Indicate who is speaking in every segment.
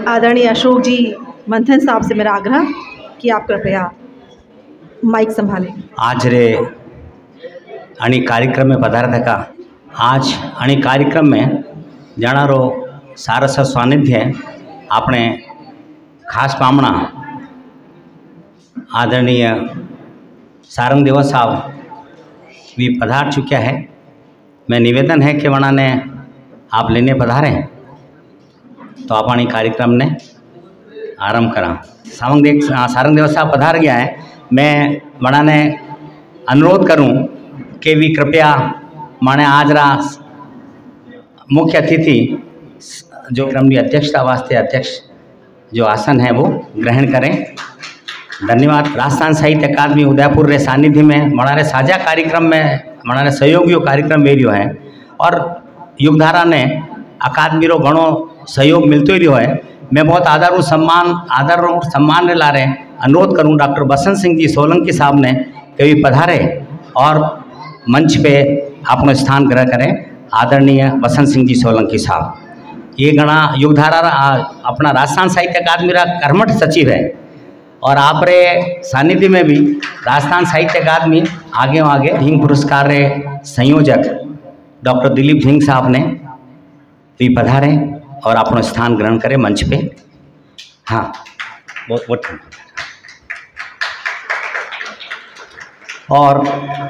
Speaker 1: आदरणीय अशोक जी मंथन साहब से मेरा आग्रह कि आप कृपया माइक संभालें।
Speaker 2: आज रे आणि कार्यक्रम में पधारता का आज आणि कार्यक्रम में जाणारो सारस सानिध्य अपने खास पामणा आदरणीय सारंग देवा साहब भी पधार चुका है। मैं निवेदन है कि वना ने आप लेने पधारें तो अपनी कार्यक्रम ने आरंभ करा। सारंग देवा साहब पधार गया है। मैं वना ने अनुरोध करूं कि भी कृपया माने आज रा मुख्य अतिथि जो क्रम की अध्यक्षता वास्ते अध्यक्ष जो आसन है वो ग्रहण करें। धन्यवाद। राजस्थान साहित्य अकादमी उदयपुर रे सानिध्य में मनारे साझा कार्यक्रम में मनारे सहयोगियों कार्यक्रम वेरियो है और युगधारा ने अकादमी रो घणो सहयोग मिलते ही रहो है। मैं बहुत आदर और सम्मान रे लारे अनुरोध करूं डॉक्टर बसंत सिंह जी सोलंकी साहब ने कभी पधारे और मंच पे अपना स्थान ग्रहण करें। आदरणीय बसंत सिंह जी सोलंकी साहब ये घना युगधारा अपना राजस्थान साहित्य अकादमी रा कर्मठ सचिव है और आप रे सानिध्य में भी राजस्थान साहित्य अकादमी आगे ढींग पुरस्कार रे संयोजक डॉक्टर दिलीप सिंह साहब ने भी पधारे और अपना स्थान ग्रहण करें मंच पे। हाँ बहुत और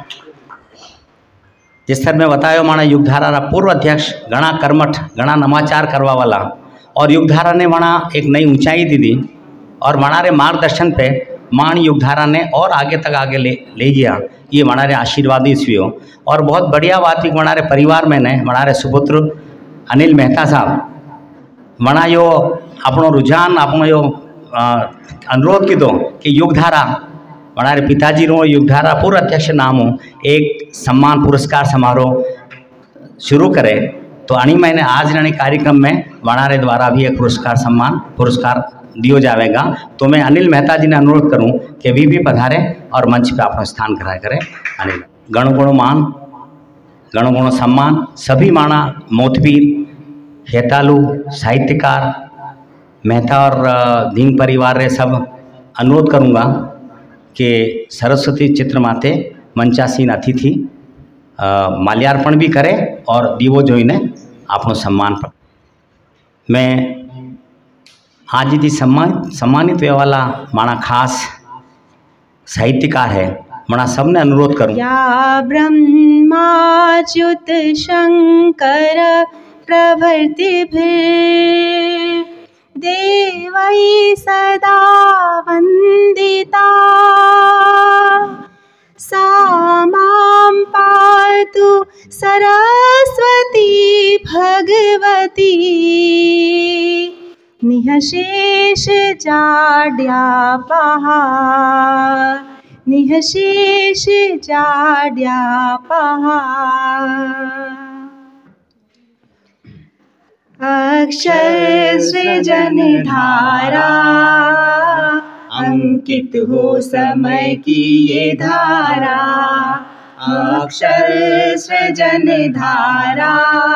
Speaker 2: जिस तरह मैं बताया माना युगधारा रा पूर्व अध्यक्ष घना कर्मठ घना नवाचार करवा वाला और युगधारा ने वहाँ एक नई ऊंचाई दी दी और मनारे मार्गदर्शन पे मान युगधारा ने और आगे तक ले गया। ये मनारे आशीर्वादी हुई और बहुत बढ़िया बात थी। मनारे परिवार में ने मनारे सुपुत्र अनिल मेहता साहब मना यो अपनो रुझान अपनो यो अनुरोध कीधो कि युगधारा मनारे पिताजी रो युगधारा पूर्व अध्यक्ष नाम एक सम्मान पुरस्कार समारोह शुरू करे तो अणी महीने आज रण कार्यक्रम में मनारे द्वारा भी एक पुरस्कार दियो जाएगा। तो मैं अनिल मेहता जी ने अनुरोध करूं कि भी पधारें और मंच पे अपना स्थान ग्रहण करें। अनिल गणो गुणो मान गणो गुणो सम्मान सभी माना मोतवीर हेतालू साहित्यकार मेहता और दीन परिवार रे सब अनुरोध करूँगा कि सरस्वती चित्र माथे मंचासीन अतिथि माल्यार्पण भी करे और दीवो जोईने आपनो सम्मान पर मैं आज जी सम्मानित हुए वाला माना खास साहित्यकार है मना सबने अनुरोध करूं।
Speaker 3: या ब्रह्माच्युत शंकर प्रभृतिभिः देवैः सदा वन्दिता सा मां पातु सरस्वती भगवती निःशेष जाड्यापहा निःशेष जाड्यापहा। अक्षर सृजन धारा अंकित हो समय की ये धारा अक्षर सृजन धारा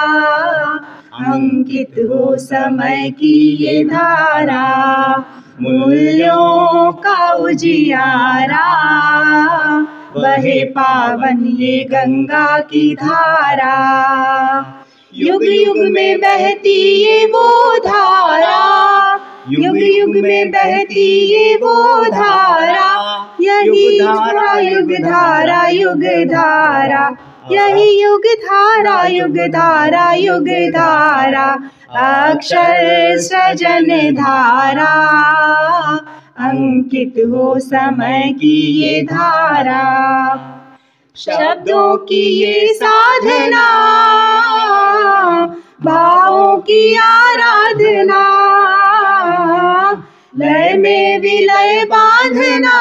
Speaker 3: अंकित हो समय की ये धारा मूल्यों का उजियारा वहे पावन ये गंगा की धारा युग युग में बहती ये वो धारा युग युग में बहती ये वो धारा यही धारा युग धारा युग धारा यही युग धारा युग धारा युग धारा अक्षर सृजन धारा अंकित हो समय की ये धारा शब्दों की ये साधना भावों की आराधना लय में विलय बांधना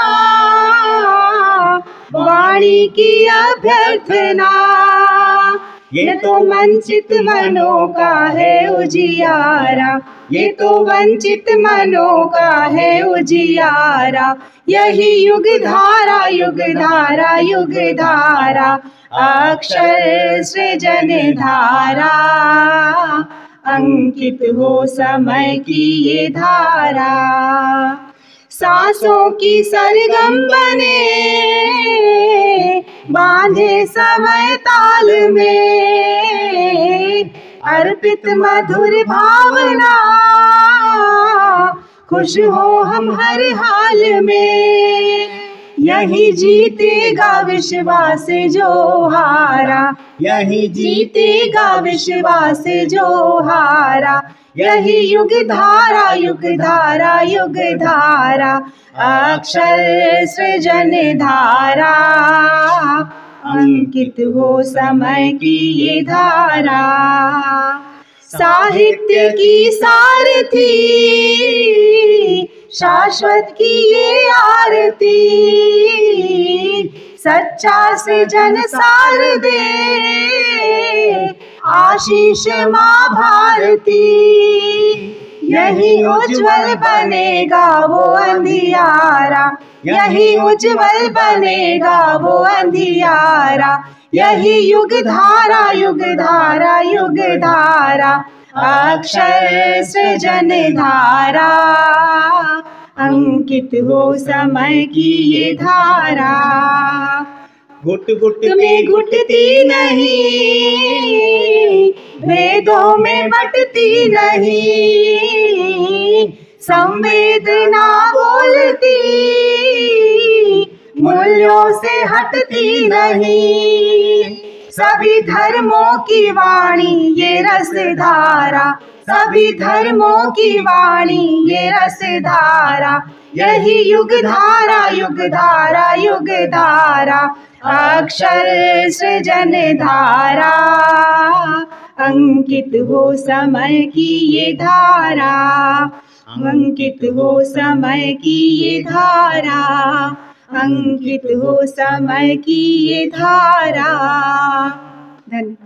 Speaker 3: वाणी की अभ्यर्थना ये तो वंचित मनों का है उजियारा ये तो वंचित मनों का है उजियारा यही युग धारा युग धारा युग धारा अक्षर सृजन धारा अंकित हो समय की ये धारा। सांसों की सरगम बने बांधे समय ताल में, अर्पित मधुर भावना खुश हो हम हर हाल में। यही जीतेगा विश्वास जो हारा, यही जीतेगा विश्वास जो हारा। यही युग धारा युग धारा युग धारा, अक्षर सृजन धारा। अंकित हो समय की ये धारा। साहित्य की सारथी शाश्वत की ये आरती, सच्चा सृजन सार दे आशीष माँ भारती। यही उज्जवल बनेगा वो अंधियारा, यही उज्जवल बनेगा वो अंधियारा। यही युग धारा युग धारा युग धारा, अक्षर सृजन धारा। अंकित हो समय की ये धारा। घुट घुट में घुटती नहीं, भेदों में बटती नहीं, संवेदना बोलती मूल्यों से हटती नहीं। सभी धर्मों की वाणी ये रस धारा, सभी धर्मों की वाणी ये रस धारा। यही युग धारा युग धारा युग धारा, अक्षर सृजन धारा। अंकित हो समय की ये धारा, अंकित हो समय की ये धारा, अंकित हो समय की ये धारा। धन्यवाद।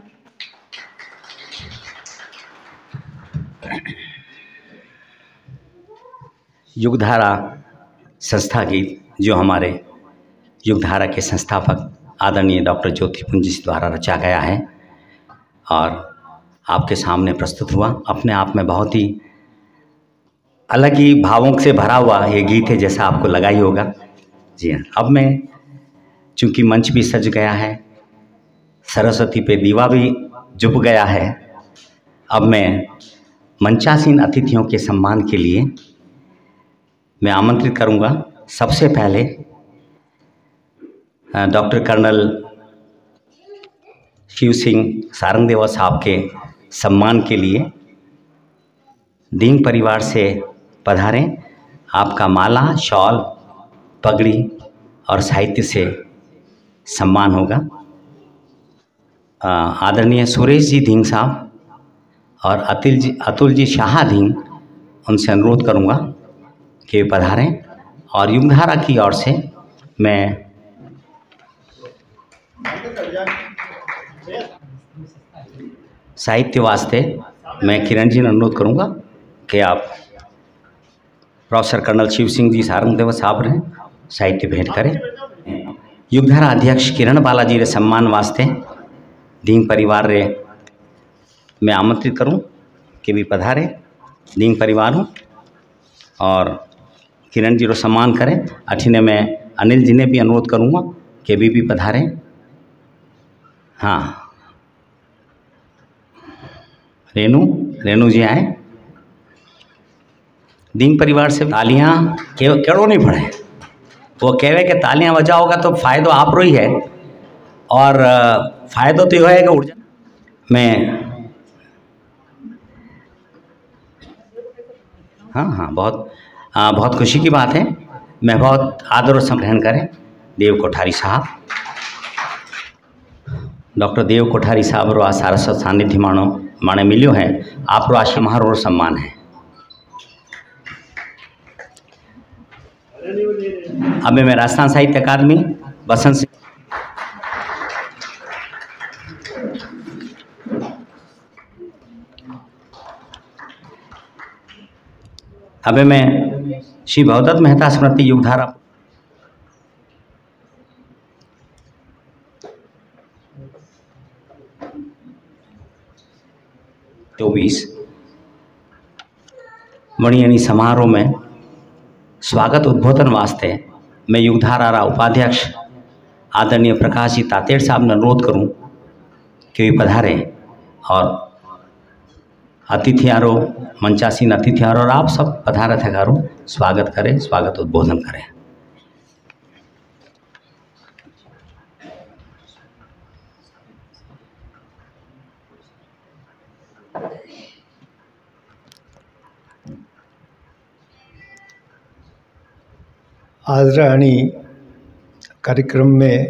Speaker 2: युगधारा संस्था गीत जो हमारे युगधारा के संस्थापक आदरणीय डॉक्टर ज्योति पुंज जी द्वारा रचा गया है और आपके सामने प्रस्तुत हुआ। अपने आप में बहुत ही अलग ही भावों से भरा हुआ ये गीत है, जैसा आपको लगा ही होगा। जी हाँ, अब मैं चूँकि मंच भी सज गया है, सरस्वती पे दीवा भी जुब गया है, अब मैं मंचासीन अतिथियों के सम्मान के लिए मैं आमंत्रित करूंगा। सबसे पहले डॉक्टर कर्नल शिव सिंह सारंगदेवा साहब के सम्मान के लिए दीन परिवार से पधारें। आपका माला, शॉल, पगड़ी और साहित्य से सम्मान होगा। आदरणीय सुरेश जी धींग साहब और अतुल जी शाह धींग, उनसे अनुरोध करूंगा कि वे पधारें। और युगधारा की ओर से मैं साहित्य वास्ते मैं किरण जी ने अनुरोध करूंगा कि आप प्रोफेसर कर्नल शिव सिंह जी सारंगदेव साहब ने साहित्य भेंट करें। युगधारा अध्यक्ष किरण बालाजी रे सम्मान वास्ते दीन परिवार रे मैं आमंत्रित करूं कि भी पधारे दीन परिवार हूँ और किरण जी रो सम्मान करें। अठिने मैं अनिल जी ने भी अनुरोध करूँगा कि भी पधारें। हाँ, रेनू जी आए। दीन परिवार से तालियां केड़ो नहीं पड़े, वो कहे कि तालियां बजाओगा तो फायदो आप रो ही है और फायदो तो यह है कि ऊर्जा में हाँ बहुत खुशी की बात है। मैं बहुत आदर और संग्रहण करें देव कोठारी साहब, डॉक्टर देव कोठारी साहब रो सारस्वत सानिध्य माने मिलियो है। आप रो आशीष महारो सम्मान है। अब मैं राजस्थान साहित्य अकादमी बसंत सिंह अब मैं श्री भवदत्त मेहता स्मृति युगधारा तो 20 मणियणी समारोह में स्वागत उद्बोधन वास्ते मैं युगधारा उपाध्यक्ष आदरणीय प्रकाश जी तातेड़ साहब ने अनुरोध करूं कि वे पधारें और अतिथियारो मंचासीन अतिथियारो और आप सब पधारे थे करो स्वागत करें, स्वागत उद्बोधन करें।
Speaker 4: आदराणी कार्यक्रम में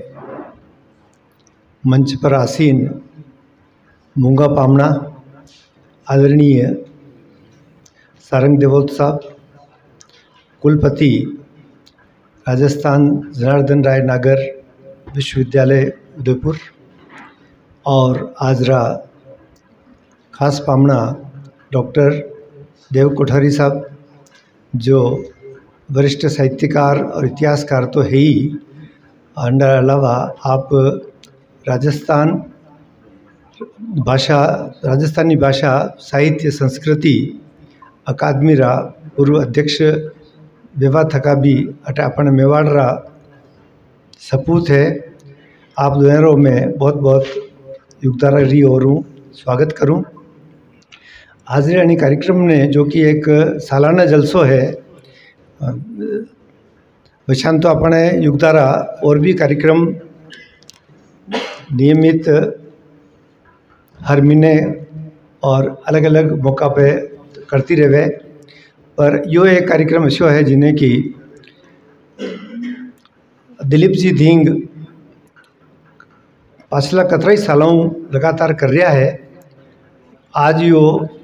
Speaker 4: मंच पर आसीन मूंगा पामना आदरणीय सारंग देवोत साहब, कुलपति राजस्थान जनार्दन राय नागर विश्वविद्यालय उदयपुर, और आजरा खास पामना डॉक्टर देव कोठारी साहब, जो वरिष्ठ साहित्यकार और इतिहासकार तो है ही, अंडर अलावा आप राजस्थानी भाषा साहित्य संस्कृति अकादमी रा पूर्व अध्यक्ष विवा थका भी अटे अपन मेवाड़ रा सपूत है। आप दोनों में बहुत बहुत युगधारा री और स्वागत करूं। आदरणीय कार्यक्रम ने जो कि एक सालाना जलसो है, वैशान तो अपने युगधारा और भी कार्यक्रम नियमित हर महीने और अलग अलग मौका पे करती रहे, पर यो एक कार्यक्रम ऐसा है जिन्हें कि दिलीप जी धींग पाछला कतराई सालों लगातार कर रहा है। आज यो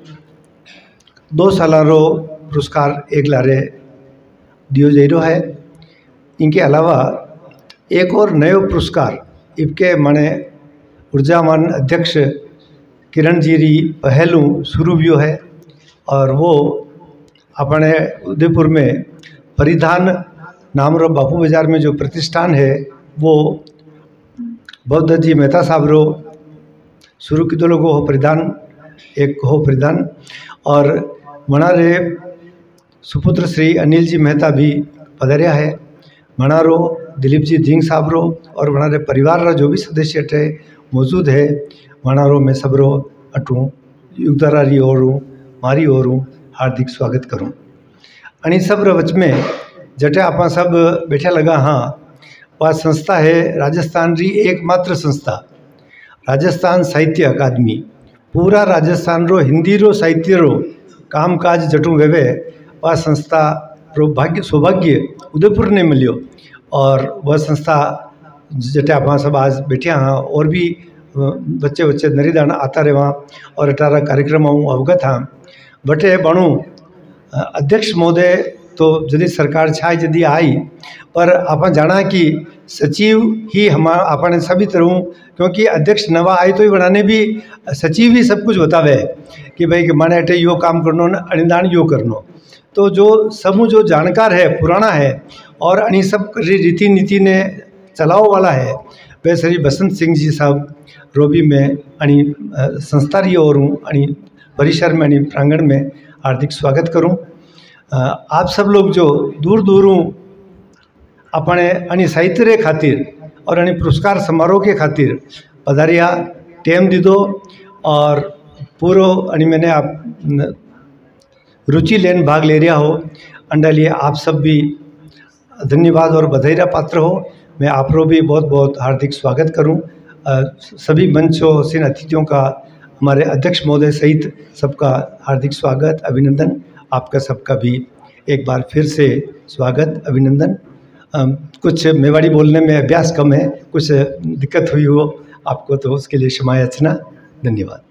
Speaker 4: 2 साल रो पुरस्कार एक लारे दियो जा रहा है। इनके अलावा एक और नयो पुरस्कार इनके माने ऊर्जावान अध्यक्ष किरण जी री पहलू शुरू हुई है, और वो अपने उदयपुर में परिधान नाम रो बापू बाजार में जो प्रतिष्ठान है वो बौद्ध जी मेहता साहब रो शुरू की लोगों हो परिधान एक हो परिधान, और मनारे सुपुत्र श्री अनिल जी मेहता भी पधारिया है। मनारो दिलीप जी धींग साहब रो और मनारे परिवार रा जो भी सदस्य अटे मौजूद है, मनारो में सबरो अटू युगधारा री और मारी और हार्दिक स्वागत करूँ। अनी सब वच में जटे आप सब बैठा लगा, हाँ वह संस्था है राजस्थान री एकमात्र संस्था राजस्थान साहित्य अकादमी। पूरा राजस्थान रो हिंदी रो साहित्य रो काम काज जटू वेवे वह संस्था रो भाग्य सौभाग्य उदयपुर ने मिलियो, और वह संस्था जटे आप सब आज बैठे हाँ और भी बच्चे बच्चे नरीदान आता रहे वहाँ और अठारह कार्यक्रम अवगत हाँ बटे बणु अध्यक्ष महोदय तो जदि सरकार छाई जदि आई, पर आप जाना कि सचिव ही हम अपने सभी तरह, क्योंकि अध्यक्ष नवा आए तो ही बनाने भी सचिव ही सब कुछ बतावे कि भाई कि माने अटे यो काम करनो न अनिदान यो करनो। तो जो समूह जो जानकार है पुराना है और अनी सब रीति नीति ने चलाओ वाला है, वे श्री बसंत सिंह जी साहब रोबी में अनी संस्था रही और अनी परिसर में अनी प्रांगण में हार्दिक स्वागत करूं। आप सब लोग जो दूर दूरों अपने अनी साहित्य रे खातिर और अनी पुरस्कार समारोह के खातिर पधारिया टेम दीदो, और पूरो अनी मैंने आप रुचि लेन भाग ले रहा हो, अंडा लिए आप सब भी धन्यवाद और बधाई पात्र हो। मैं आप रो भी बहुत बहुत हार्दिक स्वागत करूं। सभी मंचों से अतिथियों का हमारे अध्यक्ष महोदय सहित सबका हार्दिक स्वागत अभिनंदन। आपका सबका भी एक बार फिर से स्वागत अभिनंदन। कुछ मेवाड़ी बोलने में अभ्यास कम है, कुछ दिक्कत हुई हो आपको तो उसके लिए क्षमा याचना। धन्यवाद।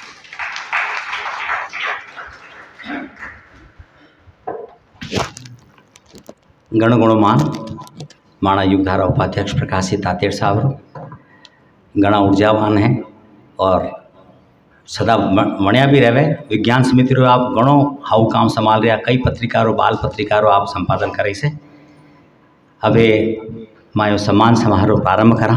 Speaker 2: गणगुणमान माणा युगधारा उपाध्यक्ष प्रकाशी तातेड़ साहब घना ऊर्जावान है और सदा मणिया भी रहे। विज्ञान समिति रो आप घणो हाउ काम संभाल रहा, कई पत्रिकारों बाल पत्रिकारों आप संपादन करे से। अबे मायो सम्मान समारोह प्रारंभ करा।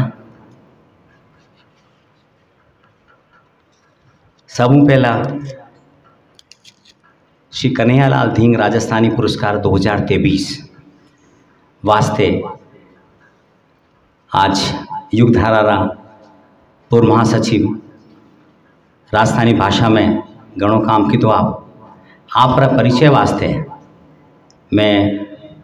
Speaker 2: सबू पहला श्री कन्हैयालाल धींग राजस्थानी पुरस्कार 2023 वास्ते आज युगधारा पूर्व महासचिव राजस्थानी भाषा में घणो काम किया। आप परिचय वास्ते मैं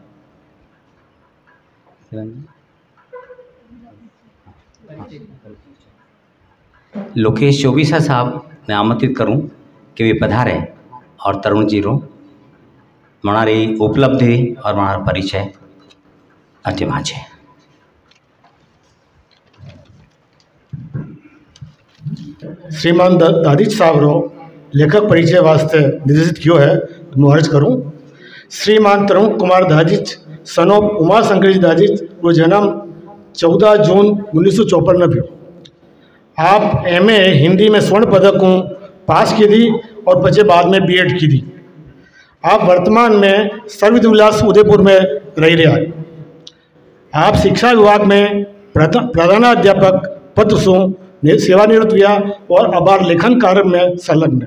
Speaker 2: लोकेश चौबीसा साहब ने आमंत्रित करूं कि वे पधारे और तरुण जी रो मनारी उपलब्धि और मनार परिचय अति माचे।
Speaker 5: श्रीमान दादीच साहब रो लेखक परिचय वास्ते निर्देशित कियो है, तो अर्ज करूं। श्रीमान तरुण कुमार दादीच सनोप उमा शंकर जी दादीच को जन्म 14 जून 1954 में भयो। आप एमए हिंदी में स्वर्ण पदक को पास की थी और पचे बाद में बीएड की थी। आप वर्तमान में सर्वविद्या विलास उदयपुर में रह रहे हैं। आप शिक्षा विभाग में प्रधानाध्यापक पद से सेवानिवृत्त हुआ और अबार लेखन कार्य में संलग्न।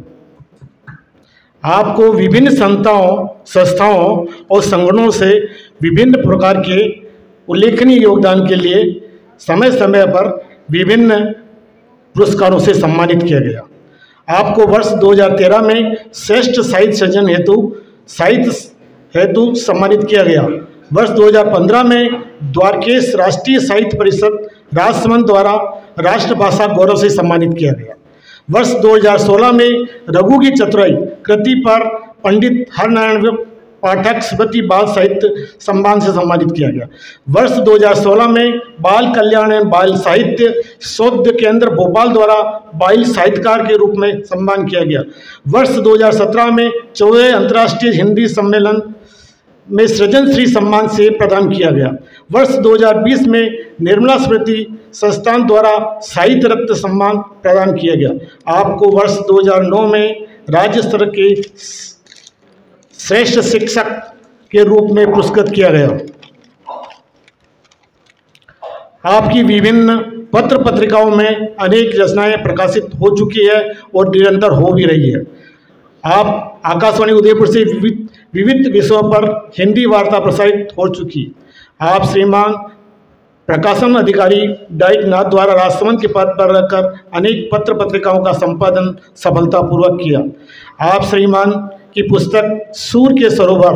Speaker 5: आपको विभिन्न संस्थाओं और संगठनों से विभिन्न प्रकार के उल्लेखनीय योगदान के लिए समय समय पर विभिन्न पुरस्कारों से सम्मानित किया गया। आपको वर्ष 2013 में श्रेष्ठ साहित्य सृजन हेतु सम्मानित किया गया। वर्ष 2015 में द्वारकेश राष्ट्रीय साहित्य परिषद राजसमंद द्वारा राष्ट्रभाषा गौरव से सम्मानित किया गया। वर्ष 2016 में रघु की चतुराई कृति पर पंडित हरनारायण पाठक स्मृति बाल साहित्य सम्मान से सम्मानित किया गया। वर्ष 2016 में बाल कल्याण एवं बाल साहित्य शोध केंद्र भोपाल द्वारा बाल साहित्यकार के रूप में सम्मान किया गया। वर्ष 2017 में 4वें अंतर्राष्ट्रीय हिंदी सम्मेलन में सृजन श्री सम्मान से प्रदान किया गया। वर्ष 2020 में निर्मला स्मृति संस्थान द्वारा साहित्य रत्न सम्मान प्रदान किया गया। आपको वर्ष 2009 में राज्य स्तर के श्रेष्ठ शिक्षक के रूप में पुरस्कृत किया गया। आपकी विभिन्न पत्र पत्रिकाओं में अनेक रचनाएं प्रकाशित हो चुकी है और निरंतर हो भी रही है। आप आकाशवाणी उदयपुर से विविध विषयों पर हिंदी वार्ता प्रसारित हो चुकी। आप श्रीमान प्रकाशन अधिकारी डाइक नाथ द्वारा राजसमंद के पद पर रहकर अनेक पत्र पत्रिकाओं का संपादन सफलतापूर्वक किया। आप श्रीमान की पुस्तक सूर के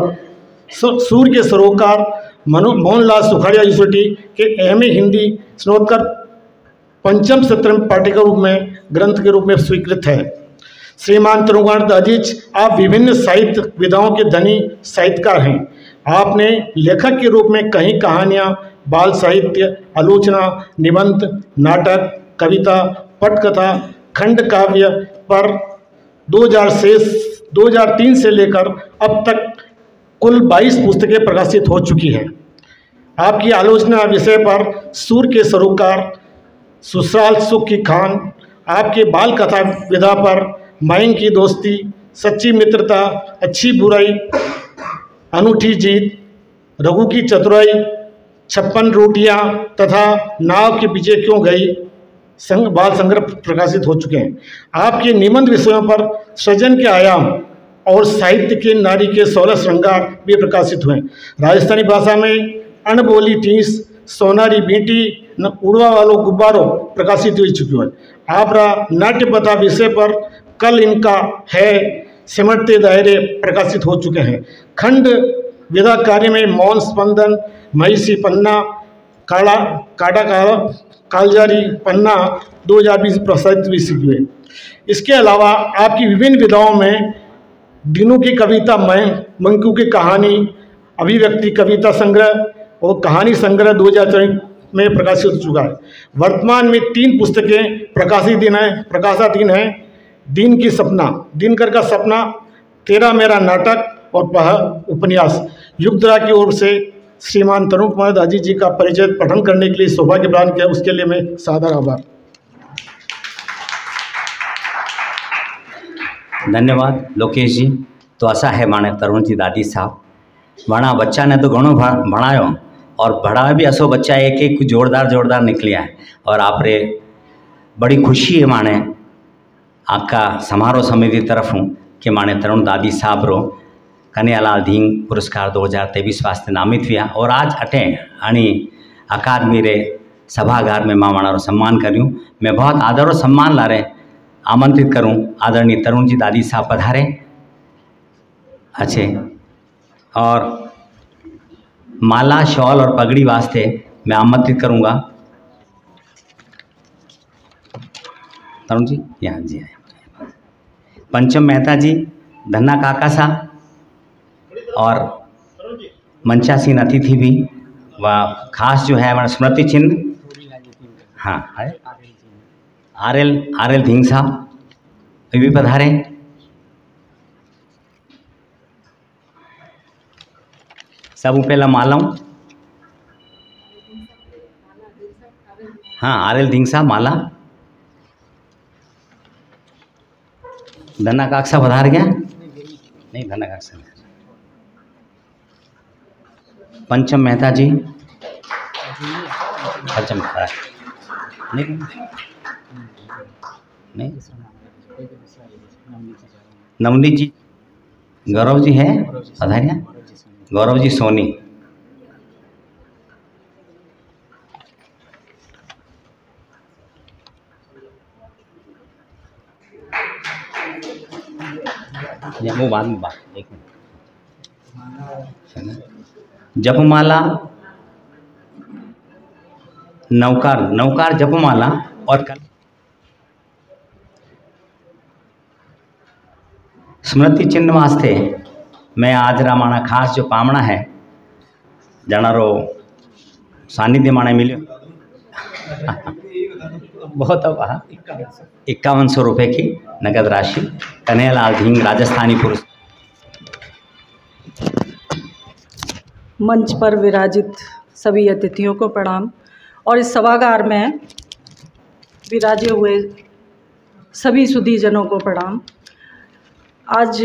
Speaker 5: सरोकार मोहनलाल सुखाड़िया यूनिवर्सिटी के एमए हिंदी स्नातक पंचम सत्र पाठ्यक्रम रूप में ग्रंथ के रूप में स्वीकृत है। श्रीमान तरुण कुमार दादीच आप विभिन्न साहित्य विधाओं के धनी साहित्यकार हैं। आपने लेखक के रूप में कई कहानियाँ, बाल साहित्य, आलोचना, निबंध, नाटक, कविता, पटकथा, खंड काव्य पर 2003 से लेकर अब तक कुल 22 पुस्तकें प्रकाशित हो चुकी हैं। आपकी आलोचना विषय पर सूर के सरोकार, ससुराल सुख की खान, आपके बाल कथा विधा पर माइन की दोस्ती, सच्ची मित्रता, अच्छी बुराई, अनूठी जीत, रघु की चतुराई, 56 रोटियां तथा नाव के पीछे क्यों गई बाल संग्रह प्रकाशित हो चुके हैं। आपके निबंध विषयों पर सृजन के आयाम और साहित्य के नारी के 16 श्रृंगार भी प्रकाशित हुए। राजस्थानी भाषा में अणबोली टीस, सोनारी बीटी, उड़वा वालों गुब्बारों प्रकाशित हो चुकी है। आप नाट्य पथा विषय पर कल इनका है सिमटते दायरे प्रकाशित हो चुके हैं। खंड विधा कार्य में मौन स्पंदन, महिषी पन्ना, कालजारी पन्ना 2020 प्रसारित हुए। इसके अलावा आपकी विभिन्न विधाओं में दिनों की कविता मंकू की कहानी, अभिव्यक्ति कविता संग्रह और कहानी संग्रह 2024 में प्रकाशित हो चुका है। वर्तमान में 3 पुस्तकें प्रकाशाधीन हैं। दिनकर का सपना, तेरा मेरा नाटक और वह उपन्यास। युगधरा की ओर से श्रीमान तरुण कुमार दादी जी का परिचय पठन करने के लिए सौभाग्य प्रदान किया, उसके लिए मैं सादर आभार।
Speaker 2: धन्यवाद लोकेश जी। तो ऐसा है माने तरुण जी दादी साहब वणा बच्चा ने तो घणो भणायो और भणावे भी असो बच्चा एक जोरदार निकलिया है। और आप रे बड़ी खुशी है माने आका समारोह समिति तरफ कि माने तरुण दादी साहब रो कन्हैयालाल धींग पुरस्कार 2023 वास्ते नामित हुआ और आज अटे आणि अकादमी रे सभागार में मां सम्मान करूँ। मैं बहुत आदर और सम्मान ला रहे आमंत्रित करूँ आदरणीय तरुण जी दादी साहब पधारे अच्छे, और माला शॉल और पगड़ी वास्ते मैं आमंत्रित करूँगा तरुण जी, यहाँ जी आए, पंचम मेहता जी, धन्ना काका साहब और मंचासीन अतिथि भी व खास जो है हमारा स्मृति चिन्ह, हाँ आर एल धींग साहब भी पधारे। सब पहला मालाऊँ, हाँ आर.एल. धींग साहब माला, धन्ना काका पधार गया नहीं, धन्ना काका पंचम मेहता जी, पंचम नहीं नवनीत जी, गौरव जी है पधारिया, गौरव जी सोनी, वो बाद में बात एक मिनट। जपमाला नौकार जपमाला और स्मृति चिन्ह वास्ते मैं आज रामाणा खास जो पामणा है जनारो सानिध्य माने मिले बहुत अब 5100 रुपये की नगद राशि कन्हैयालाल धींग राजस्थानी पुरुष।
Speaker 1: मंच पर विराजित सभी अतिथियों को प्रणाम और इस सभागार में विराजे हुए सभी सुधीजनों को प्रणाम। आज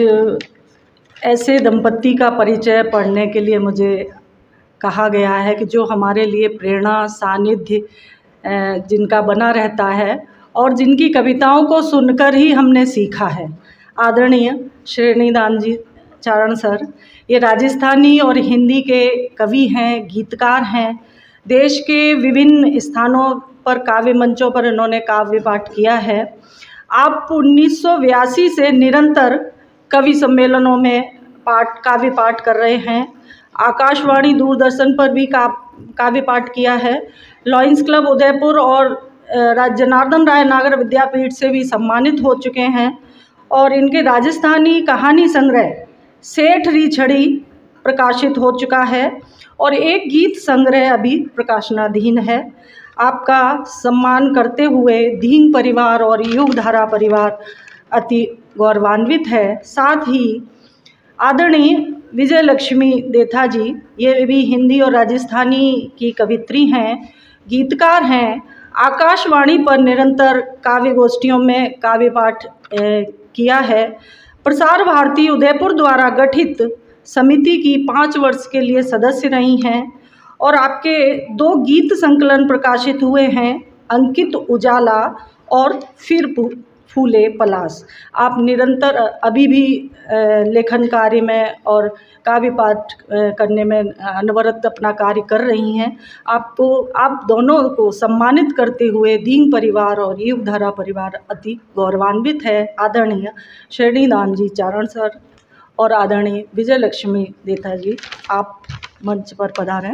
Speaker 1: ऐसे दंपत्ति का परिचय पढ़ने के लिए मुझे कहा गया है कि जो हमारे लिए प्रेरणा सानिध्य जिनका बना रहता है और जिनकी कविताओं को सुनकर ही हमने सीखा है। आदरणीय श्रेणीदान जी चारण सर, ये राजस्थानी और हिंदी के कवि हैं, गीतकार हैं। देश के विभिन्न स्थानों पर काव्य मंचों पर इन्होंने काव्य पाठ किया है। आप 1982 से निरंतर कवि सम्मेलनों में काव्य पाठ कर रहे हैं। आकाशवाणी दूरदर्शन पर भी काव्य पाठ किया है। लॉयंस क्लब उदयपुर और जनार्दन राय नागर विद्यापीठ से भी सम्मानित हो चुके हैं और इनके राजस्थानी कहानी संग्रह सेठ री छड़ी प्रकाशित हो चुका है और एक गीत संग्रह अभी प्रकाशनाधीन है। आपका सम्मान करते हुए धींग परिवार और युगधारा परिवार अति गौरवान्वित है। साथ ही आदरणीय विजय लक्ष्मी देथा जी, ये भी हिंदी और राजस्थानी की कवित्री हैं, गीतकार हैं। आकाशवाणी पर निरंतर काव्य गोष्ठियों में काव्य पाठ किया है। प्रसार भारती उदयपुर द्वारा गठित समिति की 5 वर्ष के लिए सदस्य रही हैं और आपके 2 गीत संकलन प्रकाशित हुए हैं, अंकित उजाला और फिर फूले पलास। आप निरंतर अभी भी लेखन कार्य में और काव्य पाठ करने में अनवरत अपना कार्य कर रही हैं। आप दोनों को सम्मानित करते हुए धींग परिवार और युगधारा परिवार अति गौरवान्वित है। आदरणीय श्रेणीदान जी चारण सर और आदरणीय विजय लक्ष्मी देथा जी, आप मंच पर पधारें।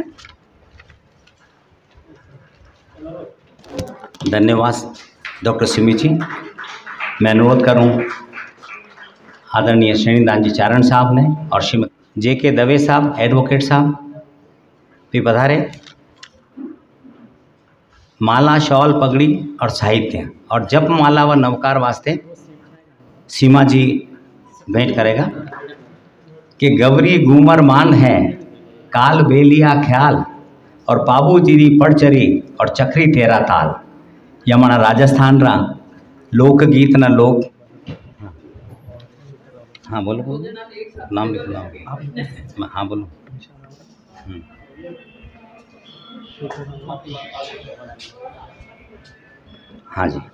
Speaker 2: धन्यवाद डॉक्टर सिमी जी। मैं अनुरोध करूं आदरणीय श्रेणीदान जी चारण साहब ने और श्रीमती जे.के. दवे साहब एडवोकेट साहब भी पधारे। माला शॉल पगड़ी और साहित्य और जप माला व नवकार वास्ते सीमा जी भेंट करेगा कि गवरी घूमर मान है काल बेलिया ख्याल और पाबू जीरी पड़चरी और चक्री तेरा ताल। ये हमारा राजस्थान रा लोकगीत न लोक। हाँ बोलो नाम लिखना। हाँ बोलो। हाँ जी,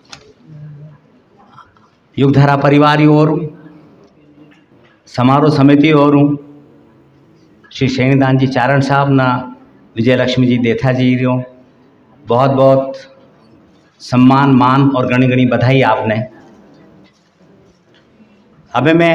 Speaker 2: युगधारा परिवार और समारोह समिति और श्री शैनीदान जी चारण साहब ना विजय लक्ष्मी जी देथा जी रो बहुत बहुत सम्मान मान और घणी घणी बधाई आपने। अब मैं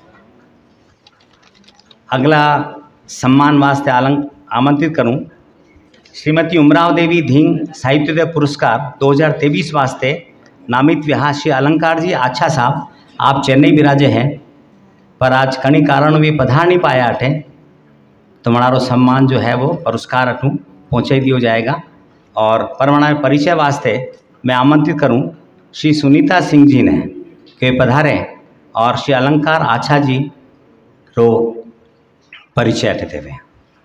Speaker 2: अगला सम्मान वास्ते आमंत्रित करूं श्रीमती उमराव देवी धींग साहित्योदय पुरस्कार 2023 वास्ते नामित विहार श्री अलंकार जी आच्छा साहब। आप चेन्नई विराजे हैं पर आज कई कारण वे पधार नहीं पाया अठे, तो हमारा सम्मान जो है वो पुरस्कार अठू पहुँचा दिया जाएगा। और परमाणु परिचय वास्ते मैं आमंत्रित करूं श्री सुनीता सिंह जी ने के पधारे और श्री अलंकार आच्छा जी रो परिचय देते हुए।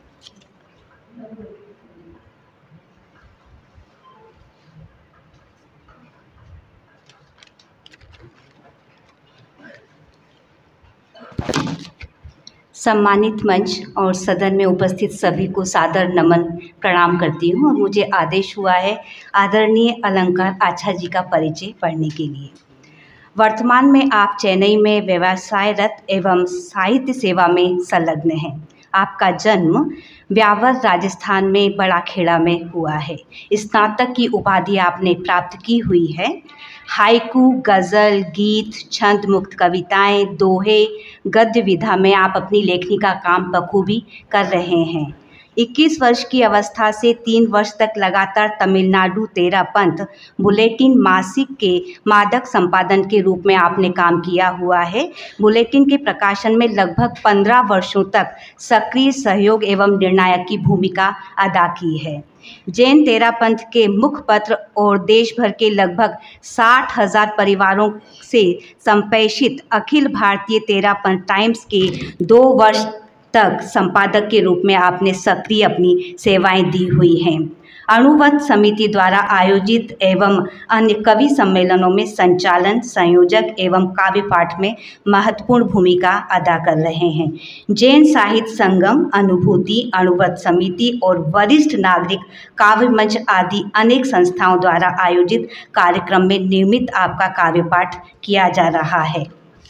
Speaker 6: सम्मानित मंच और सदन में उपस्थित सभी को सादर नमन प्रणाम करती हूँ और मुझे आदेश हुआ है आदरणीय अलंकार आच्छा जी का परिचय पढ़ने के लिए। वर्तमान में आप चेन्नई में व्यवसायरत एवं साहित्य सेवा में संलग्न हैं। आपका जन्म ब्यावर राजस्थान में बड़ा खेड़ा में हुआ है। स्नातक की उपाधि आपने प्राप्त की हुई है। हाइकू, गज़ल, गीत, छंद मुक्त कविताएं, दोहे, गद्य विधा में आप अपनी लेखनी का काम बखूबी कर रहे हैं। 21 वर्ष की अवस्था से 3 वर्ष तक लगातार तमिलनाडु तेरापंथ बुलेटिन मासिक के मादक संपादन के रूप में आपने काम किया हुआ है। बुलेटिन के प्रकाशन में लगभग 15 वर्षों तक सक्रिय सहयोग एवं निर्णायक की भूमिका अदा की है। जैन तेरापंथ के मुखपत्र और देश भर के लगभग 60,000 परिवारों से संप्रेषित अखिल भारतीय तेरापंथ टाइम्स के 2 वर्ष तक संपादक के रूप में आपने सक्रिय अपनी सेवाएं दी हुई हैं। अणुवत समिति द्वारा आयोजित एवं अन्य कवि सम्मेलनों में संचालन, संयोजक एवं काव्य पाठ में महत्वपूर्ण भूमिका अदा कर रहे हैं। जैन साहित्य संगम, अनुभूति, अणुवत समिति और वरिष्ठ नागरिक काव्य मंच आदि अनेक संस्थाओं द्वारा आयोजित कार्यक्रम में नियमित आपका काव्य पाठ किया जा रहा है।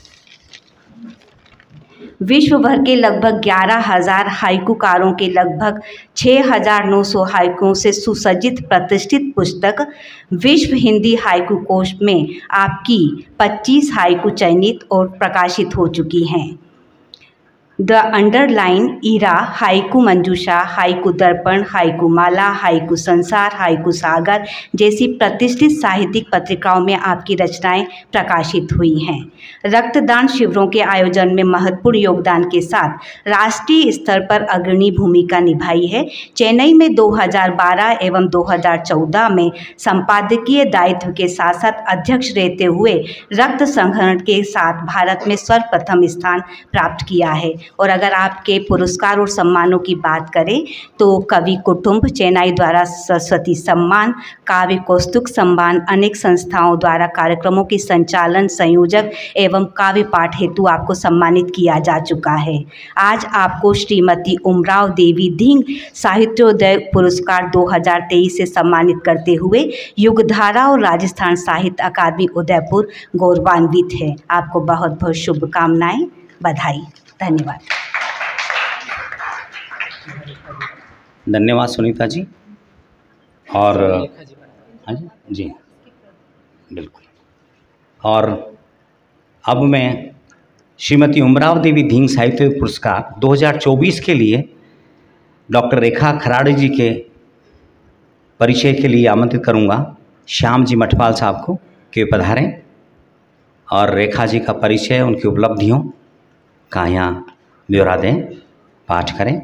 Speaker 6: विश्व भर के लगभग 11,000 हाइकूकारों के लगभग 6,900 हाइकुओं से सुसज्जित प्रतिष्ठित पुस्तक विश्व हिंदी हाइकू कोश में आपकी 25 हाइकू चयनित और प्रकाशित हो चुकी हैं। द अंडरलाइन इरा, हाइकू मंजूषा, हाइकू दर्पण, हाइकू माला, हाइकू संसार, हाइकू सागर जैसी प्रतिष्ठित साहित्यिक पत्रिकाओं में आपकी रचनाएं प्रकाशित हुई हैं। रक्तदान शिविरों के आयोजन में महत्वपूर्ण योगदान के साथ राष्ट्रीय स्तर पर अग्रणी भूमिका निभाई है। चेन्नई में 2012 एवं 2014 में संपादकीय दायित्व के साथ साथ अध्यक्ष रहते हुए रक्त संग्रहण के साथ भारत में सर्वप्रथम स्थान प्राप्त किया है। और अगर आपके पुरस्कार और सम्मानों की बात करें तो कवि कुटुंब चेन्नई द्वारा सरस्वती सम्मान, काव्य कौस्तुभ सम्मान, अनेक संस्थाओं द्वारा कार्यक्रमों की संचालन, संयोजक एवं काव्य पाठ हेतु आपको सम्मानित किया जा चुका है। आज आपको श्रीमती उमराव देवी धींग साहित्योदय पुरस्कार 2023 से सम्मानित करते हुए युगधारा और राजस्थान साहित्य अकादमी उदयपुर गौरवान्वित है। आपको बहुत बहुत शुभकामनाएं, बधाई, धन्यवाद।
Speaker 2: धन्यवाद सुनीता जी। और हाँ जी बिल्कुल। और अब मैं श्रीमती उमराव देवी धींग साहित्य पुरस्कार 2024 के लिए डॉक्टर रेखा खराड़े जी के परिचय के लिए आमंत्रित करूंगा श्याम जी मठपाल साहब को कि पधारें और रेखा जी का परिचय, उनकी उपलब्धियों का यहाँ ब्यौरा दें, पाठ करें।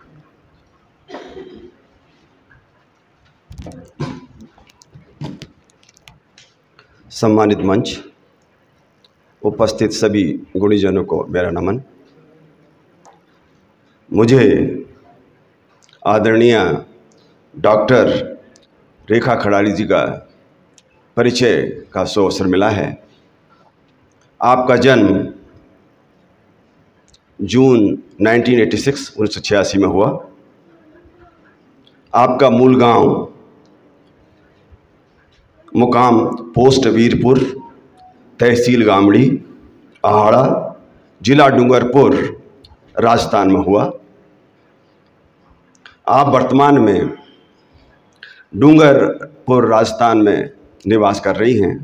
Speaker 7: सम्मानित मंच, उपस्थित सभी गुणीजनों को मेरा नमन। मुझे आदरणीय डॉक्टर रेखा खराड़ी जी का परिचय का अवसर मिला है। आपका जन्म जून 1986 में हुआ। आपका मूल गांव मुकाम पोस्ट वीरपुर, तहसील गामड़ी, आहाड़ा, जिला डूंगरपुर, राजस्थान में हुआ। आप वर्तमान में डूंगरपुर राजस्थान में निवास कर रही हैं।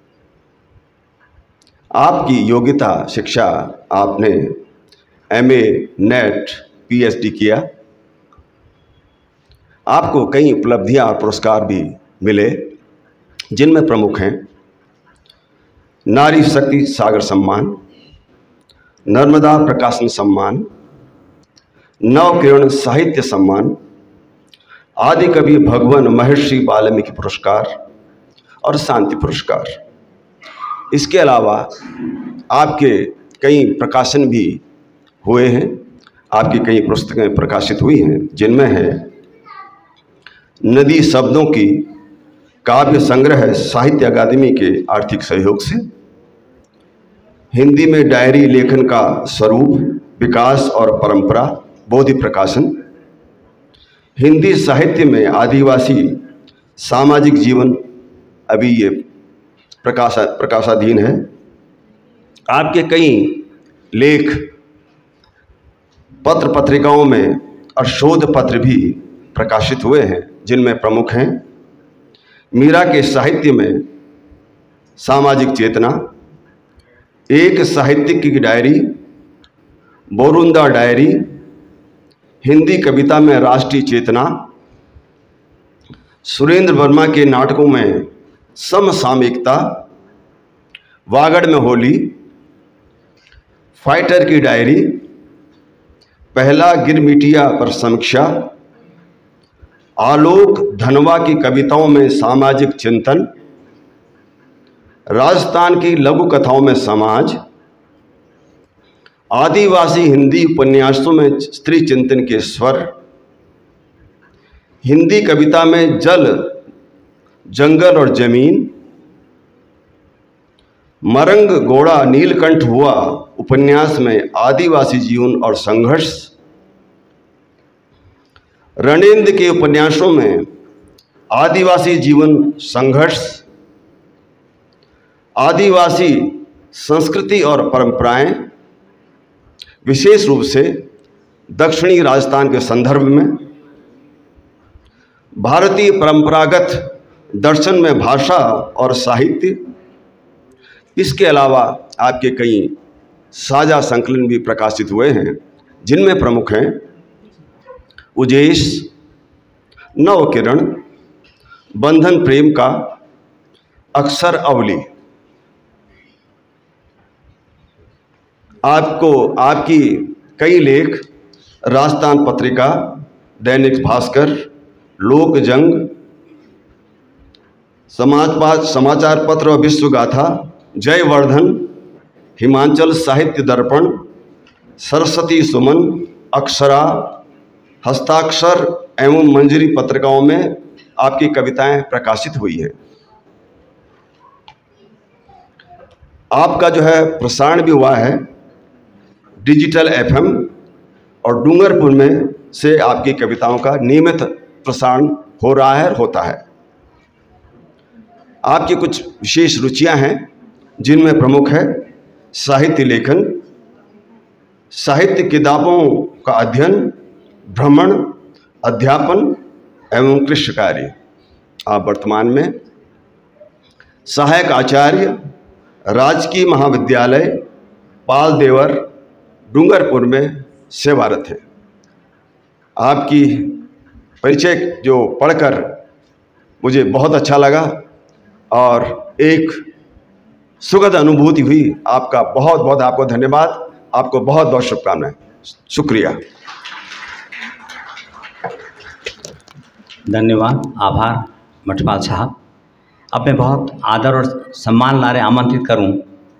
Speaker 7: आपकी योग्यता शिक्षा, आपने एमए, नेट, पीएचडी किया। आपको कई उपलब्धियां और पुरस्कार भी मिले, जिनमें प्रमुख हैं नारी शक्ति सागर सम्मान, नर्मदा प्रकाशन सम्मान, नवकिरण साहित्य सम्मान, आदि कवि भगवान महर्षि वाल्मीकि पुरस्कार और शांति पुरस्कार। इसके अलावा आपके कई प्रकाशन भी हुए हैं, आपकी कई पुस्तकें प्रकाशित हुई हैं, जिनमें है नदी शब्दों की काव्य संग्रह साहित्य अकादमी के आर्थिक सहयोग से, हिंदी में डायरी लेखन का स्वरूप, विकास और परंपरा, बोधि प्रकाशन, हिंदी साहित्य में आदिवासी सामाजिक जीवन, अभी ये प्रकाशाधीन है। आपके कई लेख पत्र पत्रिकाओं में और शोध पत्र भी प्रकाशित हुए हैं, जिनमें प्रमुख हैं मीरा के साहित्य में सामाजिक चेतना, एक साहित्यिक की डायरी, बोरुंदा डायरी, हिंदी कविता में राष्ट्रीय चेतना, सुरेंद्र वर्मा के नाटकों में समसामयिकता, वागड़ में होली, फाइटर की डायरी, पहला गिरमिटिया पर समीक्षा, आलोक धनवा की कविताओं में सामाजिक चिंतन, राजस्थान की लघु कथाओं में समाज, आदिवासी हिंदी उपन्यासों में स्त्री चिंतन के स्वर, हिंदी कविता में जल, जंगल और जमीन, मरंग घोड़ा नीलकंठ हुआ उपन्यास में आदिवासी जीवन और संघर्ष, रणेंद्र के उपन्यासों में आदिवासी जीवन संघर्ष, आदिवासी संस्कृति और परंपराएं, विशेष रूप से दक्षिणी राजस्थान के संदर्भ में, भारतीय परंपरागत दर्शन में भाषा और साहित्य। इसके अलावा आपके कई साझा संकलन भी प्रकाशित हुए हैं, जिनमें प्रमुख हैं उजेश, नवकिरण, बंधन प्रेम का, अक्षर अवली। आपकी कई लेख राजस्थान पत्रिका, दैनिक भास्कर, लोक जंग, समाचार पत्र और विश्वगाथा, जयवर्धन, हिमाचल साहित्य दर्पण, सरस्वती सुमन, अक्षरा, हस्ताक्षर एवं मंजरी पत्रिकाओं में आपकी कविताएं प्रकाशित हुई हैं। आपका जो है प्रसारण भी हुआ है डिजिटल एफएम, और डूंगरपुर में से आपकी कविताओं का नियमित प्रसारण हो रहा है और होता है। आपकी कुछ विशेष रुचियां हैं, जिनमें प्रमुख है साहित्य लेखन, साहित्य किताबों का अध्ययन, भ्रमण, अध्यापन एवं कृषि कार्य। आप वर्तमान में सहायक आचार्य, राजकीय महाविद्यालय पाल देवर, डूंगरपुर में सेवारत है। आपकी परिचय जो पढ़कर मुझे बहुत अच्छा लगा और एक सुखद अनुभूति हुई। आपका बहुत बहुत आपको धन्यवाद, आपको बहुत बहुत शुभकामनाएं, शुक्रिया।
Speaker 2: धन्यवाद, आभार मठपाल साहब। अब मैं बहुत आदर और सम्मान लारे आमंत्रित करूं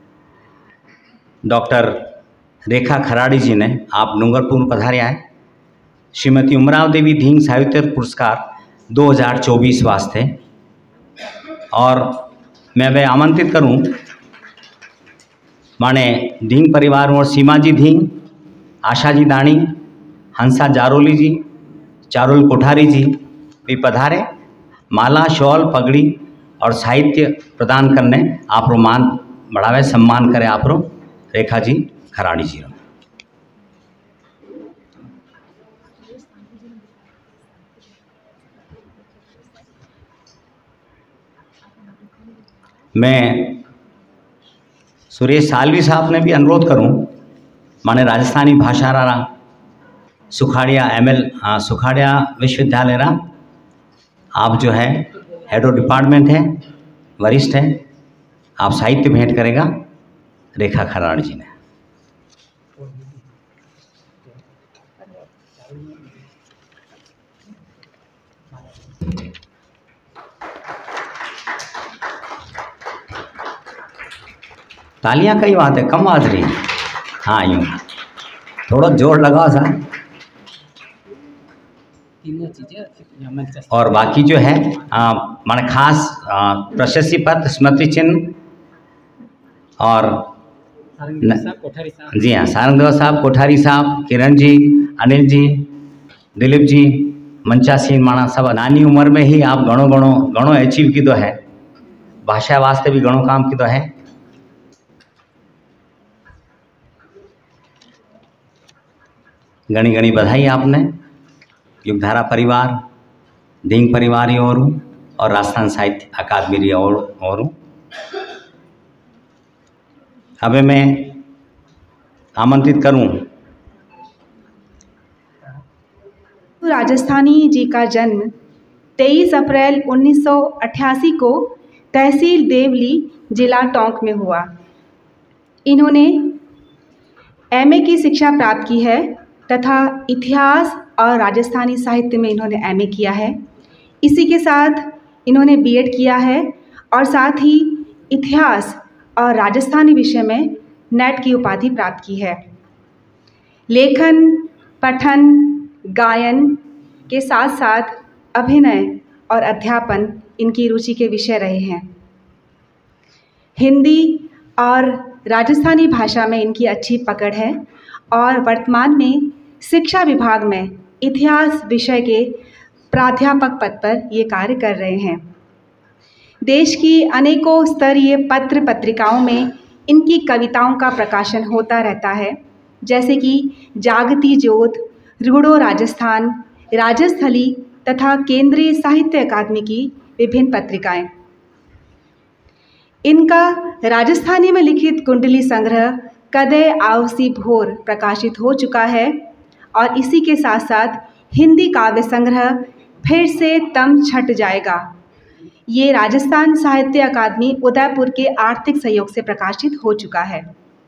Speaker 2: डॉक्टर रेखा खराड़ी जी ने, आप डूंगरपुर पधारे आए। श्रीमती उमराव देवी धींग साहित्य पुरस्कार 2024 वास्ते, और मैं वे आमंत्रित करूं माने धींग परिवार और सीमा जी धींग, आशा जी दाणी, हंसा जारोली जी, चारुल कोठारी जी भी पधारे। माला, शॉल, पगड़ी और साहित्य प्रदान करने आप रो मान बढ़ावे, सम्मान करे आप रो रेखा जी खराड़ी जी रो। मैं सुरेश सालवी साहब ने भी अनुरोध करूं, माने राजस्थानी भाषा रा सुखाड़िया सुखाड़िया विश्वविद्यालय रा आप जो है हेड ऑफ डिपार्टमेंट है, वरिष्ठ है, आप साहित्य भेंट करेगा रेखा खराड़ जी ने। तालियां कई बात है, कम बात रही। हाँ, यूँ थोड़ा जोर लगाओ सर। और बाकी जो है माने खास प्रशस्ति पत्र, स्मृति चिन्ह और जी हाँ, सारंगदेव साहब, कोठारी साहब, किरण जी, अनिल जी, दिलीप जी, मंचासीन माणा सब नानी उम्र में ही आप घणो अचीव कीधो है, भाषा वास्ते भी घणो काम कीधो है। घणी घणी बधाई आपने, युगधारा परिवार, दींग परिवार और राजस्थान साहित्य अकादमी और अब मैं आमंत्रित करूं
Speaker 3: राजस्थानी जी का जन्म 23 अप्रैल 1988 को तहसील देवली, जिला टोंक में हुआ। इन्होंने एमए की शिक्षा प्राप्त की है तथा इतिहास और राजस्थानी साहित्य में इन्होंने एमए किया है। इसी के साथ इन्होंने बीएड किया है और साथ ही इतिहास और राजस्थानी विषय में नेट की उपाधि प्राप्त की है। लेखन, पठन, गायन के साथ साथ अभिनय और अध्यापन इनकी रुचि के विषय रहे हैं। हिंदी और राजस्थानी भाषा में इनकी अच्छी पकड़ है और वर्तमान में शिक्षा विभाग में इतिहास विषय के प्राध्यापक पद पर ये कार्य कर रहे हैं। देश की अनेकों स्तरीय पत्र पत्रिकाओं में इनकी कविताओं का प्रकाशन होता रहता है, जैसे कि जागती ज्योत, रूढ़ो राजस्थान, राजस्थली तथा केंद्रीय साहित्य अकादमी की विभिन्न पत्रिकाएं। इनका राजस्थानी में लिखित कुंडली संग्रह कदय आवसी भोर प्रकाशित हो चुका है और इसी के साथ साथ हिंदी काव्य संग्रह फिर से तम छट जाएगा, ये राजस्थान साहित्य अकादमी उदयपुर के आर्थिक सहयोग से प्रकाशित हो चुका है।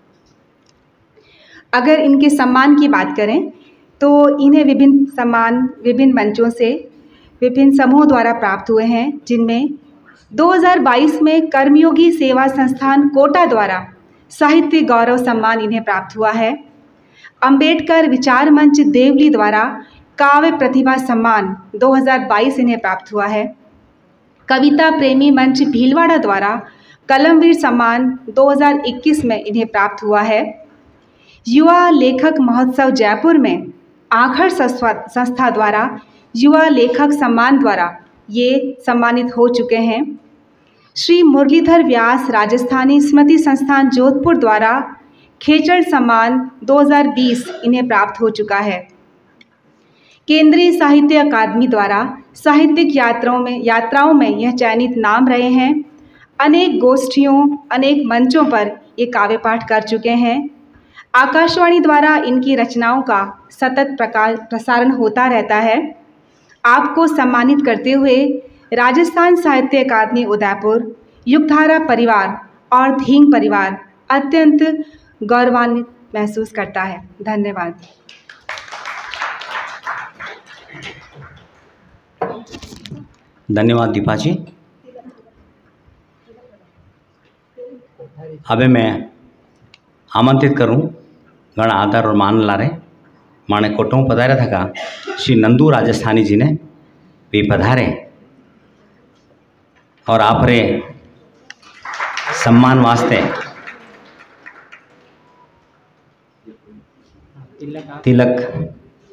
Speaker 3: अगर इनके सम्मान की बात करें तो इन्हें विभिन्न सम्मान विभिन्न मंचों से विभिन्न समूहों द्वारा प्राप्त हुए हैं, जिनमें 2022 में कर्मयोगी सेवा संस्थान कोटा द्वारा साहित्य गौरव सम्मान इन्हें प्राप्त हुआ है। अंबेडकर विचार मंच देवली द्वारा काव्य प्रतिभा सम्मान 2022 इन्हें प्राप्त हुआ है। कविता प्रेमी मंच भीलवाड़ा द्वारा कलमवीर सम्मान 2021 में इन्हें प्राप्त हुआ है। युवा लेखक महोत्सव जयपुर में आखर संस्था द्वारा युवा लेखक सम्मान द्वारा ये सम्मानित हो चुके हैं। श्री मुरलीधर व्यास राजस्थानी स्मृति संस्थान जोधपुर द्वारा खेचड़ सम्मान 2020 इन्हें प्राप्त हो चुका है। केंद्रीय साहित्य अकादमी द्वारा साहित्यिक यात्राओं में यह चयनित नाम रहे हैं। अनेक गोष्ठियों, अनेक मंचों पर ये काव्य पाठ कर चुके हैं। आकाशवाणी द्वारा इनकी रचनाओं का सतत प्रसारण होता रहता है। आपको सम्मानित करते हुए राजस्थान साहित्य अकादमी उदयपुर, युगधारा परिवार और धींग परिवार अत्यंत गौरवान्वित महसूस करता है। धन्यवाद।
Speaker 2: धन्यवाद दीपा जी। अब मैं आमंत्रित करूं घना आदर और मान लारे माने कोटों पधारे था का श्री नंदू राजस्थानी जी ने भी पधारे और आप रे सम्मान वास्ते तिलक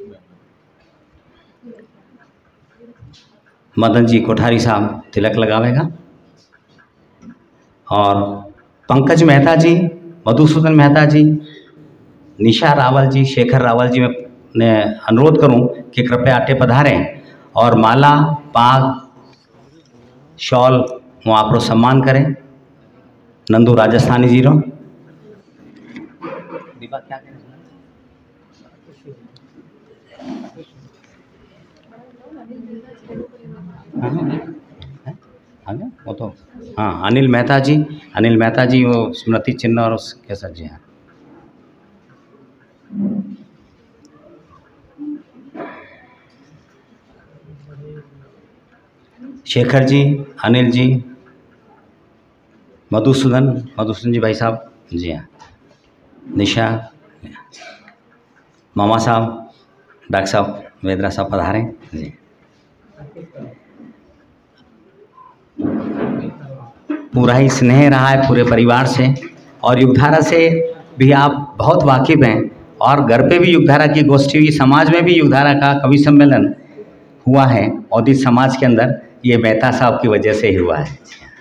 Speaker 2: मदन जी कोठारी साहब तिलक लगावेगा और पंकज मेहता जी, मधुसूदन मेहता जी, निशा रावल जी, शेखर रावल जी मैं अनुरोध करूं कि कृपया आटे पधारें और माला, पाग, शॉल वो आप सम्मान करें। नंदू राजस्थानी जीरो। वो तो हाँ, अनिल मेहता जी, अनिल मेहता जी वो स्मृति चिन्ह और उसके सर जी हैं। शेखर जी, अनिल जी, मधुसूदन जी भाई साहब जी हाँ, निशा, मामा साहब, डॉक्टर साहब वेदरा साहब पधारें जी। पूरा ही स्नेह रहा है पूरे परिवार से, और युगधारा से भी आप बहुत वाकिफ़ हैं, और घर पे भी युगधारा की गोष्ठी हुई, समाज में भी युगधारा का कवि सम्मेलन हुआ है औदित समाज के अंदर, ये मेहता साहब की वजह से ही हुआ है।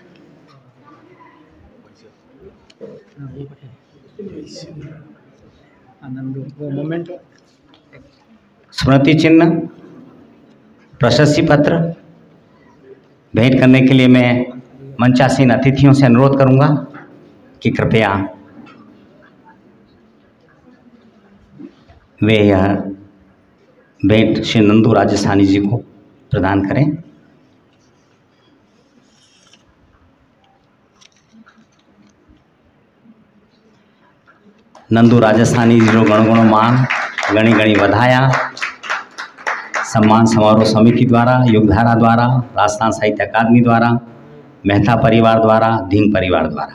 Speaker 2: स्मृति चिन्ह, प्रशस्ति पत्र भेंट करने के लिए मैं मंचासीन अतिथियों से अनुरोध करूंगा कि कृपया वे यह भेंट श्री नंदू राजस्थानी जी को प्रदान करें। नंदू राजस्थानी जी गण गण मान गणी गणी बधाया। सम्मान समारोह समिति द्वारा, युगधारा द्वारा, राजस्थान साहित्य अकादमी द्वारा, मेहता परिवार द्वारा, धींग परिवार द्वारा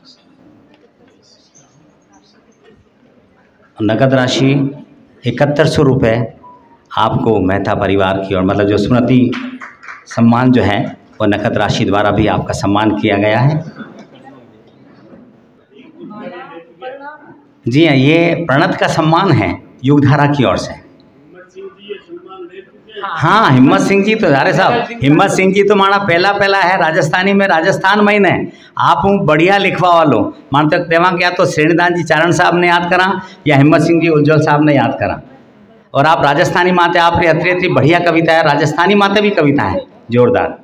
Speaker 2: नगद राशि 7100 रुपये आपको मेहता परिवार की ओर, मतलब जो स्मृति सम्मान जो है वो नकद राशि द्वारा भी आपका सम्मान किया गया है। जी हाँ, ये प्रणत का सम्मान है युगधारा की ओर से। हाँ, हिम्मत सिंह जी तो अरे साहब, हिम्मत सिंह जी तो माना पहला है राजस्थानी में, राजस्थान में ही ने आप बढ़िया लिखवा वालो मान तक तेवा क्या तो श्रेणीदान जी चारण साहब ने याद करा या हिम्मत सिंह जी उज्जवल साहब ने याद करा। और आप राजस्थानी माते आप अत्री बढ़िया कविता है, राजस्थानी माते भी कविता है जोरदार।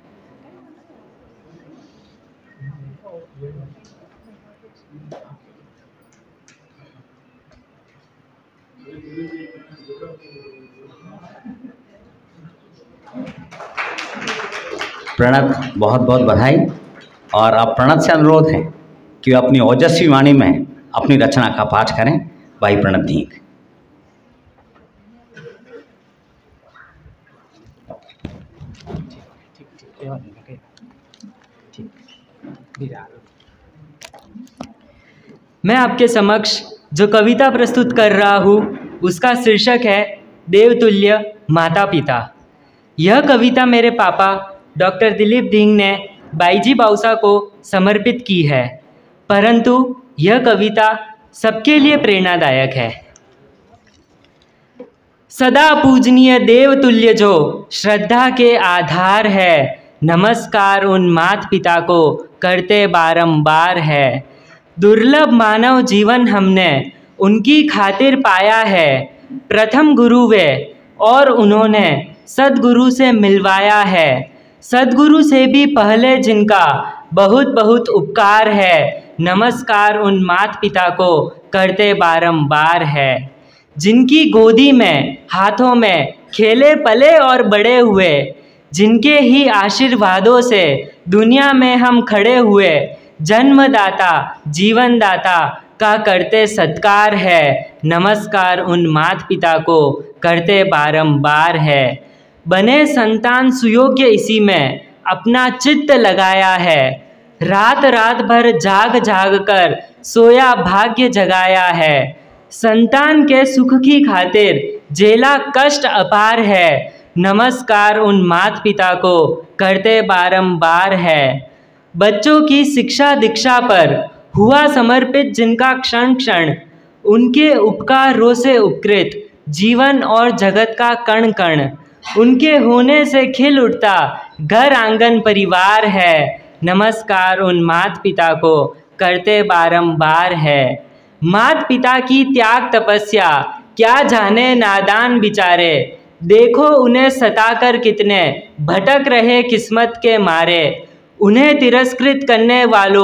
Speaker 2: प्रणत बहुत बहुत बधाई। और अब प्रणत से अनुरोध है कि वे अपनी ओजस्वी वाणी में अपनी रचना का पाठ करें। भाई प्रणत धींग।
Speaker 8: मैं आपके समक्ष जो कविता प्रस्तुत कर रहा हूँ उसका शीर्षक है देवतुल्य माता पिता। यह कविता मेरे पापा डॉक्टर दिलीप धींग ने बाईजी बाउसा को समर्पित की है, परंतु यह कविता सबके लिए प्रेरणादायक है। सदा पूजनीय देवतुल्य जो श्रद्धा के आधार है, नमस्कार उन माता पिता को करते बारंबार है। दुर्लभ मानव जीवन हमने उनकी खातिर पाया है, प्रथम गुरु वे और उन्होंने सद्गुरु से मिलवाया है। सद्गुरु से भी पहले जिनका बहुत बहुत उपकार है, नमस्कार उन माता पिता को करते बारंबार है। जिनकी गोदी में हाथों में खेले पले और बड़े हुए, जिनके ही आशीर्वादों से दुनिया में हम खड़े हुए, जन्मदाता जीवनदाता का करते सत्कार है, नमस्कार उन माता पिता को करते बारंबार है। बने संतान सुयोग्य इसी में अपना चित्त लगाया है, रात रात भर जाग जाग कर सोया भाग्य जगाया है। संतान के सुख की खातिर झेला कष्ट अपार है, नमस्कार उन माता पिता को करते बारंबार है। बच्चों की शिक्षा दीक्षा पर हुआ समर्पित जिनका क्षण क्षण, उनके उपकारों से उपकृत जीवन और जगत का कण कण, उनके होने से खिल उठता घर आंगन परिवार है, नमस्कार उन माता पिता को करते बारंबार है। माता पिता की त्याग तपस्या क्या जाने नादान बिचारे, देखो उन्हें सताकर कितने भटक रहे किस्मत के मारे। उन्हें तिरस्कृत करने वालों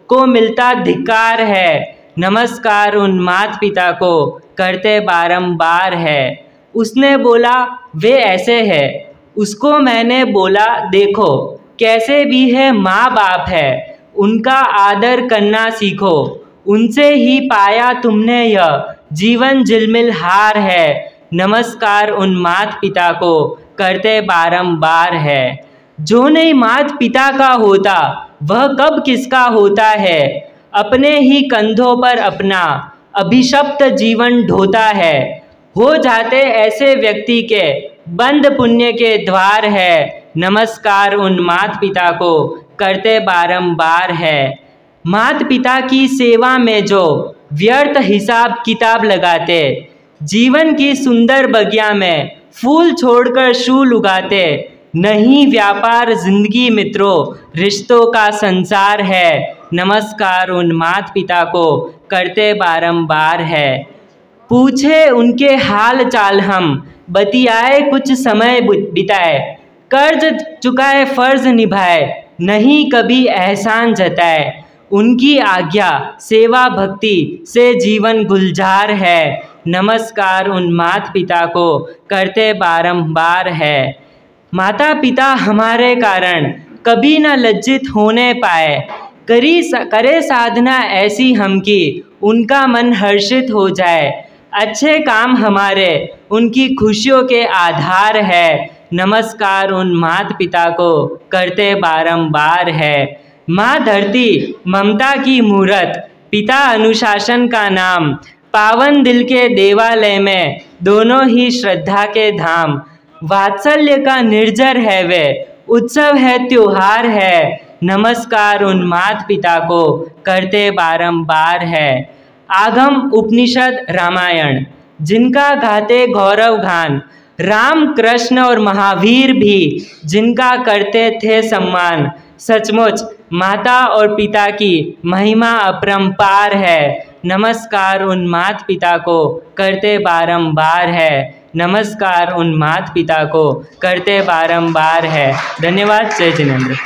Speaker 8: को मिलता धिक्कार है, नमस्कार उन माता पिता को करते बारंबार है। उसने बोला वे ऐसे है, उसको मैंने बोला देखो कैसे भी है माँ बाप है, उनका आदर करना सीखो, उनसे ही पाया तुमने यह जीवन झिलमिल हार है, नमस्कार उन माता पिता को करते बारंबार है। जो नहीं माता पिता का होता वह कब किसका होता है, अपने ही कंधों पर अपना अभिशप्त जीवन ढोता है, हो जाते ऐसे व्यक्ति के बंद पुण्य के द्वार है, नमस्कार उन माता पिता को करते बारंबार है। माता पिता की सेवा में जो व्यर्थ हिसाब किताब लगाते, जीवन की सुंदर बगिया में फूल छोड़कर शूल उगाते, नहीं व्यापार जिंदगी मित्रों रिश्तों का संसार है, नमस्कार उन माता पिता को करते बारंबार है। पूछे उनके हाल चाल हम, बतियाए कुछ समय बिताए, कर्ज चुकाए फर्ज निभाए, नहीं कभी एहसान जताए, उनकी आज्ञा सेवा भक्ति से जीवन गुलजार है, नमस्कार उन माता पिता को करते बारंबार है। माता पिता हमारे कारण कभी न लज्जित होने पाए, करे साधना ऐसी हम कि उनका मन हर्षित हो जाए, अच्छे काम हमारे उनकी खुशियों के आधार है, नमस्कार उन माता पिता को करते बारंबार है। माँ धरती ममता की मूरत, पिता अनुशासन का नाम, पावन दिल के देवालय में दोनों ही श्रद्धा के धाम, वात्सल्य का निर्जर है वे, उत्सव है त्योहार है, नमस्कार उन माता पिता को करते बारंबार है। आगम उपनिषद रामायण जिनका गाते गौरव गान, राम कृष्ण और महावीर भी जिनका करते थे सम्मान, सचमुच माता और पिता की महिमा अपरंपार है, नमस्कार उन माता पिता को करते बारंबार है, नमस्कार उन माता पिता को करते बारंबार है। धन्यवाद। जय जिनेंद्र।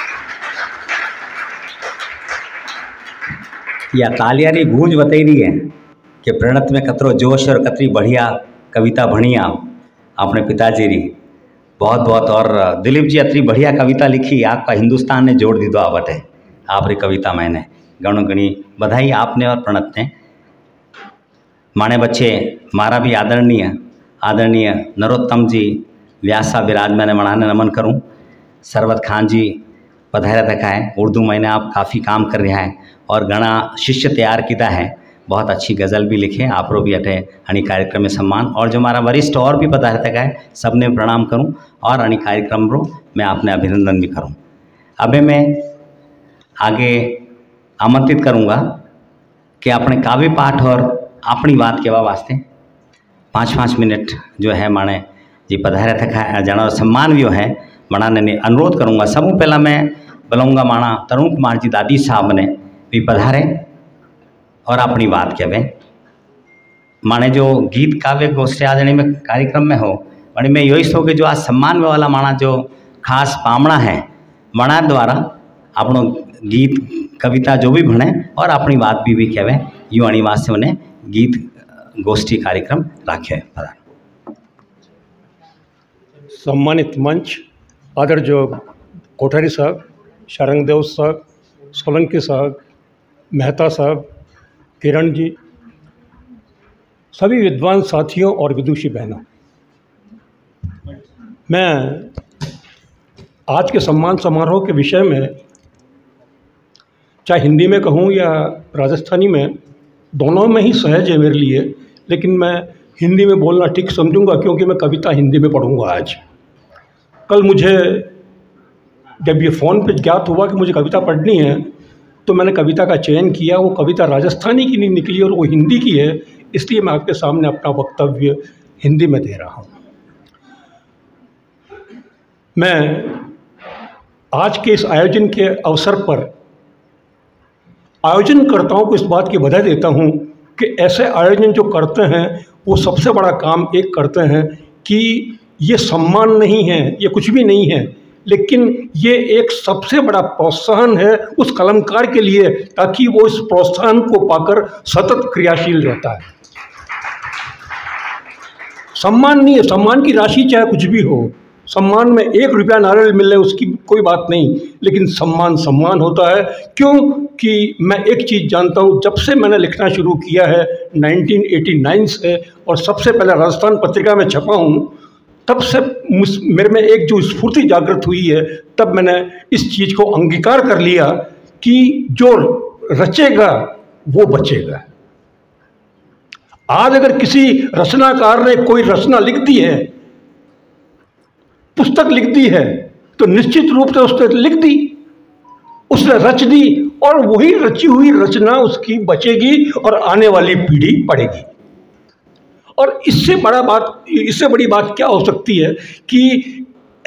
Speaker 2: या तालियारी गूंज बतई रही है कि प्रणत में कतरो जोश और कतरी बढ़िया कविता भणी आप अपने पिताजी री बहुत बहुत। और दिलीप जी अतरी बढ़िया कविता लिखी, आपका हिंदुस्तान ने जोड़ दी दो आवत है आप री कविता मैंने गणों गणी बधाई आपने और प्रणत ने। माने बच्चे मारा भी आदरणीय नरोत्तम जी व्यासा विराजमान ने मनाने नमन करूं। सरवत खान जी पधारा रखा है, उर्दू मैंने आप काफ़ी काम कर रहा है और घना शिष्य तैयार किया है, बहुत अच्छी गज़ल भी लिखे आप रो भी अटे अणी कार्यक्रम में सम्मान। और जो हमारा वरिष्ठ और भी पधारा तक है सबने प्रणाम करूं और अणी कार्यक्रम रो मैं आपने अभिनंदन भी करूं। अबे मैं आगे आमंत्रित करूंगा कि अपने काव्य पाठ और अपनी बात के वास्ते 5-5 मिनट जो है माने जी पधारे था जाना सम्मान भी है मनाने ने अनुरोध करूंगा। सबसे पहला मैं बुलाऊंगा माना तरुण कुमार जी दादी साहब ने भी पधारे और अपनी बात कहें। माने जो गीत काव्य गोष्ठी आज में कार्यक्रम में हो माने मैं यही सो कि जो आज सम्मान में वाला माना जो खास पामणा है मना द्वारा अपनो गीत कविता जो भी भणे और अपनी बात भी कहें यूँ अणी वास्ते उन्हें गीत गोष्ठी कार्यक्रम राखे।
Speaker 9: सम्मानित मंच आदर जो कोठारी साहब, शारंगदेव साहब, सोलंकी साहब, मेहता साहब, किरण जी, सभी विद्वान साथियों और विदुषी बहनों, मैं आज के सम्मान समारोह के विषय में चाहे हिंदी में कहूँ या राजस्थानी में, दोनों में ही सहज है मेरे लिए, लेकिन मैं हिंदी में बोलना ठीक समझूंगा क्योंकि मैं कविता हिंदी में पढ़ूंगा आज। कल मुझे जब ये फ़ोन पे ज्ञात हुआ कि मुझे कविता पढ़नी है तो मैंने कविता का चयन किया। वो कविता राजस्थानी की नहीं निकली और वो हिंदी की है, इसलिए मैं आपके सामने अपना वक्तव्य हिंदी में दे रहा हूँ। मैं आज के इस आयोजन के अवसर पर आयोजनकर्ताओं को इस बात की बधाई देता हूँ कि ऐसे आयोजन जो करते हैं वो सबसे बड़ा काम एक करते हैं कि ये सम्मान नहीं है, ये कुछ भी नहीं है, लेकिन ये एक सबसे बड़ा प्रोत्साहन है उस कलमकार के लिए, ताकि वो इस प्रोत्साहन को पाकर सतत क्रियाशील रहता है। सम्मान नहीं है, सम्मान की राशि चाहे कुछ भी हो, सम्मान में 1 रुपया नारियल मिले उसकी कोई बात नहीं, लेकिन सम्मान सम्मान होता है। क्योंकि मैं एक चीज़ जानता हूँ, जब से मैंने लिखना शुरू किया है 1989 से, और सबसे पहले राजस्थान पत्रिका में छपा हूँ, तब से मेरे में एक जो स्फूर्ति जागृत हुई है, तब मैंने इस चीज़ को अंगीकार कर लिया कि जो रचेगा वो बचेगा। आज अगर किसी रचनाकार ने कोई रचना लिख दी है, पुस्तक लिख दी है, तो निश्चित रूप से उसने लिख दी, उसने रच दी, और वही रची हुई रचना उसकी बचेगी और आने वाली पीढ़ी पढ़ेगी। और इससे बड़ी बात क्या हो सकती है कि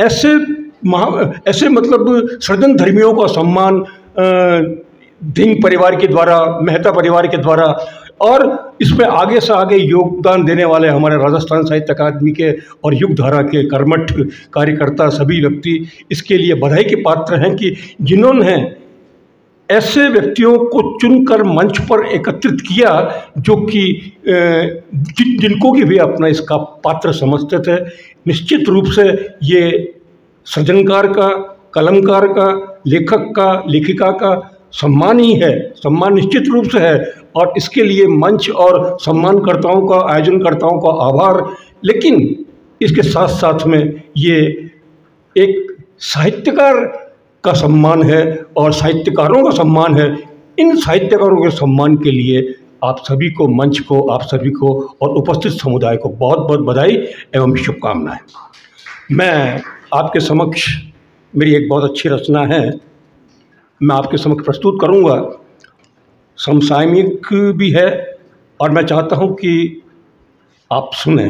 Speaker 9: ऐसे मतलब सृजन धर्मियों का सम्मान धिंग परिवार के द्वारा, मेहता परिवार के द्वारा, और इसमें आगे से आगे योगदान देने वाले हमारे राजस्थान साहित्य अकादमी के और युगधारा के कर्मठ कार्यकर्ता सभी व्यक्ति इसके लिए बधाई के पात्र हैं कि जिन्होंने ऐसे व्यक्तियों को चुनकर मंच पर एकत्रित किया जो कि जिनको कि वे अपना इसका पात्र समझते थे। निश्चित रूप से ये सृजनकार का, कलमकार का, लेखक का, लेखिका का सम्मान ही है, सम्मान निश्चित रूप से है, और इसके लिए मंच और सम्मानकर्ताओं का, आयोजनकर्ताओं का आभार। लेकिन इसके साथ साथ में ये एक साहित्यकार का सम्मान है और साहित्यकारों का सम्मान है। इन साहित्यकारों के सम्मान के लिए आप सभी को, मंच को, आप सभी को और उपस्थित समुदाय को बहुत बहुत बधाई एवं शुभकामनाएं। मैं आपके समक्ष, मेरी एक बहुत अच्छी रचना है, मैं आपके समक्ष प्रस्तुत करूंगा। समसामयिक भी है और मैं चाहता हूं कि आप सुने।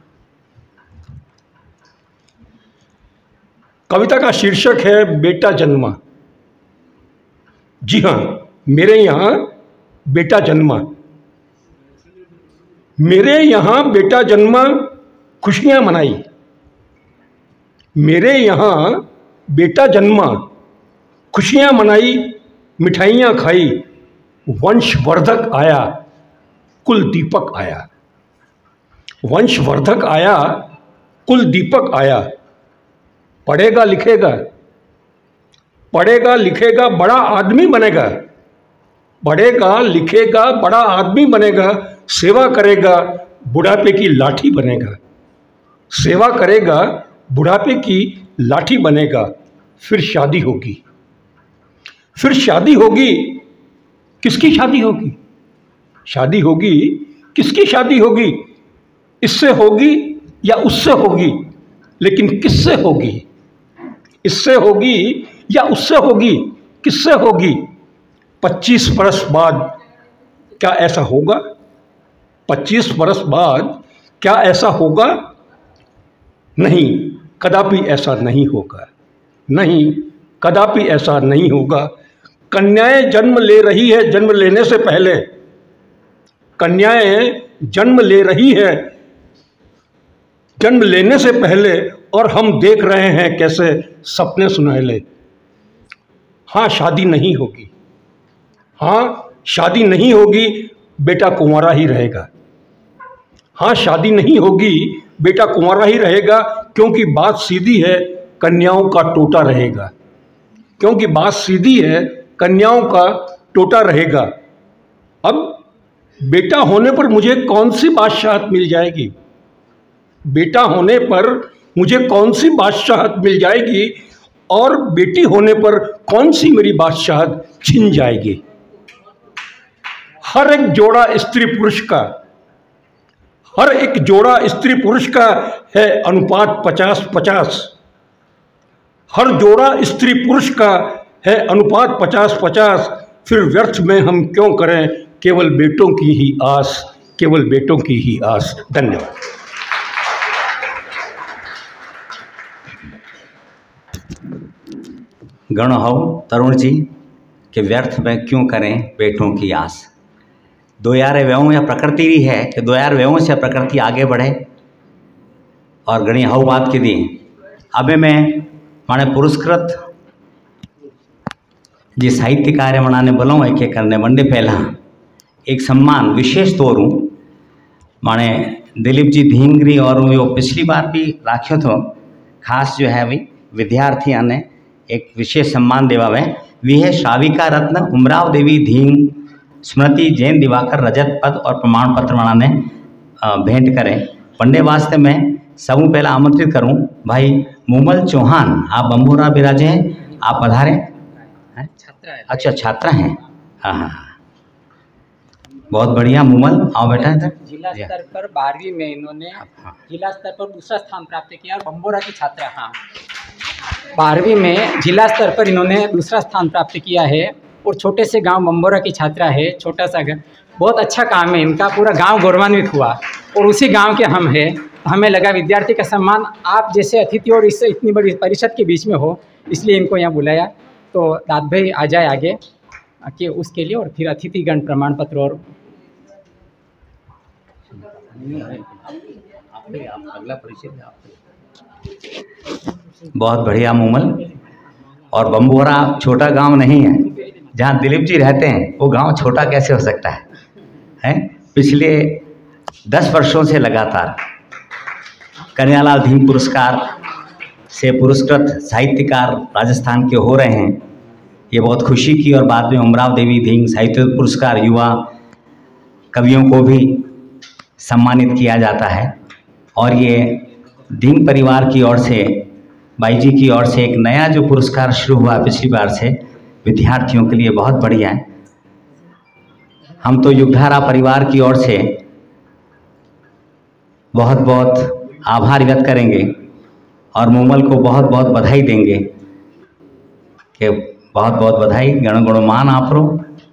Speaker 9: कविता का शीर्षक है बेटा जन्मा। जी हाँ, मेरे यहाँ बेटा जन्मा, मेरे यहाँ बेटा जन्मा, खुशियाँ मनाई। मेरे यहाँ बेटा जन्मा, खुशियाँ मनाई, मिठाइयाँ खाई, वंशवर्धक आया, कुल दीपक आया। वंशवर्धक आया, कुल दीपक आया। पढ़ेगा लिखेगा, पढ़ेगा लिखेगा, बड़ा आदमी बनेगा। पढ़ेगा लिखेगा, बड़ा आदमी बनेगा। सेवा करेगा, बुढ़ापे की लाठी बनेगा। सेवा करेगा, बुढ़ापे की लाठी बनेगा। फिर शादी होगी, फिर शादी होगी। किसकी शादी होगी? शादी होगी, किसकी शादी होगी? इससे होगी या उससे होगी, लेकिन किससे होगी? इससे होगी या उससे होगी, किससे होगी? 25 बरस बाद क्या ऐसा होगा? 25 बरस बाद क्या ऐसा होगा? नहीं, कदापि ऐसा नहीं होगा। नहीं, कदापि ऐसा नहीं होगा। कन्याएं जन्म ले रही है जन्म लेने से पहले। कन्याएं जन्म ले रही है जन्म लेने से पहले, और हम देख रहे हैं कैसे सपने सुनहले। हाँ, शादी नहीं होगी। हाँ, शादी नहीं होगी, बेटा कुंवारा ही रहेगा। हाँ, शादी नहीं होगी, बेटा कुंवारा ही रहेगा, क्योंकि बात सीधी है, कन्याओं का टोटा रहेगा। क्योंकि बात सीधी है, कन्याओं का टोटा रहेगा। अब बेटा होने पर मुझे कौन सी बादशाहत मिल जाएगी? बेटा होने पर मुझे कौन सी बादशाहत मिल जाएगी, और बेटी होने पर कौन सी मेरी बादशाहत छिन जाएगी? हर एक जोड़ा स्त्री पुरुष का, हर एक जोड़ा स्त्री पुरुष का है अनुपात 50-50। हर जोड़ा स्त्री पुरुष का है अनुपात 50-50। फिर व्यर्थ में हम क्यों करें केवल बेटों की ही आस, केवल बेटों की ही आस। धन्यवाद।
Speaker 2: गण हो तरुण जी कि व्यर्थ में क्यों करें बेटों की आस। दो यार व्यवों या प्रकृति रही है कि दो यार व्यवों से प्रकृति आगे बढ़े, और गणी हाउ बात की दी। अब मैं माने पुरस्कृत जे साहित्य कार्य मनाने बोलो है के करने वंडे पहला एक सम्मान विशेष तौर माने दिलीप जी धींगरी और वो पिछली बार भी राख्यो तो खास जो है भी विद्यार्थियों ने एक विशेष सम्मान देवा है वी है श्राविका रत्न उमराव देवी धींग स्मृति जैन दिवाकर रजत पद और प्रमाण पत्र मनाने भेंट करें पंडे वास्ते मैं सबू पहला आमंत्रित करूं भाई मूमल चौहान आप बम्बोरा बिराजे हैं आप पधारे हैं? अच्छा छात्रा हैं हाँ हाँ बहुत बढ़िया मूमल आओ बेटा इधर।
Speaker 10: जिला स्तर पर 12वीं में इन्होंने जिला स्तर पर दूसरा स्थान प्राप्त किया और बम्बोरा की छात्रा हाँ 12वीं में जिला स्तर पर इन्होंने दूसरा स्थान प्राप्त किया है और छोटे से गांव बम्बोरा की छात्रा है छोटा सा घर बहुत अच्छा काम है इनका पूरा गांव गौरवान्वित हुआ और उसी गांव के हम हैं हमें लगा विद्यार्थी का सम्मान आप जैसे अतिथि और इससे इतनी बड़ी परिषद के बीच में हो इसलिए इनको यहाँ बुलाया तो दाद भाई आ जाए आगे कि उसके लिए और फिर अतिथिगण प्रमाण पत्र और
Speaker 2: बहुत बढ़िया मूमल और बम्बोरा छोटा गांव नहीं है जहां दिलीप जी रहते हैं वो गांव छोटा कैसे हो सकता है पिछले 10 वर्षों से लगातार कन्हैयालाल धींग पुरस्कार से पुरस्कृत साहित्यकार राजस्थान के हो रहे हैं ये बहुत खुशी की और बाद में उमराव देवी धींग साहित्य पुरस्कार युवा कवियों को भी सम्मानित किया जाता है और ये धींग परिवार की ओर से बाई जी की ओर से एक नया जो पुरस्कार शुरू हुआ पिछली बार से विद्यार्थियों के लिए बहुत बढ़िया है। हम तो युगधारा परिवार की ओर से बहुत बहुत आभार व्यक्त करेंगे और मूमल को बहुत बहुत बधाई देंगे कि बहुत बहुत बधाई गण गुणमान आप रो।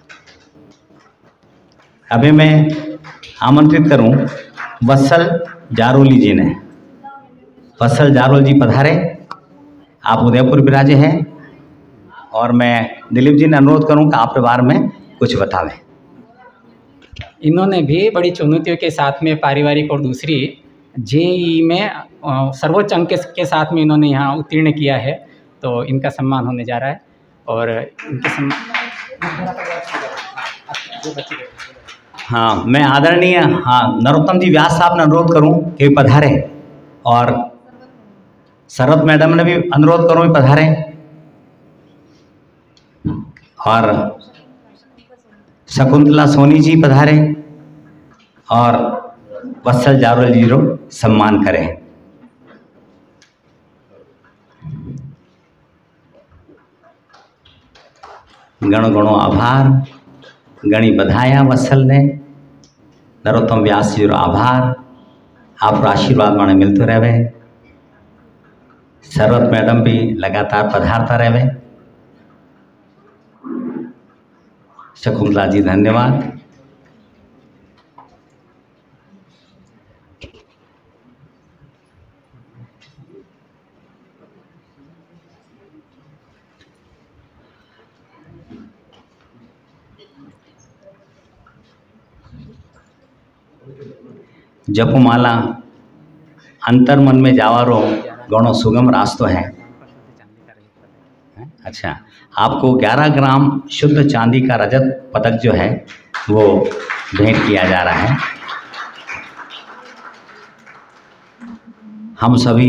Speaker 2: अभी मैं आमंत्रित करूं वत्सल जारोली जी ने। वत्सल जारोल जी पधारे आप उदयपुर विराजे हैं और मैं दिलीप जी ने अनुरोध करूं कि आपके बारे में कुछ बतावें।
Speaker 10: इन्होंने भी बड़ी चुनौतियों के साथ में पारिवारिक और दूसरी जेई में सर्वोच्च अंक के साथ में इन्होंने यहाँ उत्तीर्ण किया है तो इनका सम्मान होने जा रहा है और इनके
Speaker 2: हाँ मैं आदरणीय नरोत्तम जी व्यास साहब ने अनुरोध करूं कि पधारे और सरत मैडम ने भी अनुरोध करूं कि पधारे और शकुंतला सोनी जी पधारे और वत्सल जारोल जी को सम्मान करें। गणो गणो आभार गणी बधाया वत्सल ने नरोत्तम व्यास जी रो आभार आप आशीर्वाद माने मिलते रहे। सरवत मैडम भी लगातार पधारता रहे। शकुंतला जी धन्यवाद। जपमाला अंतर्मन में जावारो गणो सुगम रास्तो है। अच्छा आपको 11 ग्राम शुद्ध चांदी का रजत पदक जो है वो भेंट किया जा रहा है। हम सभी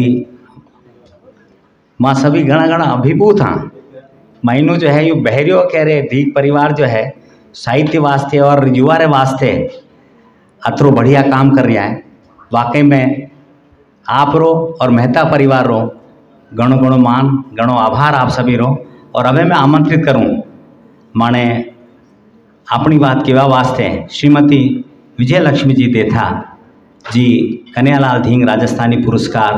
Speaker 2: माँ सभी घना घना अभिभूत हाँ महीनों जो है यू बहरियो कह रहे धीक परिवार जो है साहित्य वास्ते और युवा रे वास्ते अतरो बढ़िया काम कर रहा है। वाकई में आप रो और मेहता परिवार रो गणो गणो मान गणो आभार आप सभी रो। और अबे मैं आमंत्रित करूं माने अपनी बात केवा वास्ते श्रीमती विजय लक्ष्मी जी देथा जी कन्हैयालाल धींग राजस्थानी पुरस्कार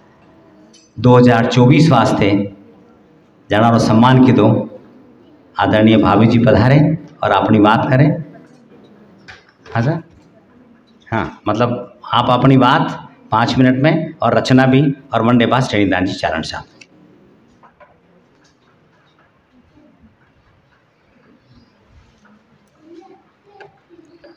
Speaker 2: 2024 वास्ते जनारो सम्मान की दो। आदरणीय भाभी जी पधारे और अपनी बात करें। हाँ सर हाँ मतलब आप अपनी बात 5 मिनट में और रचना भी और वनडे पास श्रेणीदान जी चारण साहब।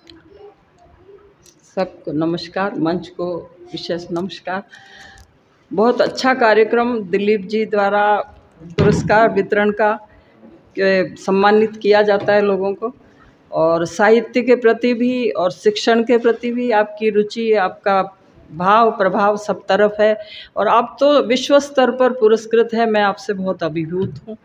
Speaker 1: सबको नमस्कार, मंच को विशेष नमस्कार। बहुत अच्छा कार्यक्रम दिलीप जी द्वारा पुरस्कार वितरण का सम्मानित किया जाता है लोगों को, और साहित्य के प्रति भी और शिक्षण के प्रति भी आपकी रुचि, आपका भाव प्रभाव सब तरफ है, और आप तो विश्व स्तर पर पुरस्कृत है। मैं आपसे बहुत अभिभूत हूँ।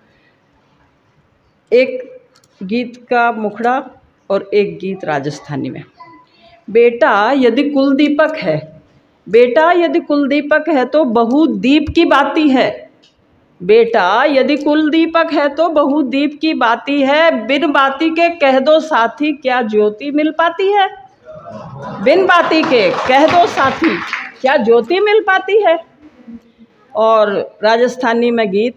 Speaker 1: एक गीत का मुखड़ा और एक गीत राजस्थानी में। बेटा यदि कुलदीपक है, बेटा यदि कुलदीपक है तो बहु दीप की बाती है। बेटा यदि कुलदीपक है तो बहु दीप की बाती है। बिन बाती के कह दो साथी क्या ज्योति मिल पाती है। बिन बाती के कह दो साथी क्या ज्योति मिल पाती है। और राजस्थानी में गीत,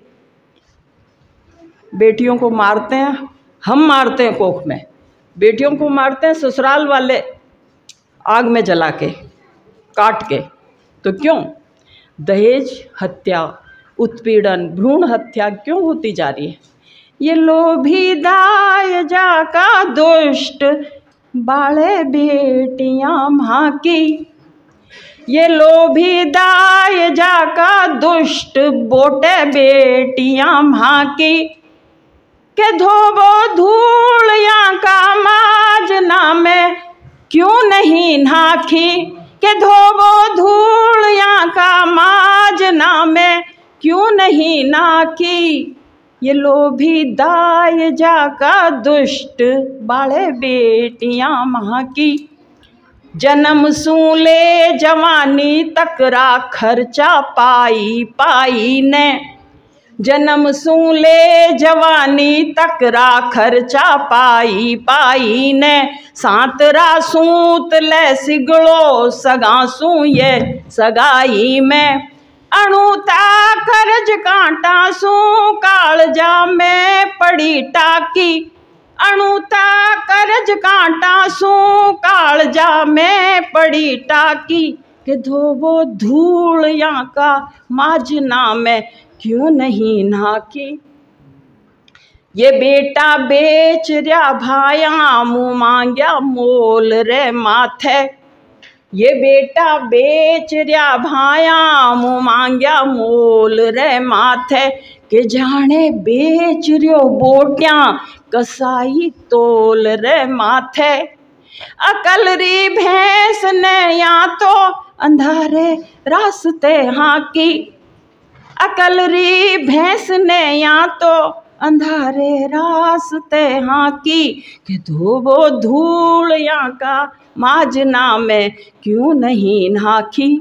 Speaker 1: बेटियों को मारते हैं, हम मारते हैं कोख में, बेटियों को मारते हैं ससुराल वाले आग में जला के काट के, तो क्यों दहेज हत्या, उत्पीड़न, भ्रूण हत्या क्यों होती जा रही है। ये लोभी दायजा का दुष्ट बाले बेटियां माँ की, ये लोभी दायजा का दुष्ट बोटे बेटियां माँ की, के धोबो धूल यहाँ का माजना में क्यों नहीं नाखी, के धोबो धूल यहाँ का माजना में क्यों नहीं नाखी। ये लोभी दायजा का दुष्ट बाले बेटियां माँ की, जन्म सूले जवानी तक रा खर्चा पाई पाई ने, जन्म सूले जवानी तक रा खर्चा पाई पाई ने, सांतरा सूत ले सिगड़ो सगासू ये सगाई में, अणुता करज कांटा सू कालजा में पड़ी टाकी, अणुता करज कांटा सू कालजा में पड़ी टाकी, के धोबो धूल यहाँ का माजना में क्यों नहीं नाकी। ये बेटा बेच रहा भाया मुँह मांग्या मोल रे माथे, ये बेटा बेच रहा भाया मुँह मांग्या मोल रे माथे, के जाने बेच रियो बोटियां कसाई तोल रे माथे। अकल री भैंस ने या तो अंधारे रास्ते हाकी, अकल री भैंस ने या तो अंधारे रास्ते हाकी, के धोबो धूल यहाँ का माजना में क्यों नहीं नाखी।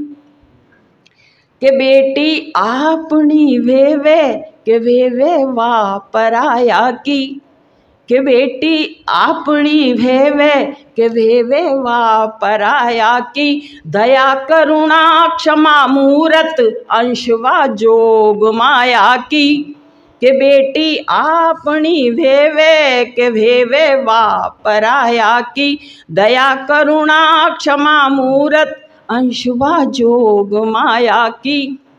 Speaker 1: के बेटी आपनी वेवे के वेवे वापराया की, के बेटी आपनी वेवे के वेवे वापराया की, दया करुणा क्षमा मूरत अंशवा जोग माया की, के बेटी आपनी वेवे के वेवे वापराया की, दया करुणा क्षमा मूरत अंशवा जोग माया की।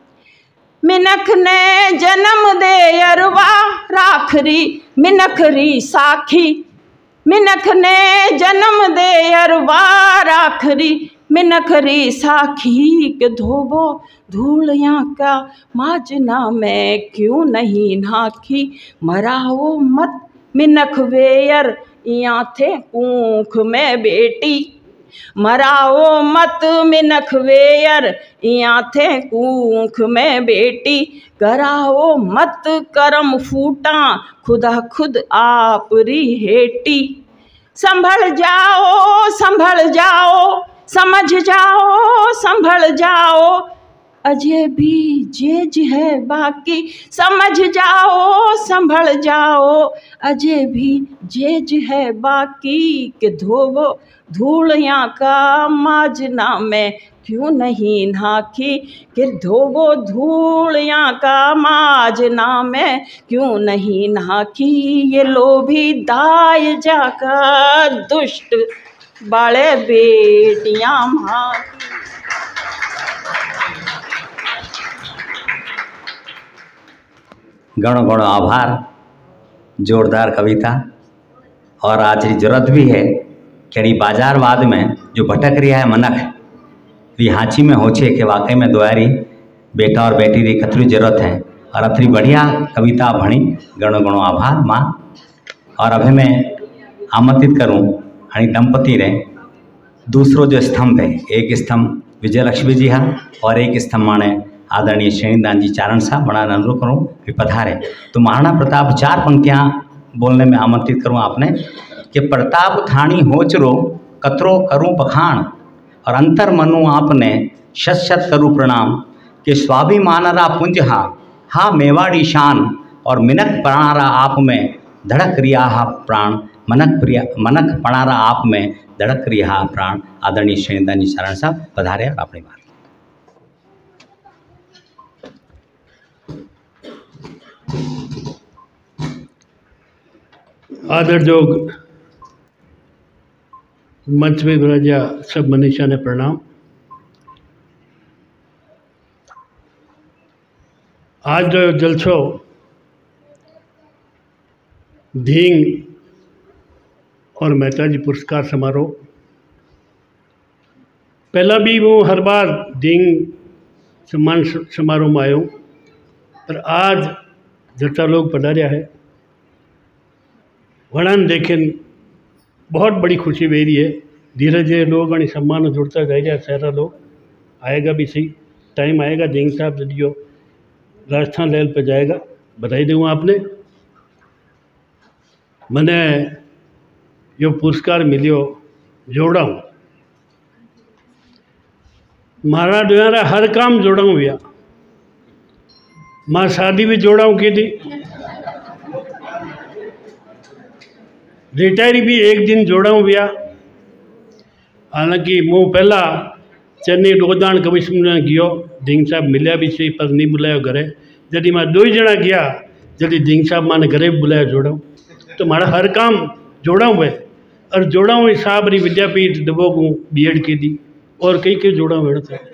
Speaker 1: मिनख ने जन्म दे अरवा राखरी मिनखरी साखी, मिनख ने जन्म दे अरवा राखरी मिनखरी साखी, के धोबो धूल यहाँ का माजना में क्यों नहीं नाखी। मराओ मत मिनख वेयर यहाँ थे ऊख में बेटी, मराओ मत मिनख वेयर यहाँ थे कूख में बेटी, कराओ मत करम फूटा खुदा खुद आप री हेटी। संभल जाओ संभल जाओ समझ जाओ संभल जाओ, अजय भी जेज है बाकी, समझ जाओ संभल जाओ अजय भी जेज है बाकी, के धोबो धूल यहाँ का माजना में क्यों नहीं नाखी, कि धोबो धूल यहाँ का माजना में क्यों नहीं नाखी। ये लोभी दायजा का दुष्ट बाले बेटियां माँ।
Speaker 2: गणो गणो आभार, जोरदार कविता। और आज की जरूरत भी है कि बाजारवाद में जो भटक रहा है मनख, री हाँची में होछे कि वाकई में द्वारी बेटा और बेटी री कतरी जरूरत है। और अतरी बढ़िया कविता भणी, घणो घणो आभार माँ। और अभी मैं आमंत्रित करूँ हणी दंपति रे दूसरो जो स्तंभ है, एक स्तंभ विजयलक्ष्मी जी हाँ और एक स्तंभ माने आदरणीय श्रेणीदान जी चारण साहब, बड़ा अनुरोध करूँ भी पधारे। तो महाराणा प्रताप 4 पंक्तियाँ बोलने में आमंत्रित करूँ आपने कि प्रताप थाणी होचरो कतरो करूँ बखान और अंतर मनु आपने शत शत करूँ प्रणाम कि स्वाभिमानरा पुंज हा मेवाड़ी शान और मिनक पणारा आप में धड़क रिया हा प्राण मनक पणारा आप में धड़क रिया हा प्राण। आदरणीय श्रेणीदान जी चारण साहब पधारे और अपनी बात।
Speaker 9: आदर जोग मंच में विराजा सब मनीषा ने प्रणाम। आज जो जलसो धींग और मेहता जी पुरस्कार समारोह, पहला भी वो हर बार धींग सम्मान समारोह में आयो, पर आज जता लोग पधारिया है वणन देखें बहुत बड़ी खुशी मेरी है। धीरे धीरे लोग अणी सम्मान जुड़ता जाएगा, सारा लोग आएगा भी सही, टाइम आएगा धींग साहब जदियो राजस्थान लेवल पे जाएगा। बधाई दूँ आपने। मैंने यो पुरस्कार मिलियो जोड़ाऊँ मारा द्वारा हर काम जोड़ाऊँ भैया। मां शादी भी जोड़ाऊँ की थी, रिटायरी भी एक दिन जोड़ाऊँ भैया। हालांकि मुँह पहला चेन्नई रोदान कमिश्नर ने गयो, धींग साहब मिलिया भी सही पर नहीं बुलायो घरे। जदि मैं 2 जना गया जदि धींग साहब माने घरे बुलाया जोड़ाऊँ, तो मारा हर काम जोड़ाऊँ वे। और जोड़ाऊँ हिसाब री विद्यापीठ दबोगू बीएड की दी और कई जोड़ाऊँ वेड़ थे।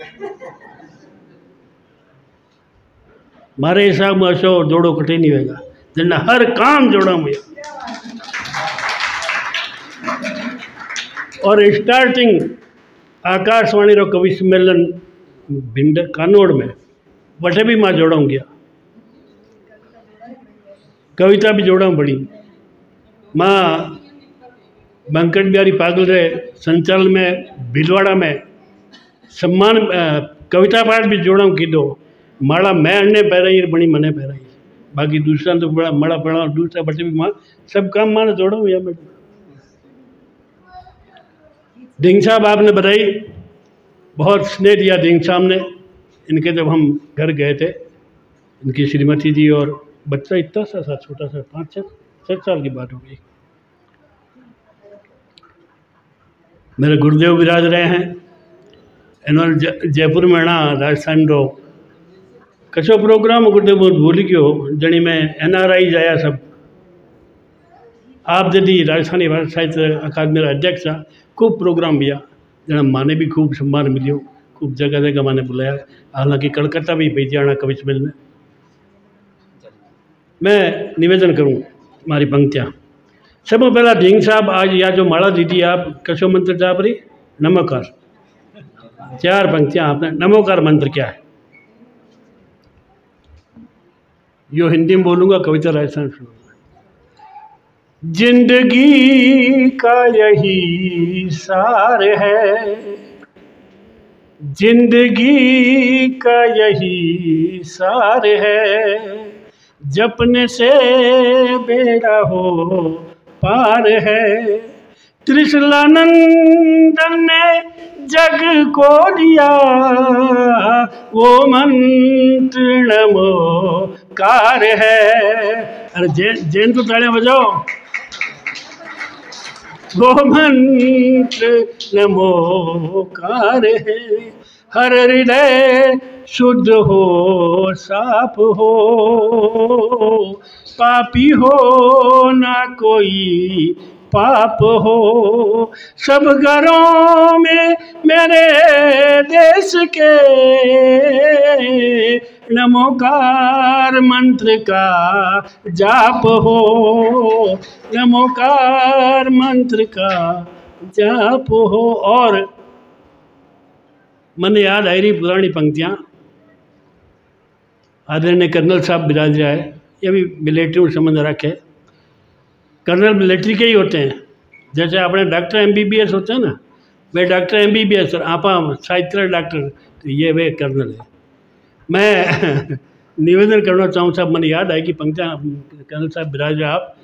Speaker 9: मारे हिसाब में अशो जोड़ो कटे नहीं होगा, जना हर काम जोड़ाऊँ भैया। और स्टार्टिंग आकाशवाणी रो कवि सम्मेलन भिंड कानोड़ में वटे भी मां जोड़ाऊँ गया, कविता भी जोड़ाऊँ बड़ी। मां बंकट बिहारी पागल रे संचालन में भीलवाड़ा में सम्मान कविता पाठ भी जोड़ाऊँ कीधो। माड़ा मैं अन्य पैराई बनी मने पैराई, बाकी दूसरा तो बड़ा मड़ा पड़ा दूसरा बटे भी मां सब काम माने जोड़ाऊँ या मैडम। धींग साहब आपने बताई, बहुत स्नेह दिया धींग साहब ने। इनके जब हम घर गए थे, इनकी श्रीमती जी और बच्चा इतना सा छोटा सा 5-6 साल की बात हो गई। मेरे गुरुदेव विराज रहे हैं। इन्होंने जयपुर में ना राजस्थान रो कशो प्रोग्राम गुरुदेव भूल गयो, जनी में NRI जाया सब। आप यदि राजस्थानी भाषा साहित्य अकादमी अध्यक्ष था, खूब प्रोग्राम किया, जना माने भी खूब सम्मान मिलियो, खूब जगह जगह माने बुलाया। हालांकि कलकत्ता भी भेजियाणा कवि सम्मेलन में। मैं निवेदन करूं हमारी पंक्तियाँ। सब पहला धींग साहब आज या जो माला दीदी आप कशो मंत्र जाप रही नमोकार, 4 पंक्तियाँ आपने। नमोकार मंत्र क्या है यो हिंदी में बोलूँगा, कविता राजस्थान शुरू। जिंदगी का यही सार है, जिंदगी का यही सार है, जपने से बेड़ा हो पार है। त्रिशूलानंदन ने जग को दिया वो मंत्र नमोकार है। अरे जैन तो तालियां बजाओ। वो मंत्र नमोकार है, हर हृदय शुद्ध हो साफ हो, पापी हो ना कोई पाप हो। सब घरों में मेरे देश के नमोकार मंत्र का जाप हो, नमोकार मंत्र का जाप हो। और मन याद आई रही पुरानी पंक्तियाँ। आदरणीय कर्नल साहब बिराज रहा है, ये भी मिलिट्री में संबंध रखे। कर्नल मिलिट्री के ही होते हैं, जैसे अपने डॉक्टर MBBS होते हैं ना, वे डॉक्टर MBBS और आपा साहित्य डॉक्टर, तो ये वे कर्नल है। मैं निवेदन करना चाहूँ साहब, मैंने याद आया कि पंक्तियाँ कर्नल साहब बिराज रहा आप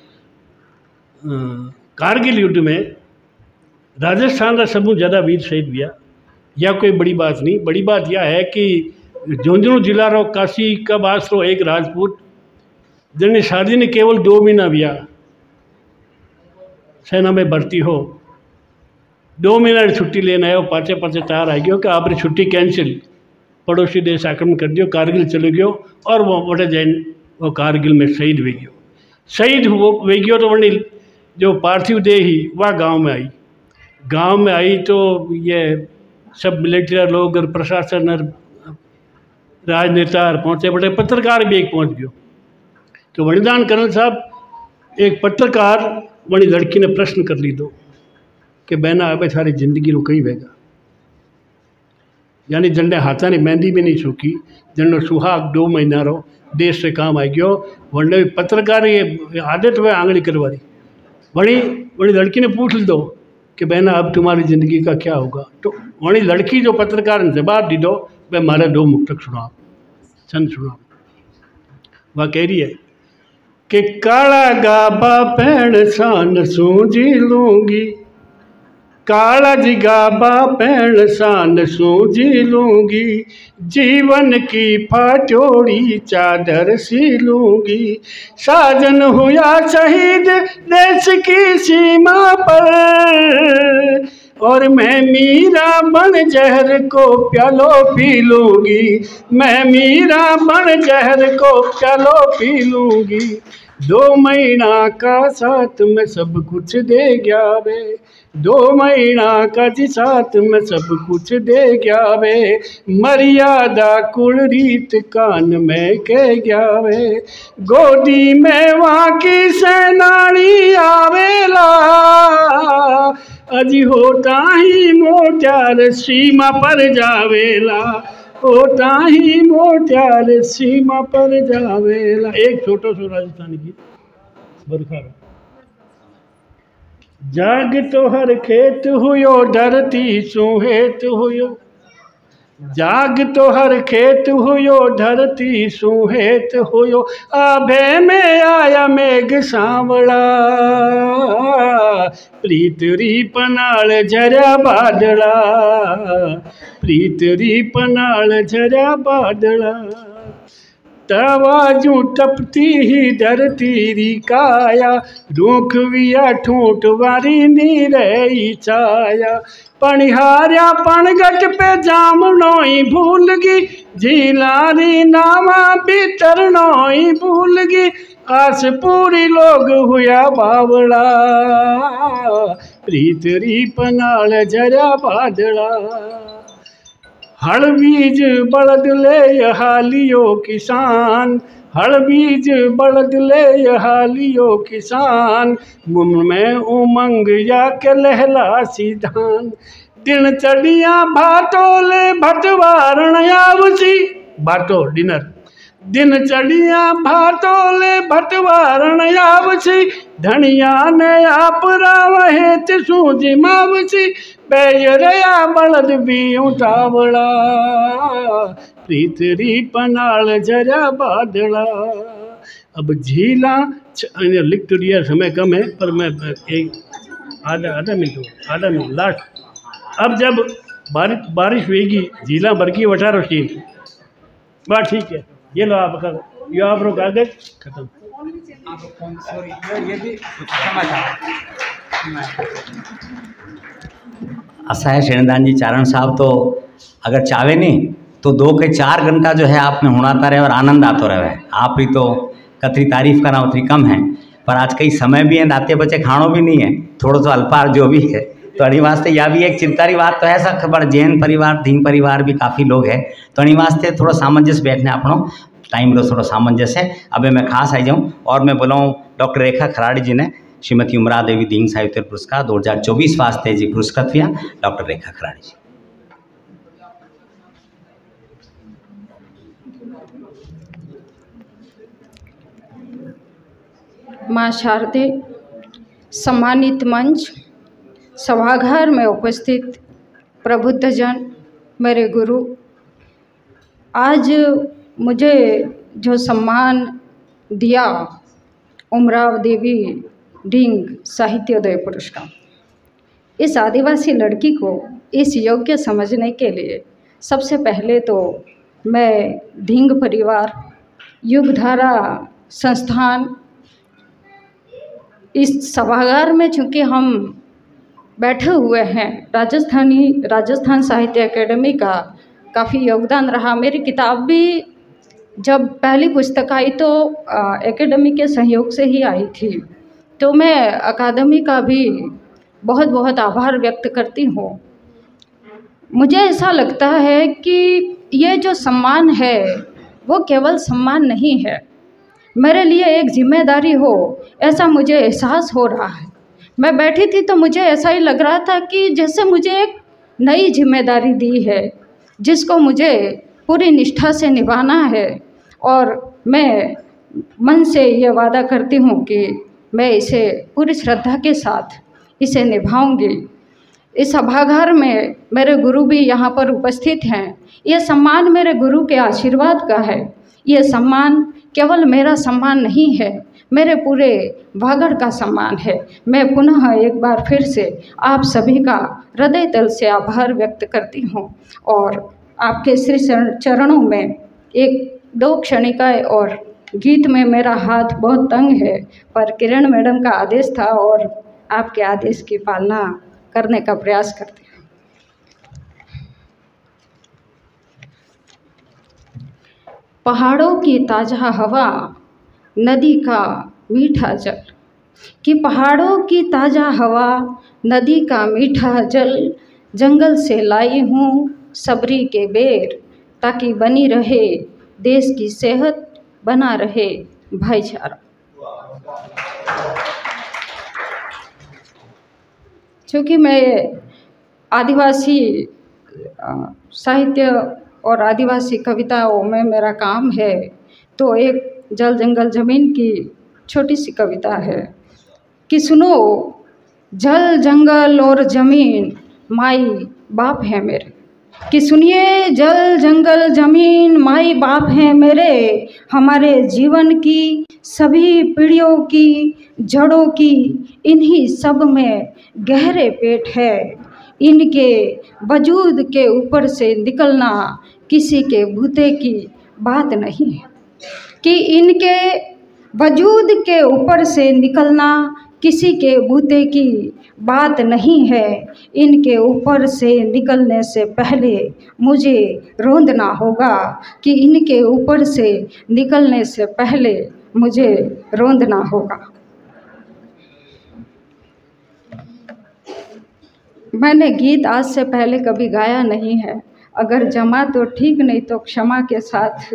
Speaker 9: कारगिल युद्ध में राजस्थान का सबू ज़्यादा वीर शहीद हुआ, यह कोई बड़ी बात नहीं। बड़ी बात यह है कि झुंझुनू जिला रो काशी का बास रो एक राजपूत जिन्हें शादी ने केवल 2 महीना हुआ सेना में भर्ती हो, 2 महीना छुट्टी लेना है, वो पाचे पाचे तैयार आ गयो कि आपने छुट्टी कैंसिल, पड़ोसी देश आक्रमण कर दियो, कारगिल चले गयो और वो वटे जैन वो कारगिल में शहीद हुई गयो। शहीद हो गयो तो वही जो पार्थिव देह ही वह गांव में आई। गांव में आई तो ये सब मिलिट्री लोग और प्रशासन और राजनेता पहुँचे, बड़े पत्रकार भी एक पहुँच गयो। तो वणिदान कर्नल साहब एक पत्रकार वही लड़की ने प्रश्न कर ली दो कि बहना अब सारी जिंदगी रो कहीं बहेगा, यानी जंडे हाथा ने मेहंदी भी नहीं सूखी, जंडो सुहाग 2 महीना रो देश से काम आ गयो। वंडे पत्रकार ये आदत वह आंगली करवारी, वही लड़की ने पूछ ली दो कि बहना अब तुम्हारी ज़िंदगी का क्या होगा। तो वही लड़की जो पत्रकार ने जवाब दी दो, वह मारे 2 मुक्तक सुनाओ, सन सुनाओ। वह कह रही है कि काला गाबा पैण सान सूझी लूँगी, काला जी गाबा पैण सान सूझी लूँगी, जीवन की फाटोड़ी चादर सी लूँगी। साजन हुआ शहीद देश की सीमा पर, और मैं मीरा बन जहर को प्यालो पी लूँगी, मैं मीरा बन जहर को प्यालो पी लूँगी। 2 महीना का साथ में सब कुछ दे गया वे, 2 महीना का जी साथ में सब कुछ दे गया वे, मर्यादा कुल रीत कान में कह गया वे। गोदी में वहाँ की सेनानी आवेला, अजी होता ही मोटार सीमा पर जावेला, होता ही मोटार सीमा पर जावेला। एक छोटो सो राजस्थानी की बरखा। जाग तो हर खेत हुयो धरती सुहेत हुयो, जाग तो हर खेत हुयो धरती सुहेत हुयो, आभे में आया मेघ सांवड़ा, प्रीत री पनाल झरा बादला, प्रीत री पनाल झरा बादला। तवाजू टपती ही धरती री काया, रूख विया ठूठ वारी नी रही छाया। पणिहार्या पणगट पे जामनोई भूलगी, झीलारी नामा बितरनोई भूलगी, आस पूरी लोग हुआ बावड़ा, प्रीत री पनाल झरा बादला। हल बीज बलद ले हालियो किसान, हल बीज बलद ले हालियो किसान, मुम में उमंग या के लहला सी धान। दिन चढ़िया भाटोले भटवारण आवसी, भाटो डिनर, दिन चढ़िया भाटोले भटवारण आवसी, धनिया ने आप रावहेत सूझ मावसी, बैरया बलद भी उठावड़ा, प्रीत री पनाल झरा बादला। अब झीला लिख तो दिया, समय कम है पर मैं एक आधा मिनट लास्ट। अब जब बारिश हुएगी झीला बरकी वटारो शील, बात ठीक है, ये लो आपका, ये आप लोग कागज खत्म।
Speaker 2: ऐसा है श्रीनिदान जी चारण साहब तो अगर चाहे नहीं तो 2 के 4 घंटा जो है आप में हुणाता रहे और आनंद आता रहे। आप ही तो कतरी तारीफ करना उतनी कम है, पर आज कई समय भी है, दाते बच्चे खाणो भी नहीं है, थोड़ा सा अल्पार जो भी है, तो अणी वास्ते यह भी एक चिंता की बात तो है। सब खबर जैन परिवार धींग परिवार भी काफ़ी लोग है, तो अणी वास्ते थोड़ा सामंजस्य बैठने अपनों टाइम रो थोड़ा सामंजस्य है। अब मैं खास आई जाऊँ और मैं बुलाऊँ डॉक्टर रेखा खराड़ी जी ने श्रीमती उमरा देवी दीन साहित्य पुरस्कार 2024 वास्ते जी पुरस्कृत हुआ। डॉक्टर रेखा खराड़ी जी।
Speaker 11: माँ शारदे, सम्मानित मंच, सभागार में उपस्थित प्रबुद्धजन, मेरे गुरु, आज मुझे जो सम्मान दिया उमराव देवी ढींग साहित्योदय पुरस्कार, इस आदिवासी लड़की को इस योग्य समझने के लिए सबसे पहले तो मैं ढींग परिवार, युगधारा संस्थान, इस सभागार में चूँकि हम बैठे हुए हैं, राजस्थान साहित्य अकेडमी का काफ़ी योगदान रहा। मेरी किताब भी जब पहली पुस्तक आई तो एकेडमी के सहयोग से ही आई थी, तो मैं अकादमी का भी बहुत बहुत आभार व्यक्त करती हूँ। मुझे ऐसा लगता है कि ये जो सम्मान है वो केवल सम्मान नहीं है, मेरे लिए एक जिम्मेदारी हो, ऐसा मुझे एहसास हो रहा है। मैं बैठी थी तो मुझे ऐसा ही लग रहा था कि जैसे मुझे एक नई जिम्मेदारी दी है जिसको मुझे पूरी निष्ठा से निभाना है, और मैं मन से ये वादा करती हूँ कि मैं इसे पूरी श्रद्धा के साथ इसे निभाऊंगी। इस सभागार में मेरे गुरु भी यहाँ पर उपस्थित हैं। ये सम्मान मेरे गुरु के आशीर्वाद का है। ये सम्मान केवल मेरा सम्मान नहीं है, मेरे पूरे भागड़ का सम्मान है। मैं पुनः एक बार फिर से आप सभी का हृदय तल से आभार व्यक्त करती हूँ, और आपके श्री चरणों में एक दो क्षणिकाएँ और गीत में मेरा हाथ बहुत तंग है, पर किरण मैडम का आदेश था और आपके आदेश की पालना करने का प्रयास करते हैं। पहाड़ों की ताज़ा हवा, नदी का मीठा जल, कि पहाड़ों की ताज़ा हवा, नदी का मीठा जल, जंगल से लाई हूँ सबरी के बेर, ताकि बनी रहे देश की सेहत, बना रहे भाईचारा। चूँकि मैं आदिवासी साहित्य और आदिवासी कविताओं में मेरा काम है, तो एक जल जंगल ज़मीन की छोटी सी कविता है कि सुनो, जल जंगल और ज़मीन माई बाप है मेरे, कि सुनिए, जल जंगल ज़मीन माई बाप हैं मेरे, हमारे जीवन की सभी पीढ़ियों की जड़ों की इन्हीं सब में गहरे पेट है। इनके वजूद के ऊपर से निकलना किसी के भूते की बात नहीं है, कि इनके वजूद के ऊपर से निकलना किसी के बूते की बात नहीं है। इनके ऊपर से निकलने से पहले मुझे रोंदना होगा, कि इनके ऊपर से निकलने से पहले मुझे रोंदना होगा। मैंने गीत आज से पहले कभी गाया नहीं है, अगर जमा तो ठीक, नहीं तो क्षमा के साथ।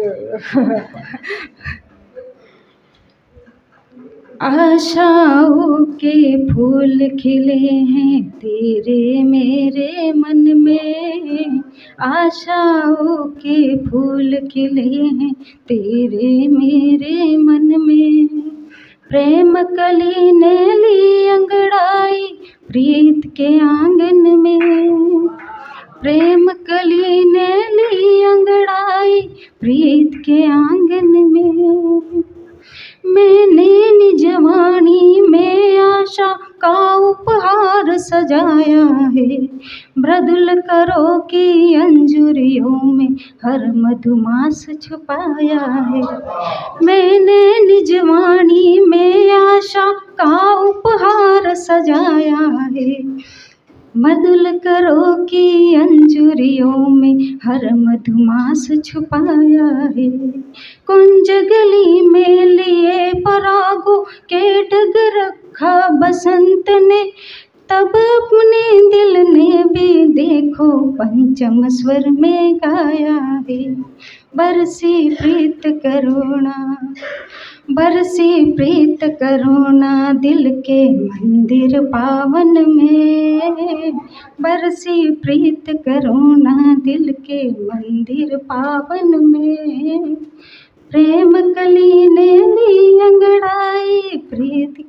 Speaker 11: आशाओं के फूल खिले हैं तेरे मेरे मन में, आशाओं के फूल खिले हैं तेरे मेरे मन में, प्रेम कली ने ली अंगड़ाई प्रीत के आंगन में, प्रेम कली ने ली अंगड़ाई प्रीत के आंगन में, मैंने निज वाणी में आशा का उपहार सजाया है, मृदुल करो की अंजुरियों में हर मधुमास छुपाया है। मैंने निज वाणी में आशा का उपहार सजाया है, मधुल करो की अंजुरियों में हर मधुमास छुपाया है। कुंज गली में लिए परागों के डग रखा बसंत ने, तब अपने दिल ने भी देखो पंचम स्वर में गाया है। बरसी प्रीत करुणा, बरसी प्रीत करुणा दिल के मंदिर पावन में, बरसी प्रीत करुणा दिल के मंदिर पावन में, प्रेम कली ने ली अंगड़ाई प्रीत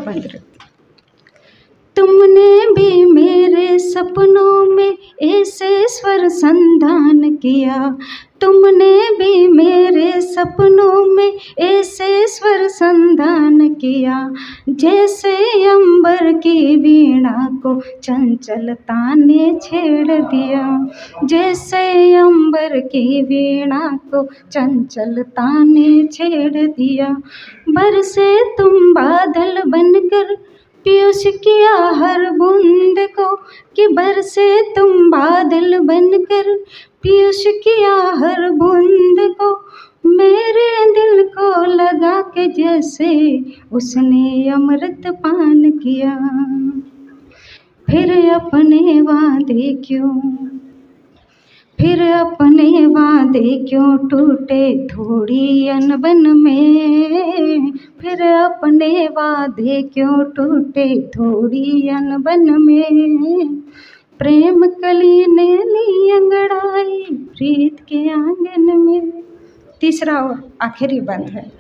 Speaker 11: बंद रखती। तुमने भी मेरे सपनों में ऐसे स्वर संधान किया, तुमने भी मेरे सपनों में ऐसे स्वर संधान किया, जैसे अंबर की वीणा को चंचलता ने छेड़ दिया, जैसे अंबर की वीणा को चंचलता ने छेड़ दिया। बरसे तुम बादल बनकर पीयूष किया हर बूंद को, कि बरसे तुम बादल बनकर पीयूष किया हर बूंद को, मेरे दिल को लगा के जैसे उसने अमृत पान किया। फिर अपने वादे क्यों, फिर अपने वादे क्यों टूटे थोड़ी अनबन में, फिर अपने वादे क्यों टूटे थोड़ी अनबन में। प्रेम कली ने ली अंगड़ाई प्रीत के आंगन में। तीसरा और आखिरी बंद है।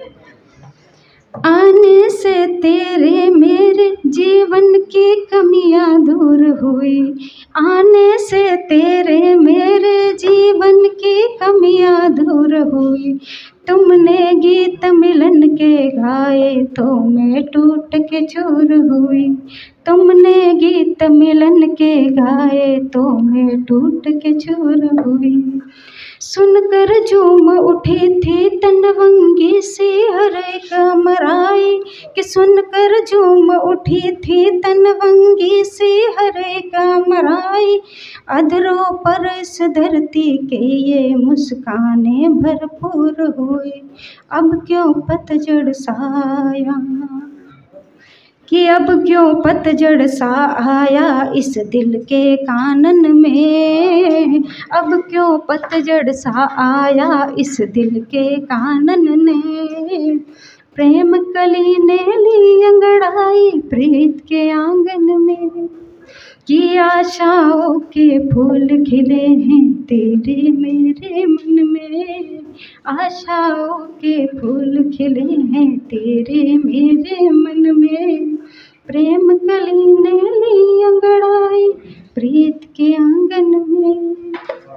Speaker 11: आने से तेरे मेरे जीवन की कमियां दूर हुई, आने से तेरे मेरे जीवन की कमियां दूर हुई। तुमने गीत मिलन के गाए तो मैं टूट के चूर हुई, तुमने गीत मिलन के गाए तो मैं टूट के चूर हुई। सुनकर झूम उठी थी तनवंगी सी हर एक अमराई, कि सुनकर झूम उठी थी तनवंगी सी हर एक अमराई। अधरों पर इस धरती के ये मुस्काने भरपूर हुई, अब क्यों पतझड़ साया, कि अब क्यों पतझड़ सा आया इस दिल के कानन में, अब क्यों पतझड़ सा आया इस दिल के कानन ने। प्रेम कली ने ली अंगड़ाई प्रीत के आंगन में, कि आशाओं के फूल खिले हैं तेरे मेरे मन में, आशाओं के फूल खिले हैं तेरे मेरे मन में। प्रेम कली ने ली अंगड़ाई प्रीत के आंगन में।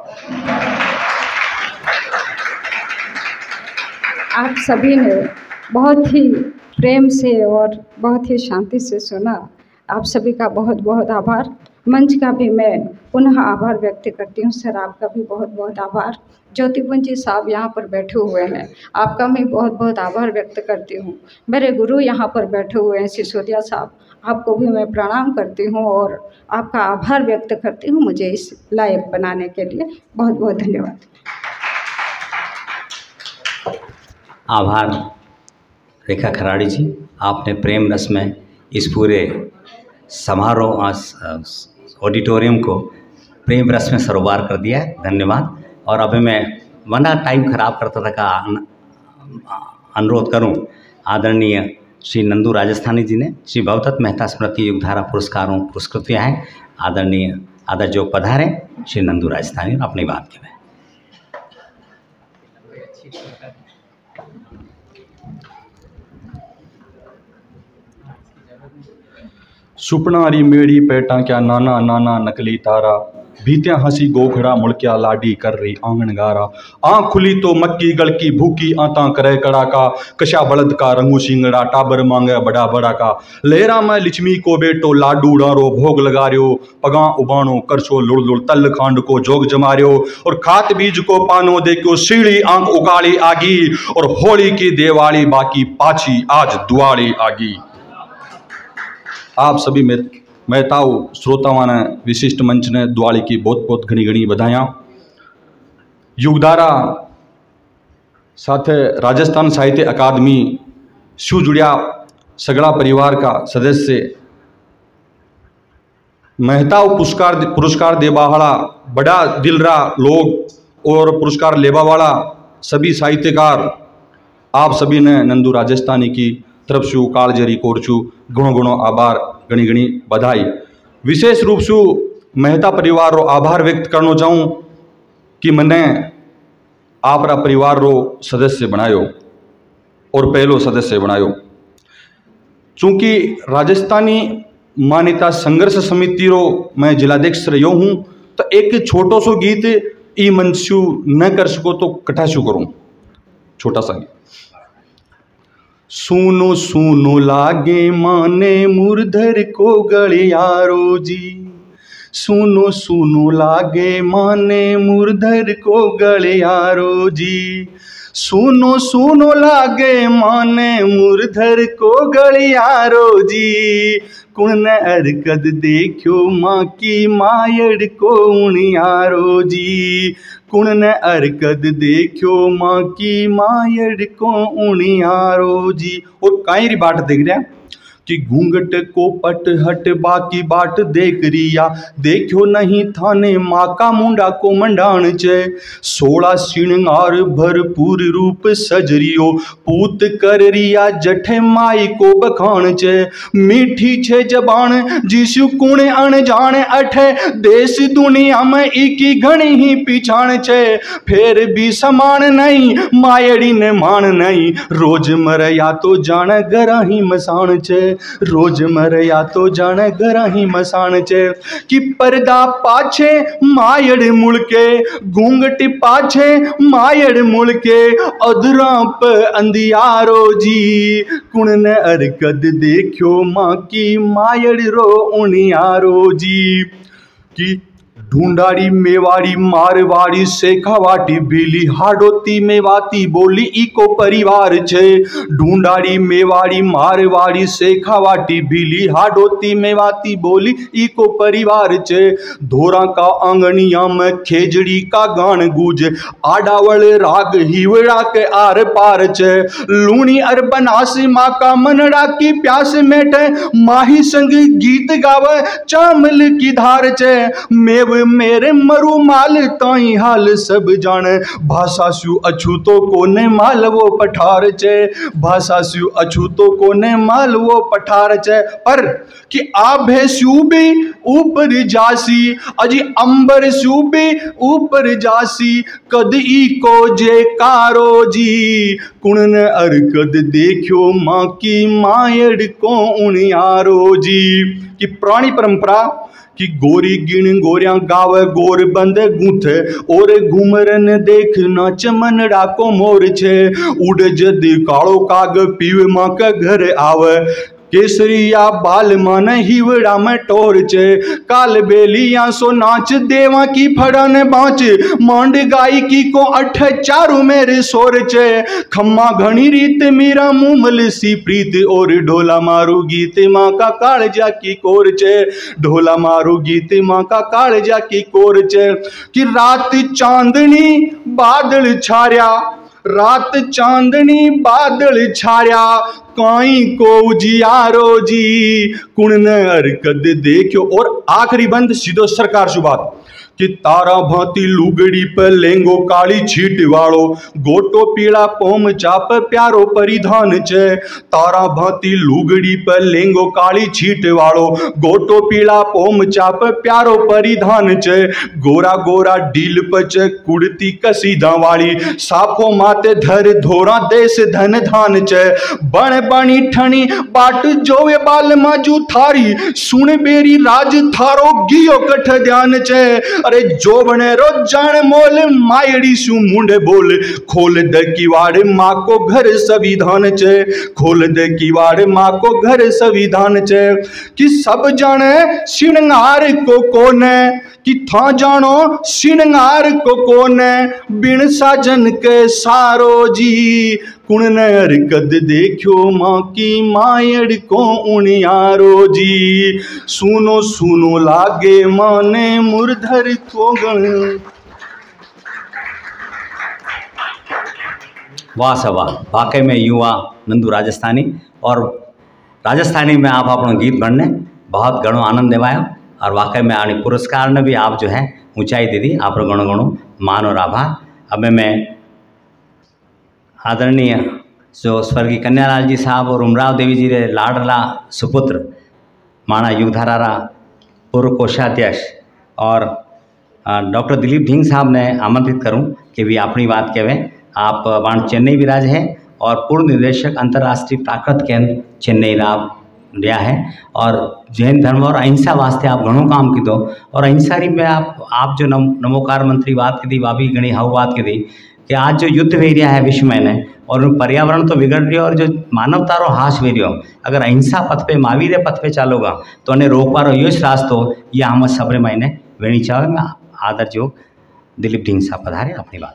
Speaker 11: आप सभी ने बहुत ही प्रेम से और बहुत ही शांति से सुना। आप सभी का बहुत बहुत आभार। मंच का भी मैं पुनः आभार व्यक्त करती हूँ। सर आपका भी बहुत बहुत आभार। ज्योतिपुंज जी साहब यहाँ पर बैठे हुए हैं, आपका मैं बहुत बहुत आभार व्यक्त करती हूँ। मेरे गुरु यहाँ पर बैठे हुए हैं सिसोदिया साहब, आपको भी मैं प्रणाम करती हूँ और आपका आभार व्यक्त करती हूँ मुझे इस लायक बनाने के लिए। बहुत बहुत धन्यवाद।
Speaker 2: आभार रेखा खराड़ी जी, आपने प्रेम रस में इस पूरे समारोह ऑडिटोरियम को प्रेम रस में सरोबार कर दिया है। धन्यवाद। और अभी मैं वरना टाइम खराब करता था का अनुरोध करूं, आदरणीय श्री नंदू राजस्थानी जी ने श्री भवदत्त मेहता स्मृति युगधारा पुरस्कारों पुरस्कृत किया है। आदरणीय आदर जो पधारे श्री नंदू राजस्थानी अपनी बात करें।
Speaker 12: सुपनारी मेड़ी पेटा क्या नाना नाना नकली तारा, भीत्या हंसी गोखड़ा मुड़क्या लाडी कर रही आंगन गारा। आँख खुली तो मक्की गलकी भूखी आता करे कड़ा का, कशा बलद का रंगू सिंगड़ा टाबर मांगे बड़ा बड़ा का। लेरा में लिचमी को बेटो लाडू डारो भोग लगा रियो, पगा उबाणो करसो लुड़ लुड़ तल खांड को जोग जमा रियो। और खात बीज को पानो देखो सीढ़ी आंख उगाड़ी आगी, और होली की देवाली बाकी पाछी आज दुआली आगी। आप सभी मेहताओं श्रोताओं ने विशिष्ट मंच ने दिवाली की बहुत बहुत घनी घनी बधाइयाँ। युगधारा साथ राजस्थान साहित्य अकादमी शू जुड़िया सगड़ा परिवार का सदस्य मेहताओं पुरस्कार देवा वाला बड़ा दिलरा लोग और पुरस्कार लेवा वाला सभी साहित्यकार, आप सभी ने नंदू राजस्थानी की तरफ से कालजरी कोरचू गुणो गुणो आभार घनी घनी बधाई। विशेष रूप से मेहता परिवार रो आभार व्यक्त करना चाहूँ कि मैंने आपरा परिवार रो सदस्य बनायो और पहलो सदस्य बनायो। चूँकि राजस्थानी मान्यता संघर्ष समिति रो मैं जिलाध्यक्ष रहो हूँ, तो एक छोटो सो गीत ई मंचू न कर सको तो कठा शू करूँ, छोटा सा गीत। सुनो सुनो लागे माने मुरधर को गलियारो जी, सुनो सुनो लागे माने मुरधर को गलियारो जी, सुनो सुनो लागे माने मुरधर को गलियारो जी, कुण अरकद देखो माँ की मायड़ को उनियारो जी, कुण अरकद देखो माँ की मायड़ को उनियारो जी। और कायरी बाट देख रहा कि घूंघट को पट हट बाकी बाट देख रिया, देखो नहीं थाने माँ का मुंडा को मंडाण चे, 16 श्रृंगार भरपूर रूप सजरियो, पूत कर रिया जठे माई को बखान चे, मीठी छे जबान जिसु कुण अनजान अठे, देश दुनिया में इकी घणी ही पिछाण छे, फिर भी समान नहीं मायड़ी ने मान नहीं, रोज मरया तो जान गरा ही मसान छे, रोज मरया तो जाने घरा ही मसान चे, कि पर्दा पाछे मायड़ मुड़के, घूंघट पाछे मायड़ मुड़के, अधरा पे अंधियारो जी, कुण ने अरकद देखो माँ की मायड़ रो उनियारो जी। कि ढूंढाड़ी मेवाड़ी मारवाड़ी शेखावाटी भीली हाडोती मेवाती बोली इको परिवार छे, ढूंढाड़ी मेवाड़ी मारवाड़ी शेखावाटी भीली हाडोती मेवाती बोली इको परिवार छे, धोरा का आंगनिया में खेजड़ी का गान गूंजे, आडावल राग हिवड़ा के आर पार छे, लूणी अर बनासी माँ का मनड़ा की प्यास मेटे, माही संग गीत गावे चामल की धार छे, मेव मेरे मरु माल ताई हाल सब जाने, भाषा सु अछूतो कोने माल वो पठार चे, भाषा सु अछूतो कोने माल वो पठार चे, पर कि आभे सु भी ऊपर जासी, अजी अंबर सु भी ऊपर जासी, कद ई को जे कारो जी, कुण अरकद देखो माँ की मायड़ को उनियारो जी। कि पुरानी परंपरा कि गोरी गिण गोरियां गावे गोर बंद गूंथे, और घूमरन देख नाच मनड़ा को मोर छे, उड़ जद कालो काग पीवे माँ के घर आवे, केसरिया बाल मन हिवड़ा में टोर चे, काल बेलिया सो नाच देवा की फड़न बाँच, मांड गाई की को अठ चारू मेरे सोर चे, खम्मा घनी रीत मीरा मुमल सी प्रीत, और ढोला मारू गीत माँ का कालजा की कोर चे, ढोला मारू गीत माँ का कालजा की कोर चे। कि रात चांदनी बादल छाया, रात चांदनी बादल छाया, काई को उजियारो जी, कुण अरकद देखो। और आखिरी बंद सीधो सरकार सुबात कि तारा भांति लुगड़ी पे लेंगो काली छीट वालो, गोटो पीला पोम चाप प्यारो परिधान छे, तारा भांति लुगड़ी पे लेंगो काली छीट वालो, गोटो पीला पोम चाप प्यारो परिधान छे, गोरा गोरा डील पच कुड़ती कसीदा वाली, साफो माते धर धोरा देश धन धान छे, बण बणी ठणी बाट जोवे बाल माजू थारी, सुन बेरी राज थारो गियो कठ ध्यान छे, अरे जो बने रो जान मोल मायड़ी सु मुंडे बोल, खोल दे किवाड़ माँ को घर संविधान चे, खोल दे किवाड़ माँ को घर संविधान चे। कि सब जाने श्रृंगार को कोने, कि था जानो श्रृंगार को कोने, बिन साजन के सारो जी, कुण अरकद देखो माँ की मायड़ को उनियारो जी, सुनो सुनो लागे माने मुरधर को गण।
Speaker 2: वाह सा वाह, वाकई में युवा नंदू राजस्थानी, और राजस्थानी में आप अपना गीत बढ़ने बहुत घणो आनंद देवायो, और वाकई में आने पुरस्कार ने भी आप जो है ऊंचाई दे दी, आप घणो घणो मान और आभार। अब मैं आदरणीय जो स्वर्गीय कन्यालाल जी साहब और उमराव देवी जी रे लाडला सुपुत्र माणा युगधारा रा पूर्व कोषाध्यक्ष और डॉक्टर दिलीप ढींग साहब ने आमंत्रित करूं कि भी अपनी बात कहें। आप वाण चेन्नई विराज है और पूर्व निदेशक अंतर्राष्ट्रीय प्राकृत केंद्र चेन्नई राव लिया है और जैन धर्म और अहिंसा वास्ते आप घणो काम कीधो और अहिंसा री में आप जो नमोकार मंत्री बात की थी वाभी घणी हाउ बात की थी कि आज जो युद्ध वे रहा है विश्व में ने और पर्यावरण तो बिगड़ रही और जो मानवता रो हाश वे रहो अगर अहिंसा पथ पे महावीर पथ पे चालोगा तो उन्हें रोकवारो यो रास्तो ये हम सबरे महीने वेणी चाहे मैं आदर जो दिलीप ढींगसा पधारे अपनी बात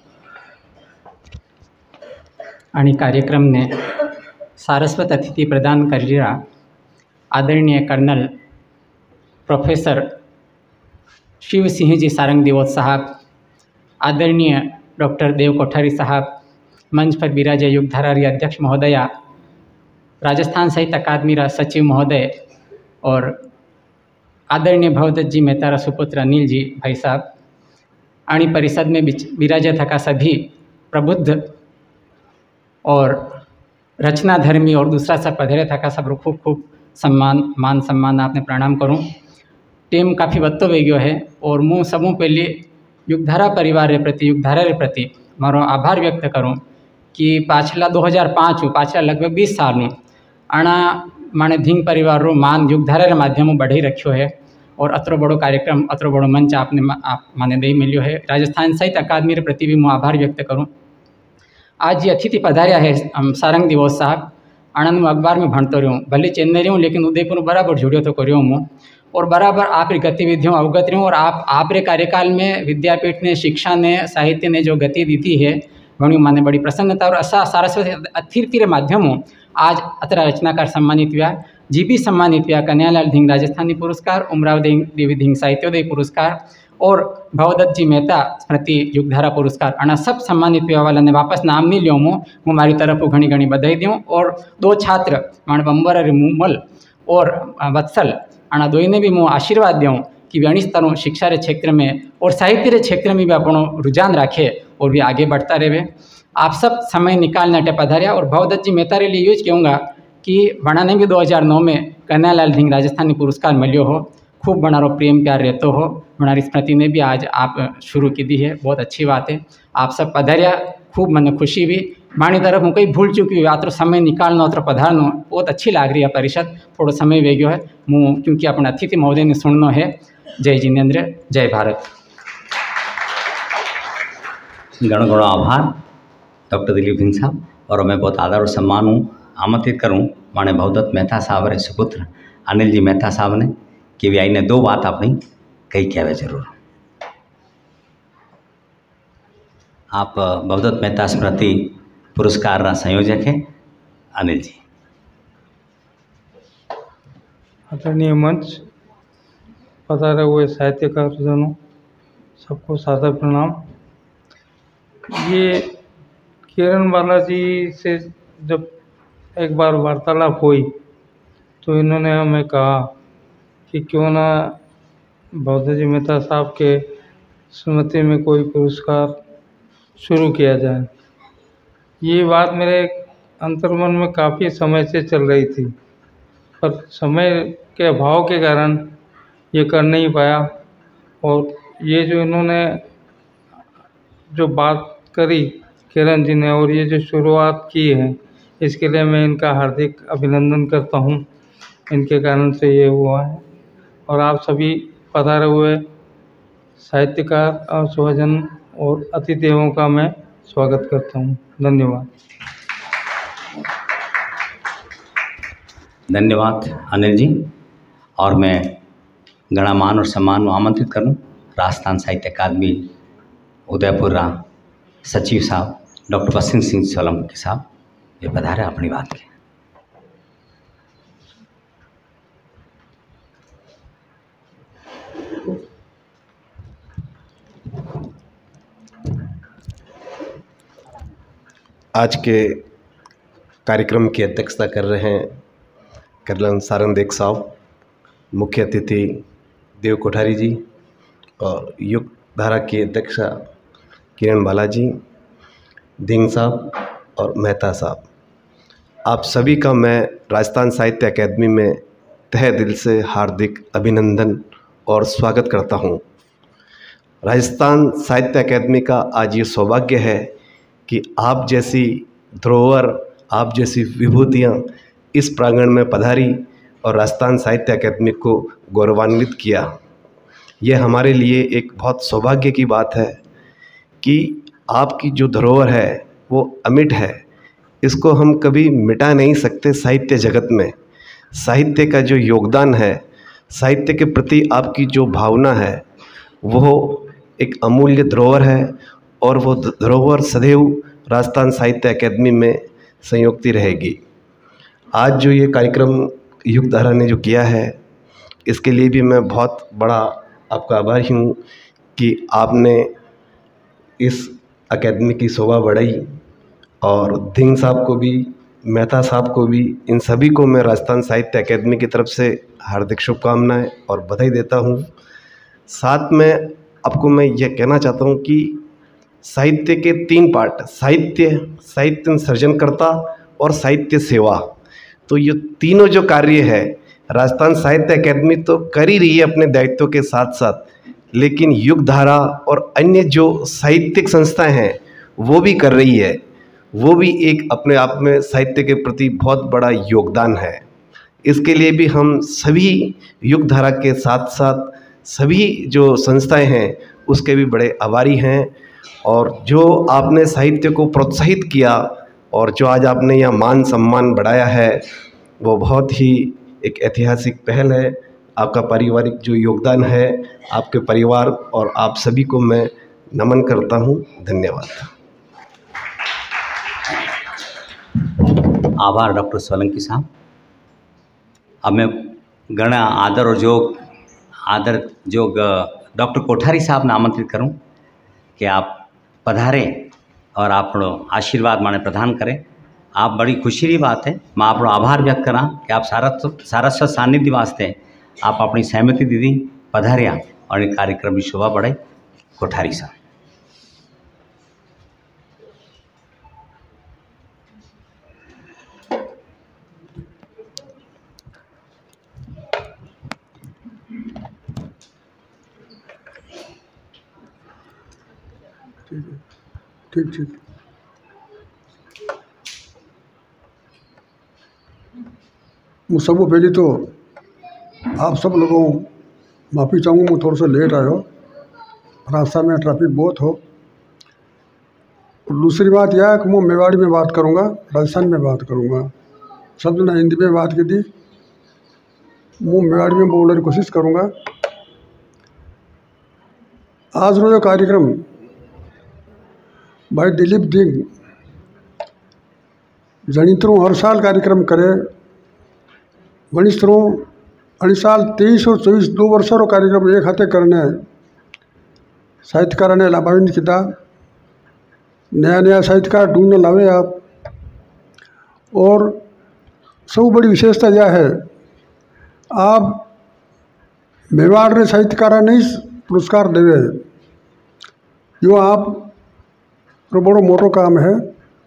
Speaker 10: आणि कार्यक्रम ने सारस्वत अतिथि प्रदान करेला आदरणीय कर्नल प्रोफेसर शिव सिंह जी सारंग देवोत साहब, आदरणीय डॉक्टर देव कोठारी साहब, मंच पर विराजे युगधारा अध्यक्ष महोदया, राजस्थान साहित्य अकादमी रा सचिव महोदय और आदरणीय भवदत्त जी मेहता सुपुत्र अनिल जी भाई साहब, आणि परिषद में विराजे थका सभी प्रबुद्ध और रचना धर्मी और दूसरा सब पधरे थका सब खूब खूब मान सम्मान आपने प्रणाम करूँ। टीम काफ़ी वत्तो वेग्यो है और मुँ सबों पहले युगधारा परिवार रे प्रति युगधारा रे प्रति मारो आभार व्यक्त करूँ कि पाछला 2005 पाछला लगभग 20 साल आना माने धिंग परिवार रो मान युगधारा रे माध्यम बढ़ी रखियो है और अतरो बड़ो कार्यक्रम अतरो बड़ो मंच आपने आप माने दे मिलियो है। राजस्थान साहित्य अकादमी रे प्रति भी मुँ आभार व्यक्त करूँ। आज ये अतिथि पधार्या है सारंग दिवस साहब, आनंद में अखबार में भणतो रहूँ, भले चेन्नई रहूँ लेकिन उदयपुर बराबर जुड़ियो तो करियो हूँ और बराबर आप गतिविधियों अवगत रहूँ और आप रे कार्यकाल में विद्यापीठ ने शिक्षा ने साहित्य ने जो गति दी है घणी माने बड़ी प्रसन्नता और असा सारस्वती अतिथि रे माध्यमों आज अतरा रचनाकार सम्मानित हुआ, जीबी सम्मानित हुआ, कन्यालाल धिंग राजस्थानी पुरस्कार, उमराव देवी धिंग साहित्योदय पुरस्कार और भवदत्त जी मेहता स्मृति युगधारा पुरस्कार आना सब सम्मानित हुआ वाला ने वापस नाम नहीं लियो हूँ मारी तरफ घनी घनी बधाई दूँ और 2 छात्र माण बंबर मुमल और वत्सल आना दोई ने भी मुँह आशीर्वाद दूँ कि वे अणिस तरह शिक्षा रे क्षेत्र में और साहित्य रे क्षेत्र में भी अपनो रुझान रखे और भी आगे बढ़ता रहे। आप सब समय निकालने अटे पधारिया और भवदत्त जी मेहता रे लिए यूज कहूँगा कि बना ने भी 2009 में कन्यालाल धिंग राजस्थानी पुरस्कार मिलियो हो, खूब बनारो प्रेम प्यार रहते हो, बनारी स्मृति ने भी आज आप शुरू की दी है, बहुत अच्छी बात है। आप सब पधारिया, खूब मन खुशी भी मानी तरफ हूँ कहीं भूल चुकी हुई आतर समय निकालना अतर पधारनो बहुत अच्छी लाग रही है परिषद, थोड़ा समय वेग्यो है मुँह क्योंकि अपना अतिथि महोदय ने सुनना है। जय जिनेन्द्र, जय भारत।
Speaker 2: घणो घणो आभार डॉक्टर दिलीप सिंह साहब और मैं बहुत आदर और सम्मान हूँ आमंत्रित करूँ माने भवदत्त मेहता साहब रे सुपुत्र अनिल जी मेहता साहब ने कि वे आई ने 2 बात अपनी कही कहवे जरूर। आप भवदत्त मेहता स्मृति पुरस्कार रा संयोजक है अनिल जी।
Speaker 13: आदरणीय मंच पधारे हुए साहित्यकार जनों सबको सादर प्रणाम। ये किरण बालाजी से जब एक बार वार्तालाप हुई तो इन्होंने हमें कहा कि क्यों ना भवदत्त जी मेहता साहब के स्मृति में कोई पुरस्कार शुरू किया जाए। ये बात मेरे अंतर्मन में काफ़ी समय से चल रही थी पर समय के अभाव के कारण ये कर नहीं पाया और ये जो इन्होंने जो बात करी किरण जी ने और ये जो शुरुआत की है इसके लिए मैं इनका हार्दिक अभिनंदन करता हूँ। इनके कारण से ये हुआ है और आप सभी पधारे हुए साहित्यकार और स्वजन और अतिथियों का मैं स्वागत करता हूँ। धन्यवाद।
Speaker 2: धन्यवाद अनिल जी। और मैं घना मान और सम्मान आमंत्रित करूँ राजस्थान साहित्य अकादमी उदयपुर रा सचिव साहब डॉक्टर वसिंठ सिंह सोलंकी साहब ये पधारे अपनी बात के।
Speaker 14: आज के कार्यक्रम की अध्यक्षता कर रहे हैं कर्नल सारंग देव साहब, मुख्य अतिथि देव कोठारी जी और युग धारा के अध्यक्ष किरण बालाजी, धिंग साहब और मेहता साहब। आप सभी का मैं राजस्थान साहित्य अकादमी में तहे दिल से हार्दिक अभिनंदन और स्वागत करता हूं। राजस्थान साहित्य अकादमी का आज ये सौभाग्य है कि आप जैसी धरोहर, आप जैसी विभूतियाँ इस प्रांगण में पधारी और राजस्थान साहित्य अकादमी को गौरवान्वित किया। ये हमारे लिए एक बहुत सौभाग्य की बात है कि आपकी जो धरोहर है वो अमिट है, इसको हम कभी मिटा नहीं सकते। साहित्य जगत में साहित्य का जो योगदान है, साहित्य के प्रति आपकी जो भावना है, वो एक अमूल्य धरोहर है और वो धरोहर सदैव राजस्थान साहित्य अकादमी में संयोक्ति रहेगी। आज जो ये कार्यक्रम युगधारा ने जो किया है, इसके लिए भी मैं बहुत बड़ा आपका आभारी हूँ कि आपने इस अकादमी की शोभा बढ़ाई। और धिंग साहब को भी, मेहता साहब को भी, इन सभी को मैं राजस्थान साहित्य अकादमी की तरफ से हार्दिक शुभकामनाएं और बधाई देता हूँ। साथ में आपको मैं ये कहना चाहता हूँ कि साहित्य के 3 पार्ट, साहित्य सृजनकर्ता और साहित्य सेवा, तो ये तीनों जो कार्य है राजस्थान साहित्य अकादमी तो कर ही रही है अपने दायित्व के साथ साथ, लेकिन युगधारा और अन्य जो साहित्यिक संस्थाएं हैं वो भी कर रही है। वो भी एक अपने आप में साहित्य के प्रति बहुत बड़ा योगदान है। इसके लिए भी हम सभी युगधारा के साथ साथ सभी जो संस्थाएं हैं उसके भी बड़े आभारी हैं। और जो आपने साहित्य को प्रोत्साहित किया और जो आज आपने यह मान सम्मान बढ़ाया है, वो बहुत ही एक ऐतिहासिक पहल है। आपका पारिवारिक जो योगदान है, आपके परिवार और आप सभी को मैं नमन करता हूँ। धन्यवाद।
Speaker 2: आभार डॉक्टर सोलंकी साहब। अब मैं गण आदर जोग डॉक्टर कोठारी साहब ने आमंत्रित करूं कि आप पधारें और आप आशीर्वाद माने प्रदान करें। आप बड़ी खुशी की बात है, मैं आप आभार व्यक्त करा कि आप सारस्वत सानिध्य वास्ते आप अपनी सहमति दीदी पधारिया और ये कार्यक्रम की शोभा बढ़ाई। कोठारी साहब।
Speaker 15: ठीक। मैं सब पहले तो आप सब लोगों माफ़ी चाहूँगा, मैं थोड़ा सा लेट आयो, रास्ता में ट्रैफिक बहुत हो। और दूसरी बात यह है कि मैं मेवाड़ी में बात करूँगा, राजस्थान में बात करूँगा। सब जना हिंदी में बात की थी, मैं मेवाड़ी में बोलने की कोशिश करूँगा। आज रो जो कार्यक्रम भाई दिलीप धिंग जनित्रों हर साल कार्यक्रम करे, गणित्रों अड़ी साल 23 और 24 2 वर्षों रो कार्यक्रम एक हाथे करने साहित्यकार ने लाभान्वित किया। नया साहित्यकार ढूंढने लावे आप। और सब बड़ी विशेषता यह है, आप मेवाड़ रे साहित्यकार नहीं पुरस्कार देवे, जो आप तो बड़ो मोटो काम है।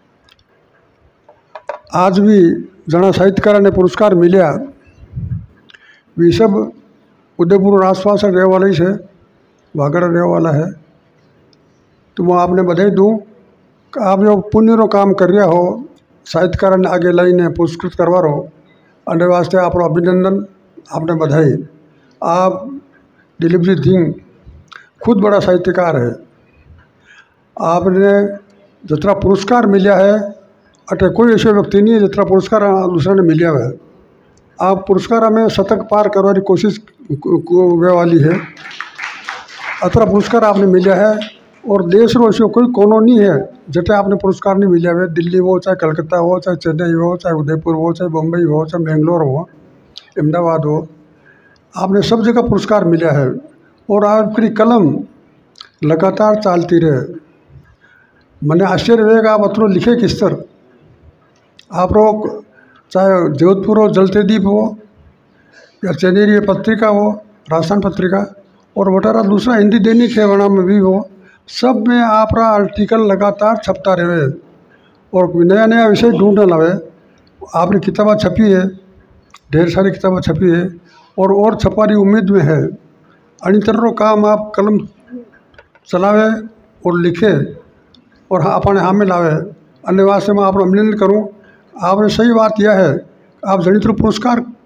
Speaker 15: आज भी जना साहित्यकार ने पुरस्कार मिलिया वे सब उदयपुर आसपास रहने वाले ही है, वागड़ रहने वाला है। तो मैं आपने बधाई दूँ कि आप जो पुण्य रो काम कर रहा हो, साहित्यकार ने आगे लाइन ने पुरस्कृत करवा रहो, अने वास्ते आप अभिनंदन, आपने बधाई। आप दिलीप जी धिंग खुद बड़ा साहित्यकार है। आपने जितना पुरस्कार मिला है अटे कोई ऐसे व्यक्ति नहीं है जितना पुरस्कार दूसरा ने मिलिया है। आप पुरस्कार हमें शतक पार करने की कोशिश वे वाली है, अतरा पुरस्कार आपने मिला है। और देश रो ऐसे कोई कोनो नहीं है जटे आपने पुरस्कार नहीं मिला है। दिल्ली हो, चाहे कलकत्ता हो, चाहे चेन्नई हो, चाहे उदयपुर हो, चाहे बम्बई हो, चाहे बेंगलोर हो, अहमदाबाद हो, आपने सब जगह पुरस्कार मिला है। और आपकी कलम लगातार चलती रहे। मैंने आश्चर्य रहेगा आप अतरो लिखे किस तरह। आप लोग चाहे जोधपुर हो, जलते दीप हो, या चेन्नई पत्रिका हो, राजस्थान पत्रिका, और वटारा दूसरा हिंदी दैनिक है वना में भी हो, सब में आप आर्टिकल लगातार छपता रहे और नया विषय ढूंढने लगे। आपने किताबें छपी है, ढेर सारी किताबें छपी है और छपारी उम्मीद में है। अन्य तरह काम आप कलम चलावे और लिखे और अपने हाथ में लावे। अन्य वास्ते मैं आप अभिनंदन करूँ। आपने सही बात यह है, आप जनित्र पुरस्कार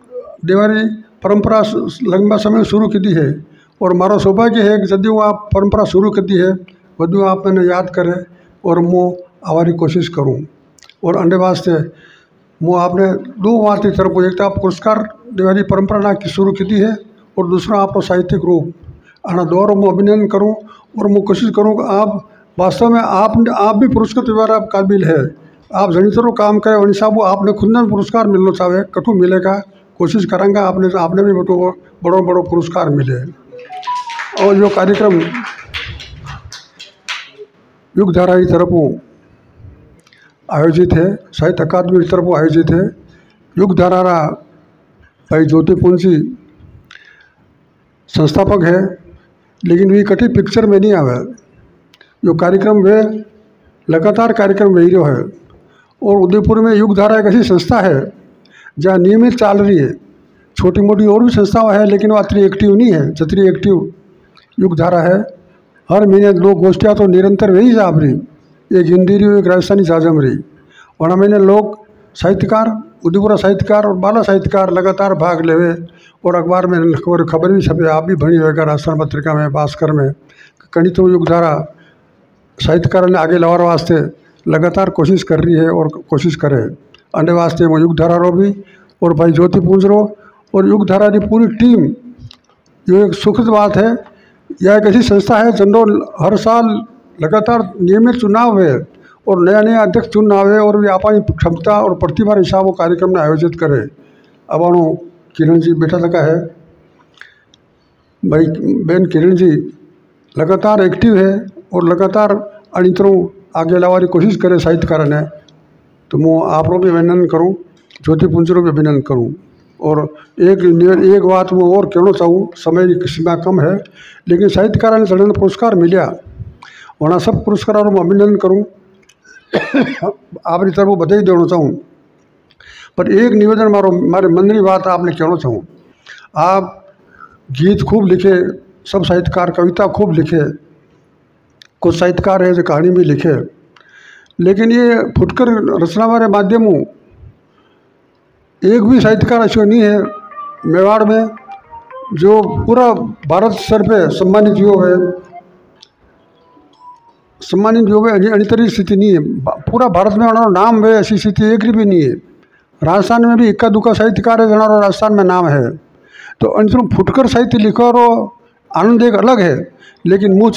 Speaker 15: देवारी परंपरा लंबा समय शुरू की है और मारो सौभाग्य है कि जदि आप परंपरा शुरू की है वदू आप मैंने याद करे और मु आवारी कोशिश करूँ और अंडे वास्ते मु आपने दो बात की तरफ एक तो आप पुरस्कार देवारी परंपरा ना की शुरू की है और दूसरा आपको साहित्यिक रूप आना दौर मैं अभिनंदन करूँ और मैं कोशिश करूँ कि आप वास्तव में आप भी पुरस्कृत व्यवहार आप काबिल है। आप जनितरो काम करें वही साहब आपने खुद ने पुरस्कार मिलना चाहे कठू मिलेगा कोशिश करेंगे आपने भी बड़ो बड़ो पुरस्कार मिले। और जो कार्यक्रम युगधारा की तरफ आयोजित है साहित्य अकादमी की तरफ आयोजित है युगधारा भाई ज्योति पुंजी संस्थापक है लेकिन वे कटी पिक्चर में नहीं आवे जो कार्यक्रम वे लगातार कार्यक्रम वही रहो है और उदयपुर में युगधारा एक ऐसी संस्था है जहाँ नियमित चाल रही है। छोटी मोटी और भी संस्थाएं हैं लेकिन वो इतनी एक्टिव नहीं है जितनी एक्टिव युगधारा है। हर महीने लोग गोष्ठियाँ तो निरंतर वही जाप रही एक हिंदी रही एक राजस्थानी जाजम रही और महीने लोग साहित्यकार उदयपुरा साहित्यकार और बाला साहित्यकार लगातार भाग लेवे और अखबार में खबर भी छपे आप भी भणी होगा राजस्थान पत्रिका में भास्कर में कहीं तो युगधारा साहित्यकार ने आगे लवार वास्ते लगातार कोशिश कर रही है और कोशिश करे अंडे वास्ते वो युगधारा रो भी और भाई ज्योति पुंज रो और युगधारा की पूरी टीम जो एक सुखद बात है। यह एक ऐसी संस्था है जिनको हर साल लगातार नियमित चुनाव है और नया नया अध्यक्ष चुनाव है और वे अपनी क्षमता और प्रतिभा हिसाब वो कार्यक्रम ने आयोजित करे। अब किरण जी बैठा लगा है भाई बहन किरण जी लगातार एक्टिव है और लगातार अनितरों आगे लावारी कोशिश करे साहित्यकार ने तो मैं आप भी अभिनंदन करूँ ज्योति पुंजरो भी अभिनंदन करूँ और एक बात मैं और कहना चाहूँ समय की सीमा कम है लेकिन साहित्यकार ने जन पुरस्कार मिलिया वहाँ सब पुरस्कारों में अभिनंदन करूँ आपकी तरफ बधाई देना चाहूँ पर एक निवेदन मारे मन की बात आपने कहना चाहूँ। आप गीत खूब लिखे सब साहित्यकार कविता खूब लिखे कुछ साहित्यकार है जो कहानी भी लिखे लेकिन ये फुटकर रचना वाले माध्यमों एक भी साहित्यकार ऐसा नहीं है मेवाड़ में जो पूरा भारत स्तर पे सम्मानित जो है अनितरी स्थिति नहीं है पूरा भारत में उन्होंने नाम है ऐसी स्थिति एक भी नहीं है। राजस्थान में भी इक्का दुक्का साहित्यकार है जनारो राजस्थान में नाम है तो अंतरों फुटकर साहित्य लिखो और आनंद एक अलग है लेकिन मुँह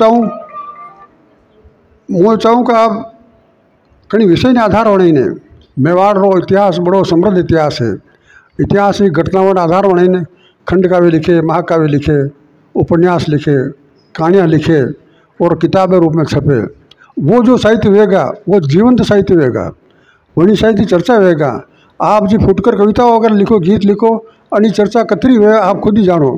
Speaker 15: चाहूँ कि आप कहीं विषय ने आधार होने ने मेवाड़ रो इतिहास बड़ो समृद्ध इतिहास है इतिहास की घटनाओं का आधार होने ने खंड काव्य लिखे महाकाव्य लिखे उपन्यास लिखे कहानियाँ लिखे और किताबें रूप में छपे वो जो साहित्य होगा वो जीवंत साहित्य होगा वही साहित्य चर्चा होगा। आप जी फुटकर कविता अगर लिखो गीत लिखो अनि चर्चा कतरी हुए आप खुद ही जानो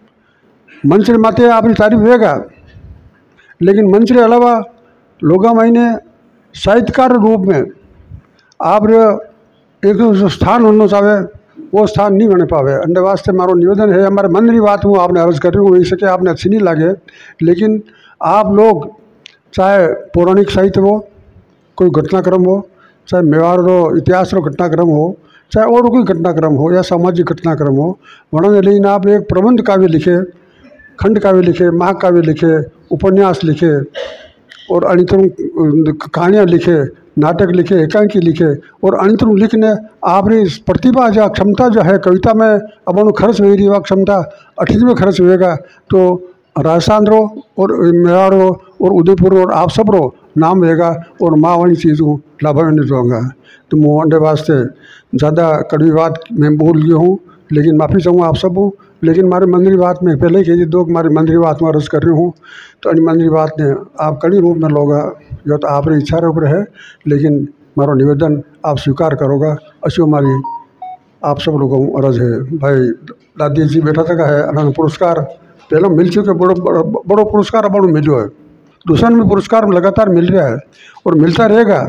Speaker 15: मंच माते आपकी तारीफ होगा लेकिन मंच के अलावा लोग महीने साहित्यकार रूप में आप एक जो स्थान होना चाहे वो स्थान नहीं बन पावे। अंडे वास्ते मारो निवेदन है हमारे मन की बात हूँ आपने अर्ज कर रही हूँ वही सके आपने अच्छी नहीं लगे लेकिन आप लोग चाहे पौराणिक साहित्य हो कोई घटनाक्रम हो चाहे मेवाड़ रो इतिहास रो घटनाक्रम हो चाहे और कोई घटनाक्रम हो या सामाजिक घटनाक्रम हो वहाँ लेकिन आप एक प्रबंध काव्य लिखे खंड काव्य लिखे महाकाव्य लिखे उपन्यास लिखे और अनितरों कहानियाँ लिखे नाटक लिखे एकांकी लिखे और अनितरों लिखने आपकी प्रतिभा जो क्षमता जो है कविता में अब खर्च हो रही वह क्षमता अठीज में खर्च होएगा तो राजस्थान रो और मेवाड़ रो और उदयपुर और आप सब रो नाम रहेगा और माँ वाली चीज़ों लाभान्वित होगा। तो मैं अंडे वास्ते ज़्यादा कड़वी बात मैं बोल गया हूँ लेकिन माफ़ी चाहूँगा आप सब हूँ लेकिन हमारे मंदिर बात में पहले कही दो हमारी मंदिर बात में अर्ज कर रही हूँ तो अन्य मंदिर बात ने आप कड़ी रूप में लोगा जो तो आप इच्छा ऊपर है लेकिन मारो निवेदन आप स्वीकार करोगा अच्छी हमारी आप सब लोगों अर्ज है। भाई दादी जी बैठा था है अनंत पुरस्कार पहले मिल चुके बड़ो पुरस्कार अब मिलो है दूसरा भी पुरस्कार लगातार मिल रहा है और मिलता रहेगा।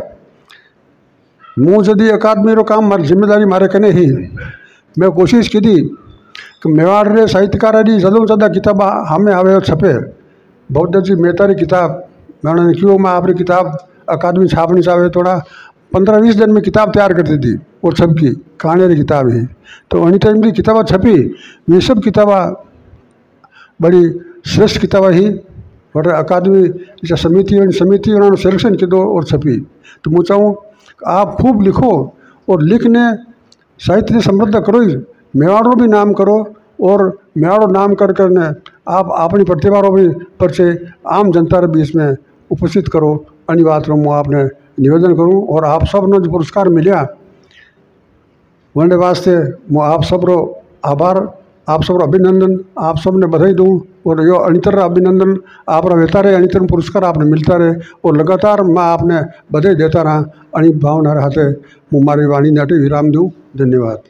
Speaker 15: मुँह यदि अकादमी रो काम जिम्मेदारी मारे कने ही मैं कोशिश की थी कि मेवाड़ रे साहित्यकार जी ज़्यादा से ज़्यादा किताब हमें आवे छपे बौद्ध जी मेहता री किताब मैंने क्यों मैं आपकी किताब अकादमी छापनी चाहे थोड़ा 15-20 दिन में किताब तैयार करती थी और छपकी कहानी वाली किताब ही। तो उन्हीं टाइम की किताबें छपी, वे सब किताबें बड़ी श्रेष्ठ किताबें ही और अकादमी जैसा समिति उन्होंने सिलेक्शन की दो और छपी। तो मैं चाहूँ आप खूब लिखो और लिखने साहित्य ने समृद्ध करो ही, मेवाड़ों भी नाम करो और मेवाड़ों नाम कर करने आप अपनी प्रतिभा भी परिचय आम जनता के बीच में उपस्थित करो। अन्य बात मैं आपने निवेदन करूं और आप सब ने जो पुरस्कार मिलिया वनडे वास्ते मैं आप सब रो आभार, आप सब अभिनंदन, आप सब ने बधाई दूँ और यो अनितर अभिनंदन आप रहता रहे, अनितर पुरस्कार आपने मिलता रहे और लगातार मैं आपने बधाई देता रहा। अणी भावना हाथे मैं मारी वाणी ने अटे विराम दूँ। धन्यवाद।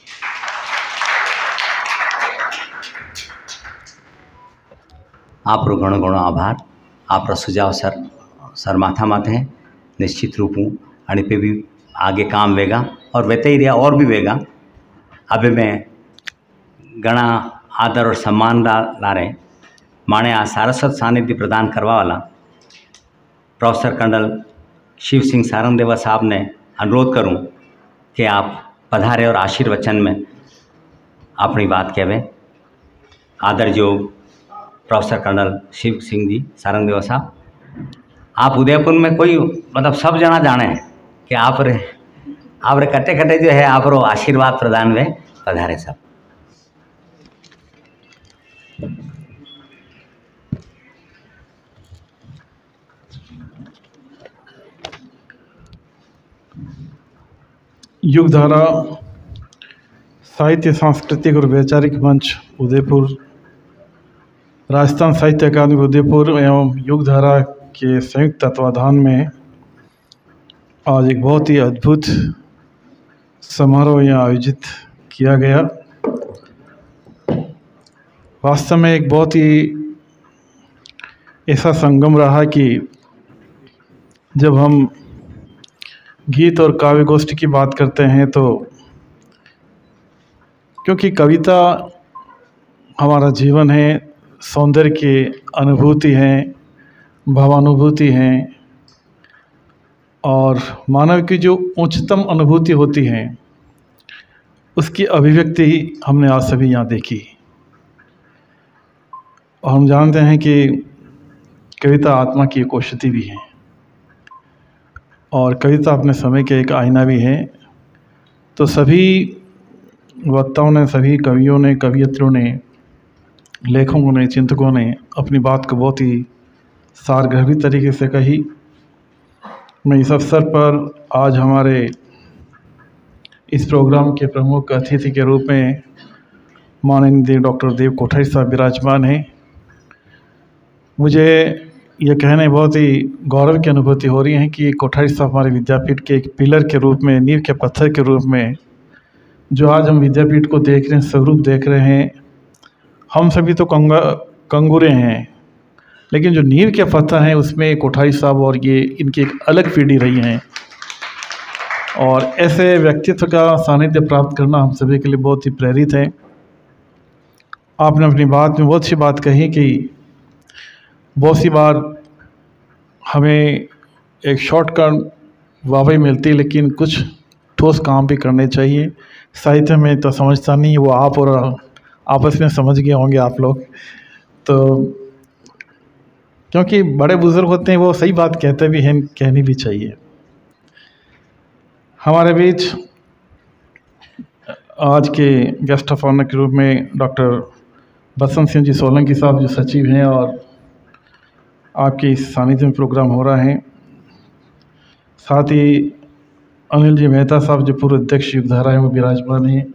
Speaker 2: आप घणो घणो आभार। आप सुझाव सर माथा माथे हैं निश्चित रूप हूँ अणी पे भी आगे काम वेगा और वेते ही रहा और भी वेगा। अभी मैं घना आदर और सम्मान लारे माने आ सारस्वत सानिध्य प्रदान करवा वाला प्रोफेसर कर्नल शिव सिंह सारंगदेवा साहब ने अनुरोध करूं कि आप पधारे और आशीर्वचन में अपनी बात कहें। आदर योग प्रोफेसर कर्नल शिव सिंह जी सारंगदेवा साहब, आप उदयपुर में कोई मतलब सब जना जाने हैं कि आप रे कटे कटे जो है आप रो आशीर्वाद प्रदान में पधारे सब।
Speaker 16: युगधारा साहित्य सांस्कृतिक और वैचारिक मंच उदयपुर, राजस्थान साहित्य अकादमी उदयपुर एवं युगधारा के संयुक्त तत्वाधान में आज एक बहुत ही अद्भुत समारोह यहाँ आयोजित किया गया। वास्तव में एक बहुत ही ऐसा संगम रहा कि जब हम गीत और काव्य गोष्ठी की बात करते हैं तो क्योंकि कविता हमारा जीवन है, सौंदर्य की अनुभूति है, भावानुभूति है और मानव की जो उच्चतम अनुभूति होती है उसकी अभिव्यक्ति हमने आज सभी यहाँ देखी। और हम जानते हैं कि कविता आत्मा की एक औषधि भी है और कविता अपने समय के एक आईना भी है। तो सभी वक्ताओं ने, सभी कवियों ने, कवियत्रियों ने, लेखकों ने, चिंतकों ने अपनी बात को बहुत ही सारगर्भित तरीके से कही। मैं इस अवसर पर आज हमारे इस प्रोग्राम के प्रमुख अतिथि के रूप में माननीय डॉक्टर देव कोठारी साहब विराजमान हैं। मुझे ये कहने बहुत ही गौरव की अनुभूति हो रही है कि कोठारी साहब हमारे विद्यापीठ के एक पिलर के रूप में, नींव के पत्थर के रूप में जो आज हम विद्यापीठ को देख रहे हैं, स्वरूप देख रहे हैं। हम सभी तो कंगूरे हैं, लेकिन जो नींव के पत्थर हैं उसमें कोठारी साहब और ये इनकी एक अलग पीढ़ी रही हैं और ऐसे व्यक्तित्व का सानिध्य प्राप्त करना हम सभी के लिए बहुत ही प्रेरित है। आपने अपनी बात में बहुत सी बात कही कि बहुत सी बार हमें एक शॉर्टकट वाहवाही मिलती है, लेकिन कुछ ठोस काम भी करने चाहिए। साहित्य में तो समझता नहीं, वो आप और आपस में समझ गए होंगे आप लोग। तो क्योंकि बड़े बुजुर्ग होते हैं वो सही बात कहते भी हैं, कहनी भी चाहिए। हमारे बीच आज के गेस्ट ऑफ ऑनर के रूप में डॉक्टर बसंत सिंह जी सोलंकी साहब जो सचिव हैं और आपके इस सानिध्य में प्रोग्राम हो रहा है। साथ ही अनिल जी मेहता साहब जो पूर्व अध्यक्ष युगधारा हैं वो विराजमान हैं।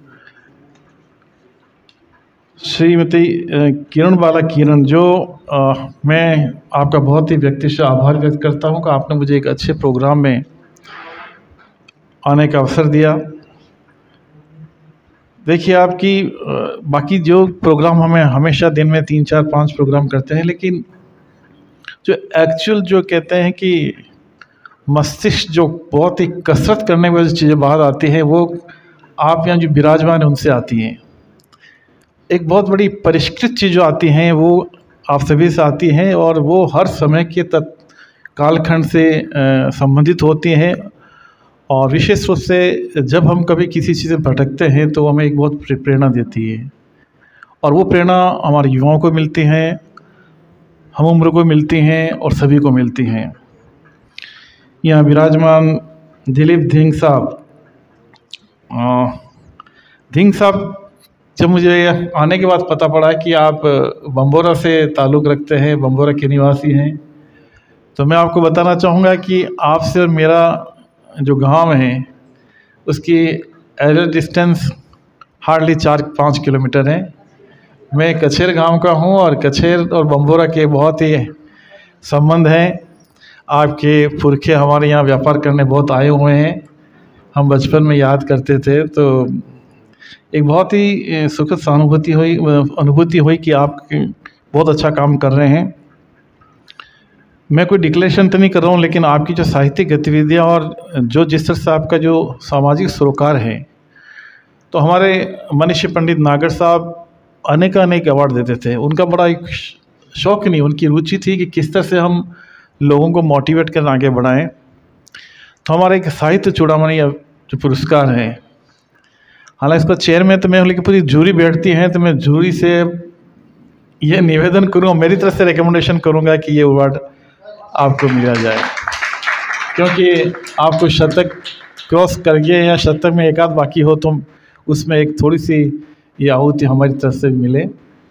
Speaker 16: श्रीमती किरण बाला किरण जो मैं आपका बहुत ही व्यक्तिशः आभार व्यक्त करता हूँ कि आपने मुझे एक अच्छे प्रोग्राम में आने का अवसर दिया। देखिए आपकी बाकी जो प्रोग्राम हमें हमेशा दिन में 3, 4, 5 प्रोग्राम करते हैं, लेकिन जो एक्चुअल जो कहते हैं कि मस्तिष्क जो बहुत ही कसरत करने की वजह से चीज़ें बाहर आती हैं वो आप यहाँ जो विराजमान हैं उनसे आती हैं। एक बहुत बड़ी परिष्कृत चीज़ जो आती हैं वो आप सभी से आती हैं और वो हर समय के कालखंड से संबंधित होती हैं और विशेष रूप से जब हम कभी किसी चीज़ में भटकते हैं तो हमें एक बहुत प्रेरणा देती है, और वो प्रेरणा हमारे युवाओं को मिलती हैं, हम उम्र को मिलती हैं और सभी को मिलती हैं। यहाँ विराजमान दिलीप धिंग साहब, जब मुझे आने के बाद पता पड़ा कि आप बम्बोरा से ताल्लुक़ रखते हैं, बम्बोरा के निवासी हैं, तो मैं आपको बताना चाहूँगा कि आपसे और मेरा जो गांव है उसकी एवरेज डिस्टेंस हार्डली 4-5 किलोमीटर है। मैं कछेर गांव का हूं और कछेर और बम्बोरा के बहुत ही संबंध हैं। आपके पुरखे हमारे यहाँ व्यापार करने बहुत आए हुए हैं, हम बचपन में याद करते थे, तो एक बहुत ही सुखद अनुभूति हुई कि आप बहुत अच्छा काम कर रहे हैं। मैं कोई डिक्लेरेशन तो नहीं कर रहा हूँ, लेकिन आपकी जो साहित्यिक गतिविधियाँ और जो जिस तरह से आपका जो सामाजिक सरोकार है, तो हमारे मनीषी पंडित नागर साहब अनेक अवार्ड देते थे। उनका बड़ा एक शौक़ नहीं, उनकी रुचि थी कि किस तरह से हम लोगों को मोटिवेट कर आगे बढ़ाएं। तो हमारा एक साहित्य चूड़ामणि जो पुरस्कार है, हालांकि इसका चेयरमैन तो मैं, लेकिन पूरी जूरी बैठती है, तो मैं जूरी से ये निवेदन करूँगा, मेरी तरफ से रिकमेंडेशन करूँगा कि ये अवार्ड आपको मिला जाए, क्योंकि आपको शतक क्रॉस कर गए या शतक में एक आध बाकी हो तो उसमें एक थोड़ी सी ये आहुति हमारी तरफ से मिले।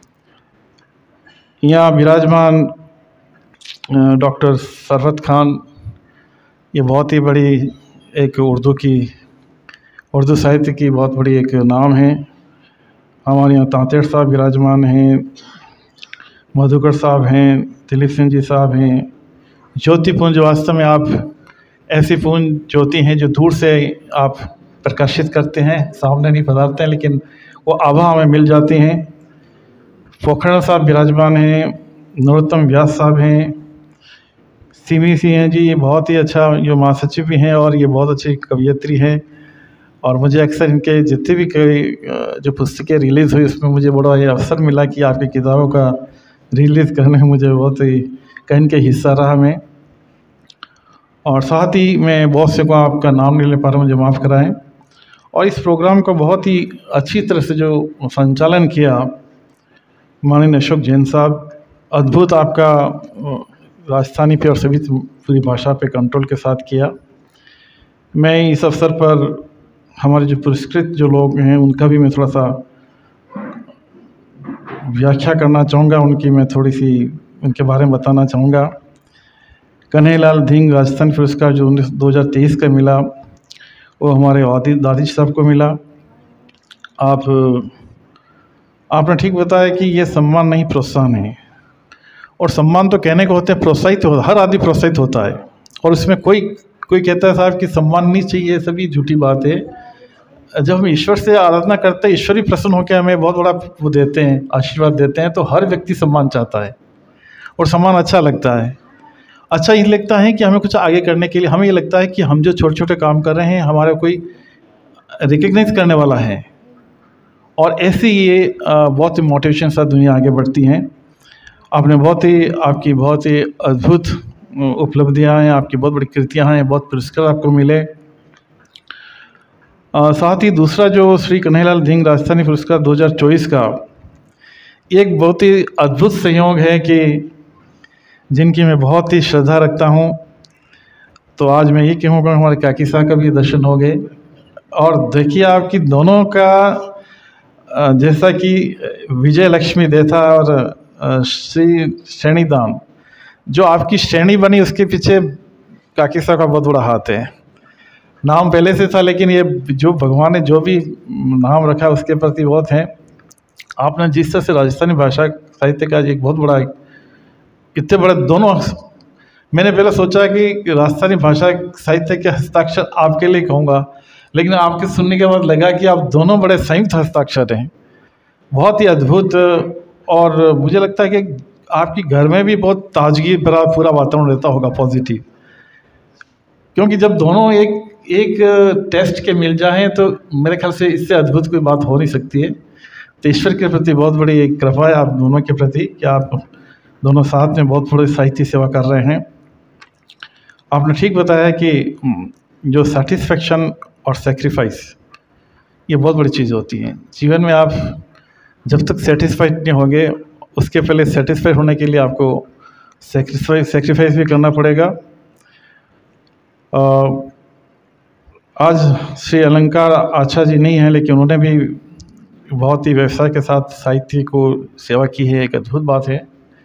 Speaker 16: यहाँ विराजमान डॉक्टर सरफत खान, ये बहुत ही बड़ी एक उर्दू साहित्य की बहुत बड़ी एक नाम है। हमारे यहाँ तांतेड़ साहब विराजमान हैं, मधुकर साहब हैं, दिलीप सिंह जी साहब हैं। ज्योति पुंज, वास्तव में आप ऐसी पुंज ज्योति हैं जो दूर से आप प्रकाशित करते हैं, सामने नहीं पधारते हैं, लेकिन वो आभा हमें मिल जाती हैं। पोखरण साहब विराजमान हैं, नरोत्तम व्यास साहब हैं, सिमी सी हैं जी, ये बहुत ही अच्छा जो महासचिव भी हैं और ये बहुत अच्छी कवयित्री हैं। और मुझे अक्सर इनके जितने भी जो पुस्तकें रिलीज़ हुई उसमें मुझे बड़ा ये अवसर मिला कि आपकी किताबों का रिलीज़ करने में मुझे बहुत ही कहीं के हिस्सा रहा मैं। और साथ ही मैं बहुत से को आपका नाम नहीं ले पा रहा हूँ, मुझे माफ़ कराएं। और इस प्रोग्राम को बहुत ही अच्छी तरह से जो संचालन किया माननीय अशोक जैन साहब, अद्भुत आपका राजस्थानी पे और सभी पूरी भाषा पे कंट्रोल के साथ किया। मैं इस अवसर पर हमारे जो पुरस्कृत जो लोग हैं उनका भी मैं थोड़ा सा व्याख्या करना चाहूँगा, उनकी मैं थोड़ी सी उनके बारे में बताना चाहूँगा। कन्हैयालाल धिंग राजस्थान पुरस्कार जो 2023 का मिला वो हमारे दादिश साहब को मिला। आपने ठीक बताया कि ये सम्मान नहीं प्रोत्साहन है, और सम्मान तो कहने को होते हैं, प्रोत्साहित होता, हर आदमी प्रोत्साहित होता है। और उसमें कोई कहता है साहब कि सम्मान नहीं चाहिए, सभी झूठी बात है। जब हम ईश्वर से आराधना करते हैं, ईश्वर ही प्रसन्न होकर हमें बहुत बड़ा वो देते हैं, आशीर्वाद देते हैं, तो हर व्यक्ति सम्मान चाहता है और सम्मान अच्छा लगता है। अच्छा ये लगता है कि हमें कुछ आगे करने के लिए, हमें ये लगता है कि हम जो छोटे छोटे काम कर रहे हैं हमारा कोई रिकग्नाइज करने वाला है, और ऐसे ये बहुत ही मोटिवेशन साथ दुनिया आगे बढ़ती हैं। आपकी बहुत ही अद्भुत उपलब्धियां हैं, आपकी बहुत बड़ी कृतियां हैं, बहुत पुरस्कार आपको मिले। साथ ही दूसरा जो श्री कन्हैयालाल धिंग राजस्थानी पुरस्कार 2024 का एक बहुत ही अद्भुत संयोग है कि जिनकी मैं बहुत ही श्रद्धा रखता हूं, तो आज मैं ये कहूँगा हमारे काकी साहब का भी दर्शन हो गए। और देखिए आपकी दोनों का जैसा कि विजय लक्ष्मी देथा और श्री श्रेणीदान जो आपकी श्रेणी बनी उसके पीछे काकी साहब का बहुत बड़ा हाथ है। नाम पहले से था, लेकिन ये जो भगवान ने जो भी नाम रखा है उसके प्रति बहुत है। आपने जिस तरह से राजस्थानी भाषा साहित्य का एक बहुत बड़ा, इतने बड़े दोनों, मैंने पहले सोचा कि राजस्थानी भाषा साहित्य के हस्ताक्षर आपके लिए कहूँगा, लेकिन आपके सुनने के बाद लगा कि आप दोनों बड़े संयुक्त हस्ताक्षर हैं, बहुत ही अद्भुत। और मुझे लगता है कि आपकी घर में भी बहुत ताजगी भरा पूरा वातावरण रहता होगा, पॉजिटिव, क्योंकि जब दोनों एक टेस्ट के मिल जाएं तो मेरे ख्याल से इससे अद्भुत कोई बात हो नहीं सकती है। तो ईश्वर के प्रति बहुत बड़ी एक कृपा है आप दोनों के प्रति कि आप दोनों साथ में बहुत बड़ी साहित्य सेवा कर रहे हैं। आपने ठीक बताया कि जो सेटिस्फेक्शन और सेक्रीफाइस, ये बहुत बड़ी चीज़ होती है जीवन में। आप जब तक सेटिस्फाइड नहीं होंगे, उसके पहले सेटिस्फाइड होने के लिए आपको सेक्रीफाइस भी करना पड़ेगा। आज श्री अलंकार आचा जी नहीं है, लेकिन उन्होंने भी बहुत ही व्यवसाय के साथ साहित्य को सेवा की है, एक अद्भुत बात है।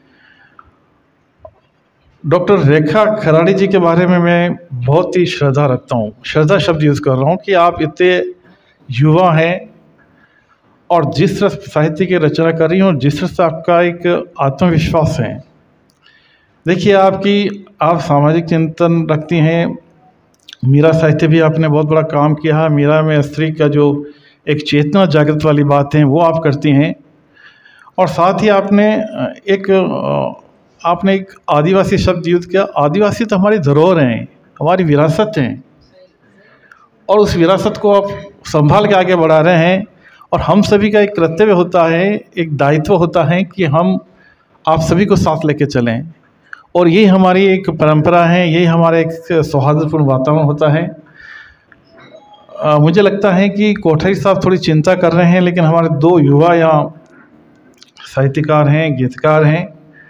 Speaker 16: डॉक्टर रेखा खराड़ी जी के बारे में मैं बहुत ही श्रद्धा रखता हूँ, श्रद्धा शब्द यूज़ कर रहा हूँ कि आप इतने युवा हैं और जिस तरह साहित्य की रचना कर रही हैं और जिस तरह से आपका एक आत्मविश्वास है। देखिए आप सामाजिक चिंतन रखती हैं, मीरा साहित्य भी आपने बहुत बड़ा काम किया है। मीरा में स्त्री का जो एक चेतना जागृत वाली बात है वो आप करती हैं, और साथ ही आपने एक आदिवासी शब्द यूज़ किया। आदिवासी तो हमारी धरोहर हैं, हमारी विरासत हैं, और उस विरासत को आप संभाल के आगे बढ़ा रहे हैं। और हम सभी का एक कर्तव्य होता है, एक दायित्व होता है कि हम आप सभी को साथ लेके चलें, और यही हमारी एक परंपरा है, यही हमारा एक सौहार्दपूर्ण वातावरण होता है। मुझे लगता है कि कोठारी साहब थोड़ी चिंता कर रहे हैं, लेकिन हमारे 2 युवा यहाँ साहित्यकार हैं, गीतकार हैं,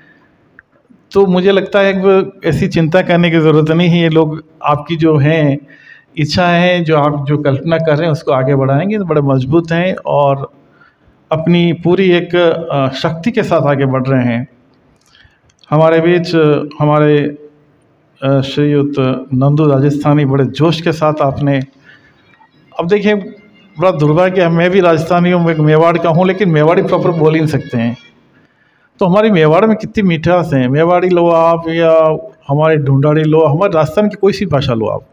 Speaker 16: तो मुझे लगता है कि ऐसी चिंता करने की ज़रूरत नहीं है। ये लोग आपकी जो हैं इच्छा है, जो आप जो कल्पना कर रहे हैं उसको आगे बढ़ाएंगे, तो बड़े मजबूत हैं और अपनी पूरी एक शक्ति के साथ आगे बढ़ रहे हैं। हमारे बीच हमारे श्रीयुत नंदू राजस्थानी बड़े जोश के साथ आपने, अब देखिए बड़ा दुर्भाग्य है, मैं भी राजस्थानी हूँ, मैं मेवाड़ का हूँ, लेकिन मेवाड़ी प्रॉपर बोल ही नहीं सकते हैं। तो हमारी मेवाड़ में कितनी मिठास है, मेवाड़ी लो आप या हमारी ढूंढाड़ी लो, हमारे राजस्थान की कोई सी भाषा लो आप,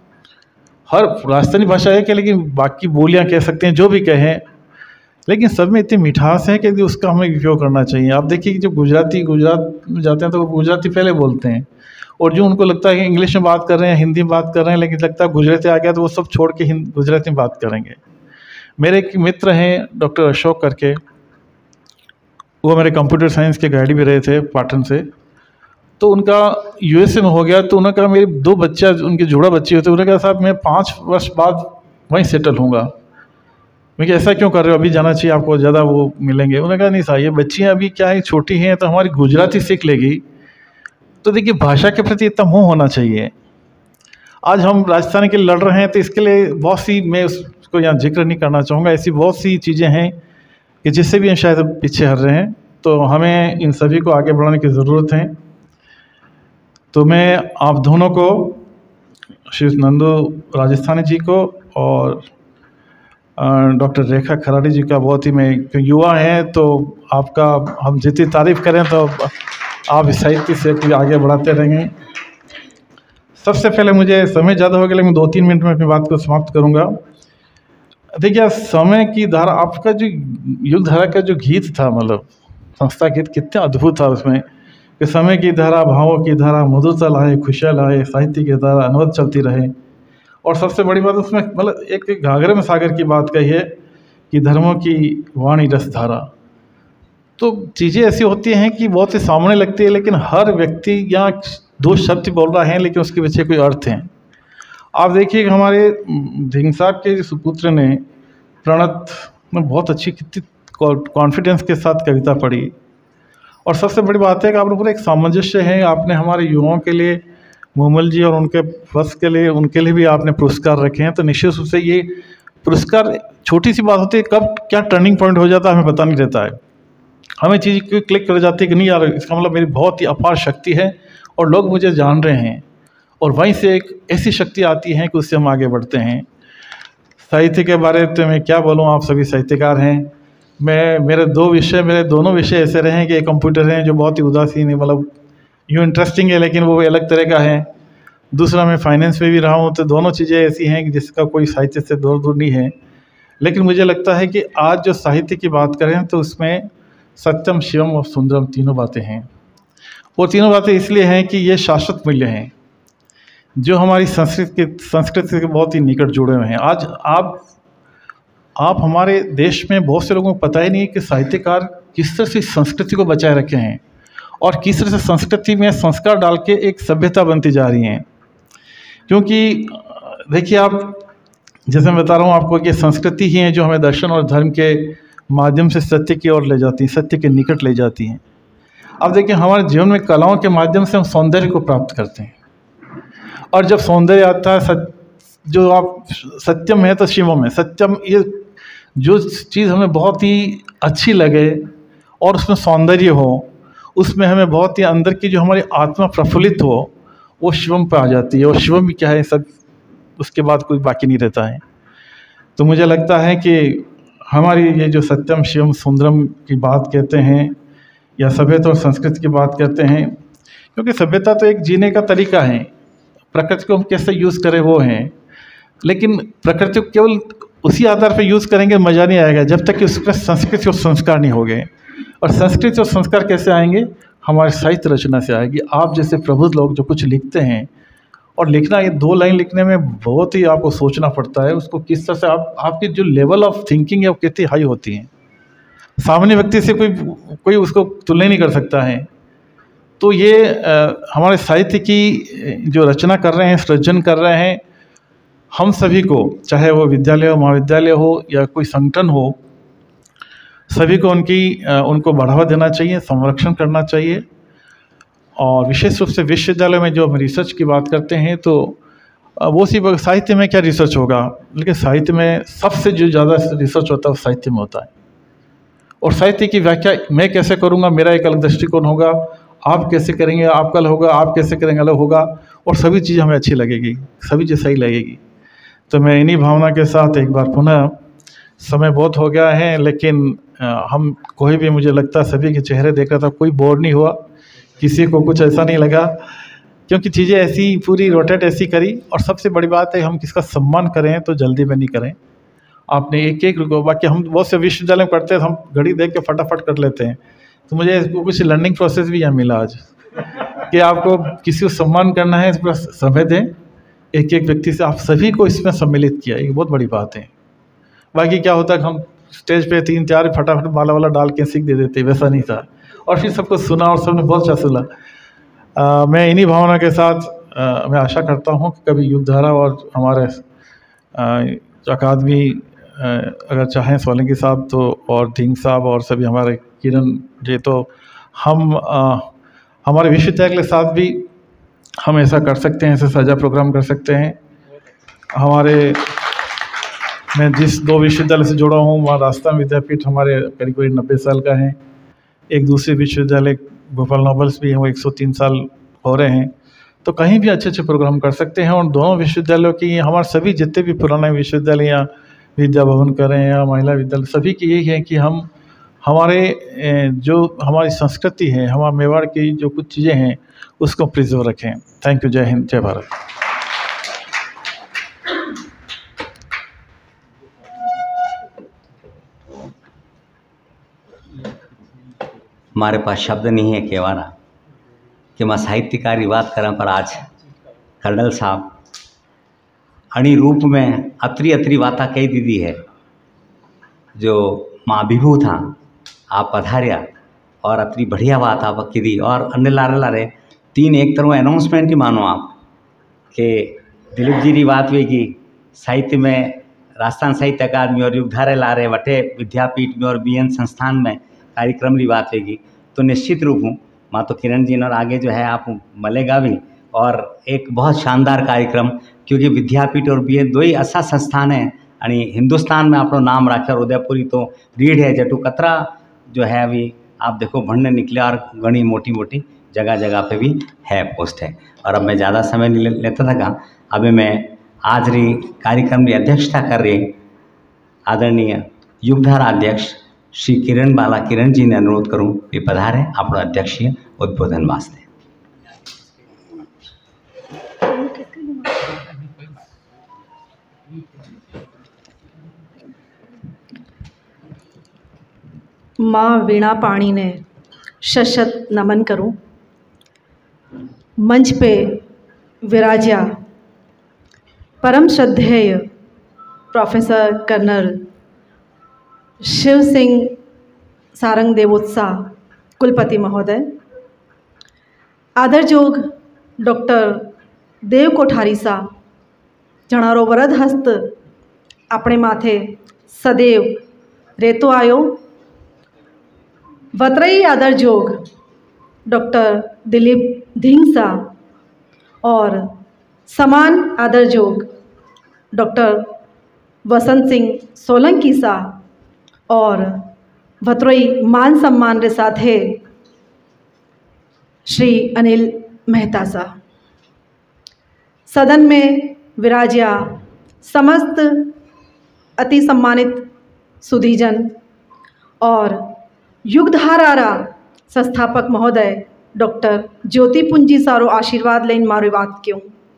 Speaker 16: हर राजस्थानी भाषा है कि, लेकिन बाकी बोलियाँ कह सकते हैं जो भी कहें, लेकिन सब में इतनी मिठास है कि उसका हमें उपयोग करना चाहिए। आप देखिए कि जो गुजरात में जाते हैं तो वो गुजराती पहले बोलते हैं, और जो उनको लगता है कि इंग्लिश में बात कर रहे हैं, हिंदी में बात कर रहे हैं, लेकिन लगता है गुजराती आ गया तो वो सब छोड़ के गुजराती में बात करेंगे। मेरे एक मित्र हैं डॉक्टर अशोक करके, वो मेरे कंप्यूटर साइंस के गाइड भी रहे थे पाटन से, तो उनका यूएसए में हो गया। तो उन्होंने कहा मेरे 2 बच्चा, उनके जोड़ा बच्चे होते, उन्होंने कहा साहब मैं 5 वर्ष बाद वहीं सेटल होऊंगा। मैं क्या ऐसा क्यों कर रहे हो, अभी जाना चाहिए, आपको ज़्यादा वो मिलेंगे। उन्होंने कहा नहीं साहब, ये बच्चियाँ अभी क्या है छोटी हैं, तो हमारी गुजराती सीख लेगी। तो देखिए भाषा के प्रति इतना मोह होना चाहिए। आज हम राजस्थान के लिए लड़ रहे हैं, तो इसके लिए बहुत सी, मैं उसको यहाँ जिक्र नहीं करना चाहूँगा, ऐसी बहुत सी चीज़ें हैं कि जिससे भी हम शायद पीछे हट रहे हैं। तो हमें इन सभी को आगे बढ़ाने की ज़रूरत है। तो मैं आप दोनों को, श्री नंदू राजस्थानी जी को और डॉक्टर रेखा खराड़ी जी का, बहुत ही मैं युवा हैं तो आपका हम जितनी तारीफ़ करें तो आप इस साहित्य से आगे बढ़ाते रहेंगे। सबसे पहले मुझे समय ज़्यादा हो गया, लेकिन 2-3 मिनट में अपनी बात को समाप्त करूँगा। देखिए समय की धारा, आपका जो युग धारा का जो गीत था, मतलब संस्था गीत, कितना अद्भुत था उसमें कि समय की धारा, भावों की धारा, मधुरता लाए, खुशियाँ लाए, साहित्य की धारा अनवरत चलती रहे। और सबसे बड़ी बात उसमें मतलब एक घाघरे में सागर की बात कही है कि धर्मों की वाणी रस धारा। तो चीज़ें ऐसी होती हैं कि बहुत ही सामने लगती है, लेकिन हर व्यक्ति यहाँ 2 शब्द बोल रहा है, लेकिन उसके पीछे कोई अर्थ है। आप देखिए हमारे धिंग साहब के सुपुत्र ने प्रणत में बहुत अच्छी, कितनी कॉन्फिडेंस के साथ कविता पढ़ी। और सबसे बड़ी बात है कि आपने पूरा एक सामंजस्य है, आपने हमारे युवाओं के लिए, मोमल जी और उनके वर्ष के लिए, उनके लिए भी आपने पुरस्कार रखे हैं। तो निश्चित रूप से ये पुरस्कार छोटी सी बात होती है, कब क्या टर्निंग पॉइंट हो जाता है हमें पता नहीं रहता है। हमें चीज़ क्लिक कर जाती है कि नहीं यार, इसका मतलब मेरी बहुत ही अपार शक्ति है और लोग मुझे जान रहे हैं, और वहीं से एक ऐसी शक्ति आती है कि उससे हम आगे बढ़ते हैं। साहित्य के बारे में मैं क्या बोलूँ, आप सभी साहित्यकार हैं। मेरे दोनों विषय ऐसे रहे हैं कि एक कंप्यूटर हैं जो बहुत ही उदासीन है, मतलब यूँ इंटरेस्टिंग है लेकिन वो अलग तरह का है। दूसरा मैं फाइनेंस में भी रहा हूँ, तो दोनों चीज़ें ऐसी हैं कि जिसका कोई साहित्य से दूर नहीं है। लेकिन मुझे लगता है कि आज जो साहित्य की बात करें तो उसमें सत्यम, शिवम और सुंदरम तीनों बातें हैं। वो तीनों बातें इसलिए हैं कि ये शाश्वत मूल्य हैं जो हमारी संस्कृति से बहुत ही निकट जुड़े हुए हैं। आज आप हमारे देश में बहुत से लोगों को पता ही नहीं है कि साहित्यकार किस तरह से संस्कृति को बचाए रखे हैं और किस तरह से संस्कृति में संस्कार डाल के एक सभ्यता बनती जा रही हैं। क्योंकि देखिए, आप जैसे मैं बता रहा हूँ आपको कि संस्कृति ही है जो हमें दर्शन और धर्म के माध्यम से सत्य की ओर ले जाती है, सत्य के निकट ले जाती हैं। अब देखिए, हमारे जीवन में कलाओं के माध्यम से हम सौंदर्य को प्राप्त करते हैं, और जब सौंदर्य आता है जो आप सत्यम है तो शिवम है। सत्यम, ये जो चीज़ हमें बहुत ही अच्छी लगे और उसमें सौंदर्य हो, उसमें हमें बहुत ही अंदर की जो हमारी आत्मा प्रफुल्लित हो, वो शिवम पे आ जाती है। और शिवम क्या है, सब उसके बाद कोई बाकी नहीं रहता है। तो मुझे लगता है कि हमारी ये जो सत्यम शिवम सुंदरम की बात कहते हैं, या सभ्यता और संस्कृति की बात करते हैं, क्योंकि सभ्यता तो एक जीने का तरीका है, प्रकृति को हम कैसे यूज़ करें वो हैं, लेकिन प्रकृति को केवल उसी आधार पर यूज़ करेंगे मज़ा नहीं आएगा जब तक कि उस पर संस्कृति और संस्कार नहीं हो गए। और संस्कृति और संस्कार कैसे आएंगे? हमारे साहित्य रचना से आएगी। आप जैसे प्रबुद्ध लोग जो कुछ लिखते हैं, और लिखना, ये 2 लाइन लिखने में बहुत ही आपको सोचना पड़ता है, उसको किस तरह से आपकी जो लेवल ऑफ थिंकिंग है वो कितनी हाई होती है। सामान्य व्यक्ति से कोई उसको तुलना नहीं कर सकता है। तो ये हमारे साहित्य की जो रचना कर रहे हैं, सृजन कर रहे हैं, हम सभी को, चाहे वो विद्यालय हो, महाविद्यालय हो या कोई संगठन हो, सभी को उनको बढ़ावा देना चाहिए, संरक्षण करना चाहिए। और विशेष रूप से विश्वविद्यालय में जो हम रिसर्च की बात करते हैं, तो वो सिर्फ साहित्य में क्या रिसर्च होगा, लेकिन साहित्य में सबसे जो ज़्यादा रिसर्च होता है वो साहित्य में होता है। और साहित्य की व्याख्या मैं कैसे करूँगा, मेरा एक अलग दृष्टिकोण होगा, आप कैसे करेंगे आपका अलग होगा, आप कैसे करेंगे अलग होगा, और सभी चीज़ हमें अच्छी लगेगी, सभी चीज़ सही लगेगी। तो मैं इन्हीं भावना के साथ एक बार पुनः, समय बहुत हो गया है, लेकिन हम कोई भी, मुझे लगता है सभी के चेहरे देख रहा था, कोई बोर नहीं हुआ, किसी को कुछ ऐसा नहीं लगा, क्योंकि चीज़ें ऐसी पूरी रोटेट ऐसी करी। और सबसे बड़ी बात है, हम किसका सम्मान करें तो जल्दी में नहीं करें, आपने एक एक रुको। बाकी हम बहुत से विश्वविद्यालय में पढ़ते हैं, हम घड़ी देख के फटाफट कर लेते हैं। तो मुझे कुछ लर्निंग प्रोसेस भी यहाँ मिला आज, कि आपको किसी को सम्मान करना है, पूरा समय दें, एक एक व्यक्ति से आप सभी को इसमें सम्मिलित किया, ये बहुत बड़ी बात है। बाकी क्या होता है, हम स्टेज पे 3-4 फटाफट माला वाला डाल के सीख दे देते, वैसा नहीं था। और फिर सबको सुना और सबने बहुत अच्छा सुना। मैं इन्हीं भावना के साथ मैं आशा करता हूँ कि कभी युगधारा और हमारे अकादमी अगर चाहें सोलंकी साहब तो, और धिंग साहब और सभी हमारे किरण जी, तो हम हमारे विश्वविद्यालय के साथ भी हम ऐसा कर सकते हैं, ऐसे साझा प्रोग्राम कर सकते हैं। मैं जिस 2 विश्वविद्यालय से जुड़ा हूँ, वहाँ राजस्थान विद्यापीठ हमारे करीब 90 साल का है, एक दूसरे विश्वविद्यालय भोपाल नोबल्स भी हैं, वो 103 साल हो रहे हैं। तो कहीं भी अच्छे अच्छे प्रोग्राम कर सकते हैं। और दोनों विश्वविद्यालयों की, हमारे सभी जितने भी पुराने विश्वविद्यालय या विद्या भवन करें या महिला विद्यालय, सभी की यही है कि हम हमारे जो हमारी संस्कृति है, हमारे मेवाड़ की जो कुछ चीज़ें हैं, उसको प्रिजर्व रखें। Thank you. जय हिंद, जय भारत।
Speaker 2: हमारे पास शब्द नहीं है केवारा कि मां साहित्यकारी बात करें, पर आज कर्नल साहब अणी रूप में अतरी अतरी बाता कही दीदी है, जो मां अभिभूत था आप पधारिया और अतरी बढ़िया बात आप की दी। और अन्य लारे लारे 3 एक तरह अनाउंसमेंट ही मानो आप कि दिलीप जी की बात हुई कि साहित्य में राजस्थान साहित्य अकादमी और युगधारे लारे वटे विद्यापीठ में और BN संस्थान में कार्यक्रम की बात होगी, तो निश्चित रूप हूँ माँ तो किरण जी और आगे जो है आप मिलेगा भी, और एक बहुत शानदार कार्यक्रम, क्योंकि विद्यापीठ और BN 2 ही ऐसा संस्थान है आणि हिंदुस्तान में अपना नाम रखा। उदयपुरी तो रीढ़ है, जटू कतरा जो है अभी आप देखो भंड निकले, और घनी मोटी मोटी जगह जगह पे भी है, पोस्ट है। और अब मैं ज़्यादा समय नहीं लेता था, अब मैं आज री कार्यक्रम की अध्यक्षता कर रही आदरणीय युगधारा अध्यक्ष श्री किरण बाला किरण जी ने अनुरोध करूँ कि पधारे अपना अध्यक्षीय उद्बोधन वास्ते।
Speaker 1: माँ वीणा पाणी ने शत नमन करूं। मंच पे विराजा परम श्रद्धेय प्रोफेसर कर्नल शिव सिंह सारंग देवोत्साह कुलपति महोदय, आदरजोग डॉक्टर देव कोठारी साहब जणारो वरद हस्त अपने माथे सदैव रहतो आयो। वतरई आदर जोग डॉक्टर दिलीप धिंगसा और समान आदर जोग डॉक्टर वसंत सिंह सोलंकी सा और वतरई मान सम्मान रे साथे श्री अनिल मेहता सा। सदन में विराजिया समस्त अति सम्मानित सुधीजन और युगधारा संस्थापक महोदय डॉक्टर ज्योति पुंजी सारो आशीर्वाद लेन मारो बात क्यों।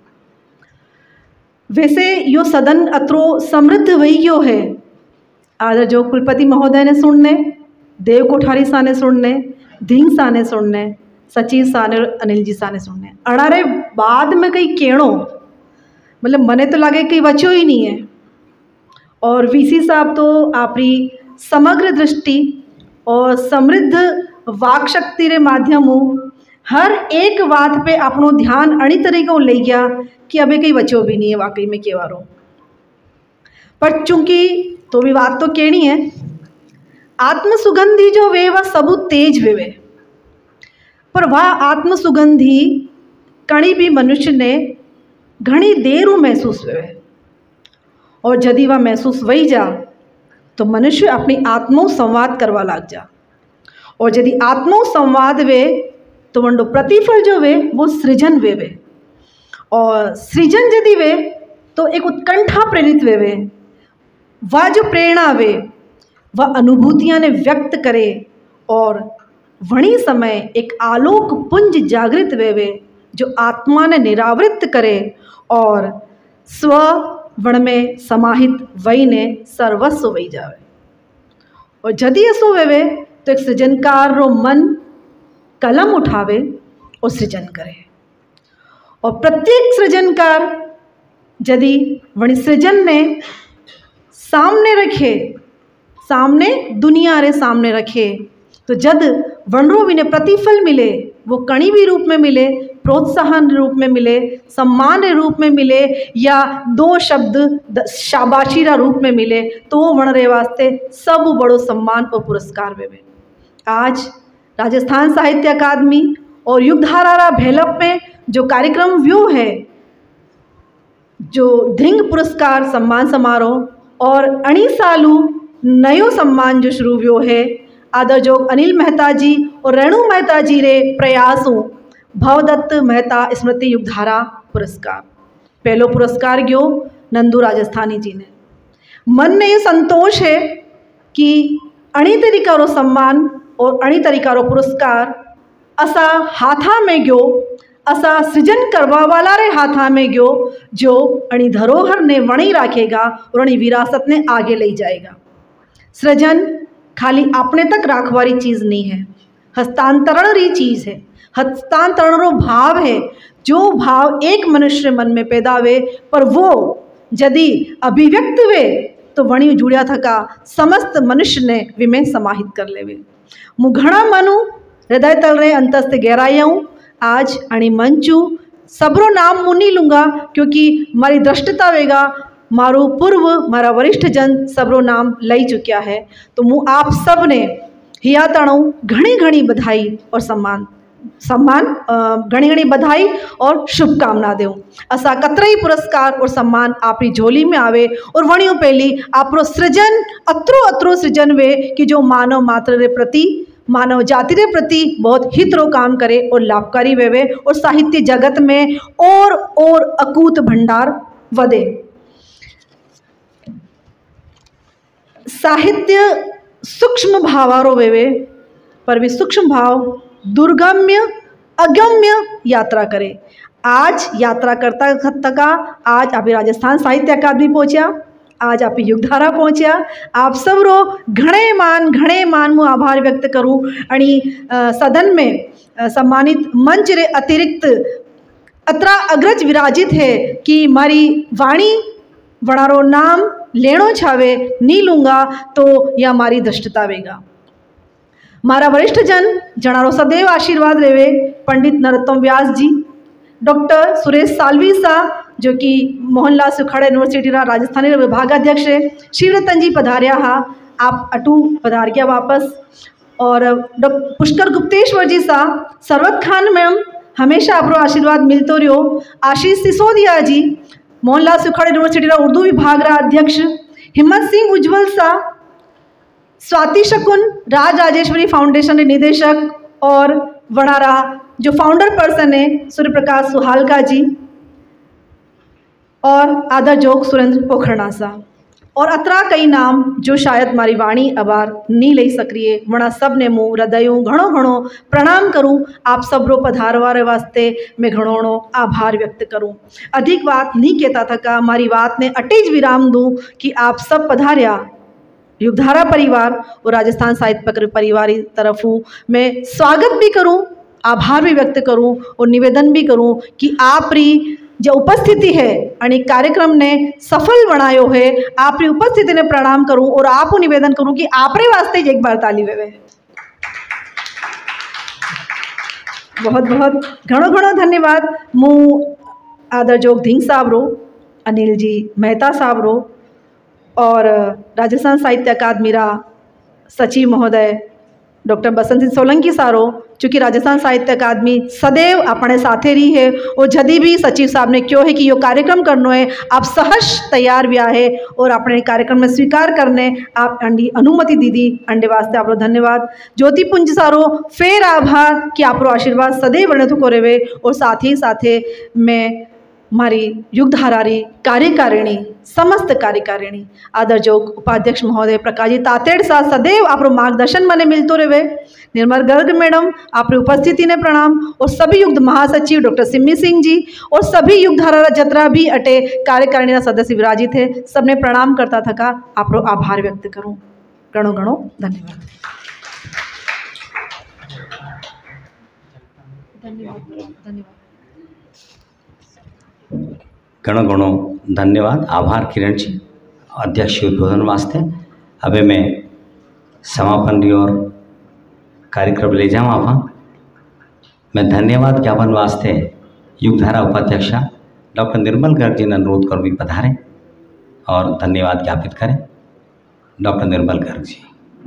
Speaker 1: वैसे यो सदन अत्रो समृद्ध वही क्यों है। आदर जो कुलपति महोदय ने सुनने, देव कोठारी सा ने सुनने, धिंग सा ने सुनने, सचिव सा ने, अनिल जी सा ने सुनने। अणारे बाद में कई केणो मतलब मने तो लगे कई वचो ही नहीं है। और वीसी साहब तो आपरी समग्र दृष्टि और समृद्ध वाक शक्ति रे माध्यमों हर एक बात पे अपनो ध्यान अणी तरीक़ों ले गया कि अबे कई वचो भी नहीं है वाकई में केवारो। पर चूंकि तो भी बात तो कहनी है, आत्म सुगंधी जो वे वह सबूत तेज वे पर वह आत्म सुगंधी कणी भी मनुष्य ने घनी देर महसूस वे और यदि वह महसूस वही जा तो मनुष्य अपनी आत्मो संवाद करवा लाग जा। और यदि आत्मो संवाद वे तो वंडो प्रतिफल जो वे वो सृजन वे और सृजन यदि वे तो एक उत्कंठा प्रेरित वे वह जो प्रेरणा वे वह अनुभूतियां ने व्यक्त करे और वणी समय एक आलोक पुंज जागृत वे जो आत्मा ने निरावृत करे और स्व वण में समाहित वही ने सर्वस्व वही जावे। और यदि ऐसो वे तो एक सृजनकार रो मन कलम उठावे और सृजन करे। और प्रत्येक सृजनकार यदि वणी सृजन ने सामने रखे, सामने दुनिया रे सामने रखे तो जद वनरो भी ने प्रतिफल मिले, वो कणी भी रूप में मिले, प्रोत्साहन रूप में मिले, सम्मान रूप में मिले या दो शब्द शाबाशी रा रूप में मिले तो वो वण रे वास्ते सब बड़ो सम्मान और पुरस्कार वे। आज राजस्थान साहित्य अकादमी और युगधारा भेलप में जो कार्यक्रम व्यू है, जो धिंग पुरस्कार सम्मान समारोह और अणी सालू नयो सम्मान जो शुरू व्यो है, आदर जो अनिल मेहता जी और रेणु मेहता जी रे प्रयासों भवदत्त मेहता स्मृति युगधारा पुरस्कार। पहलो पुरस्कार गयो नंदू राजस्थानी जी ने। मन में ये संतोष है कि अणी तरीका रो सम्मान और अणी तरीका रो पुरस्कार असा हाथा में गयो, असा सृजन करवा वाला रे हाथा में गयो जो अणी धरोहर ने वणी राखेगा और अणी विरासत ने आगे ले जाएगा। सृजन खाली अपने तक राखवारी चीज़ नहीं है, हस्तांतरण री चीज़ है। हस्तांतरण रो भाव है, जो भाव एक मनुष्य मन में पैदा वे पर वो यदि अभिव्यक्त वे तो वणी जुड़िया थका समस्त मनुष्य ने विमें समाहित कर लेवे। मु घना मनु हृदय तल रे अंतस्थ गहराइयाँ आज अणी मंचू सबरो नाम मुनी लूँगा क्योंकि मारी दृष्टता वेगा मारो पूर्व मारा वरिष्ठ जन सबरो नाम लई चुक्या है। तो मु आप सब ने हिया तणु घणी घणी बधाई और सम्मान घणी घणी बधाई और शुभकामना देऊँ। असा कतराई पुरस्कार और सम्मान आपरी झोली में आवे और वणियों पहली आपरो सृजन अत्रो सृजन वे कि जो मानव मात्र रे प्रति मानव जाति रे प्रति बहुत हित रो काम करे और लाभकारी वेवे और साहित्य जगत में और अकूत भंडार वधे। साहित्य सूक्ष्म भावारो वेवे पर भी सूक्ष्म भाव दुर्गम्य अगम्य यात्रा करे। आज यात्रा करता तका आज आप राजस्थान साहित्य अकादमी पहुँचा, आज आप युगधारा पहुँचा। आप सब रो घणे मान मु आभार व्यक्त करूँ। अणी सदन में सम्मानित मंच रे अतिरिक्त अत्रा अग्रज विराजित है कि मारी वाणी वणारो नाम लेणो छावे नी लूँगा तो यह मारी दृष्टता वेगा। मारा वरिष्ठ जन जणारो सदैव आशीर्वाद रेवे पंडित नरोत्तम व्यास जी, डॉक्टर सुरेश सालवी सा जो कि मोहनलाल सुखाड़ा यूनिवर्सिटी रा राजस्थानी विभागाध्यक्ष है, शिवरतन जी पधारिया हा, आप अटू पधार गया वापस। और डॉक्टर पुष्कर गुप्तेश्वर जी सा, सरवत खान मैम हमेशा आपरो आशीर्वाद मिलतो रहो। आशीष सिसोदिया जी मोहनलाल सुखाड़ा यूनिवर्सिटी रा उर्दू विभाग रा अध्यक्ष, हिम्मत सिंह उज्जवल सा, स्वाति शकुन राज राजेश्वरी फाउंडेशन के निदेशक, और वड़ारा जो फाउंडर पर्सन है सूर्य प्रकाश सुहालका जी, और आदर जोग सुरेंद्र पोखरना सा, और अतरा कई नाम जो शायद मारी वाणी अबार नी लई सक्रिय वणा सब ने मुँह हृदयों घणो घणो प्रणाम करूँ। आप सब रो पधारवारे वास्ते मैं घणो आभार व्यक्त करूँ। अधिक बात नहीं कहता थका, मारी बात ने अटेज विराम दूँ कि आप सब पधारिया युगधारा परिवार और राजस्थान साहित्य परिवार की तरफों मैं स्वागत भी करूं, आभार भी व्यक्त करूं और निवेदन भी करूं कि आप री जो उपस्थिति है आणि कार्यक्रम ने सफल बनायो है, आप री उपस्थिति ने प्रणाम करूं और आपको निवेदन करूं कि आप रे वास्ते एक बार ताली वेवे। बहुत बहुत घणो धन्यवाद। मु आदर जोग धिंग साहब रो, अनिल जी मेहता साहब रो, और राजस्थान साहित्य अकादमी रा सचिव महोदय डॉक्टर बसंत सिंह सोलंकी सारो, चूँकि राजस्थान साहित्य अकादमी सदैव अपने साथे रही है, और जदी भी सचिव साहब ने क्यों है कि यो कार्यक्रम करनो है, आप सहर्ष तैयार भी है और अपने कार्यक्रम में स्वीकार करने आप अंडी अनुमति दीदी अंडे वास्ते आप धन्यवाद। ज्योति पुंज सारो फेर आभार कि आप आशीर्वाद सदैव बने तो करे, और साथ ही साथे मैं मारी युगधारारी कार्यकारिणी समस्त कार्यकारिणी आदर जोग उपाध्यक्ष महोदय प्रकाश जी तातेड़ सा सदैव आप मार्गदर्शन मने मिलतो रहे। निर्मल गर्ग मैडम आप उपस्थिति ने प्रणाम, और सभी युग महासचिव डॉक्टर सिम्मी सिंह जी और सभी युगधारा जतरा भी अटे कार्यकारिणी सदस्य विराजित है, सबने प्रणाम करता थका आप आभार व्यक्त करूँ। घणो धन्यवाद।
Speaker 2: घणो धन्यवाद, आभार किरण जी अध्यक्ष उद्बोधन वास्ते। अबे मैं समापन की ओर कार्यक्रम ले जाऊँ आप। मैं धन्यवाद ज्ञापन वास्ते युगधारा उपाध्यक्षा डॉक्टर निर्मल गर्ग जी ने अनुरोध कर भी पधारें और धन्यवाद ज्ञापित करें डॉक्टर निर्मल गर्ग जी।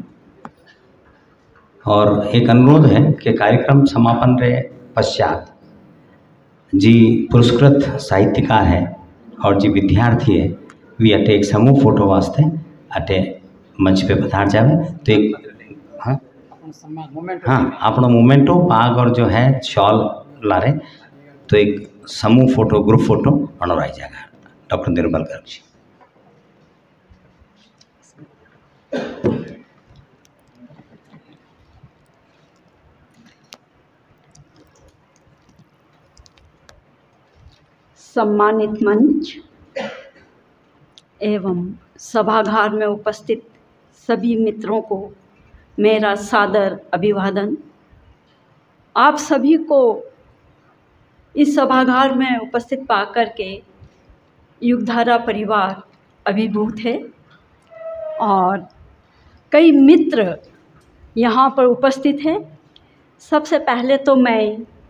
Speaker 2: और एक अनुरोध है कि कार्यक्रम समापन रे पश्चात जी पुरस्कृत साहित्यकार है और जी विद्यार्थी है वी अटे एक समूह फोटो वास्ते अटे मंच पे पधार जावे। तो एक हाँ अपना मोमेंटो पाग और जो है शॉल लारे, तो एक समूह फोटो ग्रुप फोटो बनवाई जाएगा डॉक्टर निर्मल गर्ग जी।
Speaker 11: सम्मानित मंच एवं सभागार में उपस्थित सभी मित्रों को मेरा सादर अभिवादन। आप सभी को इस सभागार में उपस्थित पाकर के युगधारा परिवार अभिभूत है, और कई मित्र यहाँ पर उपस्थित हैं। सबसे पहले तो मैं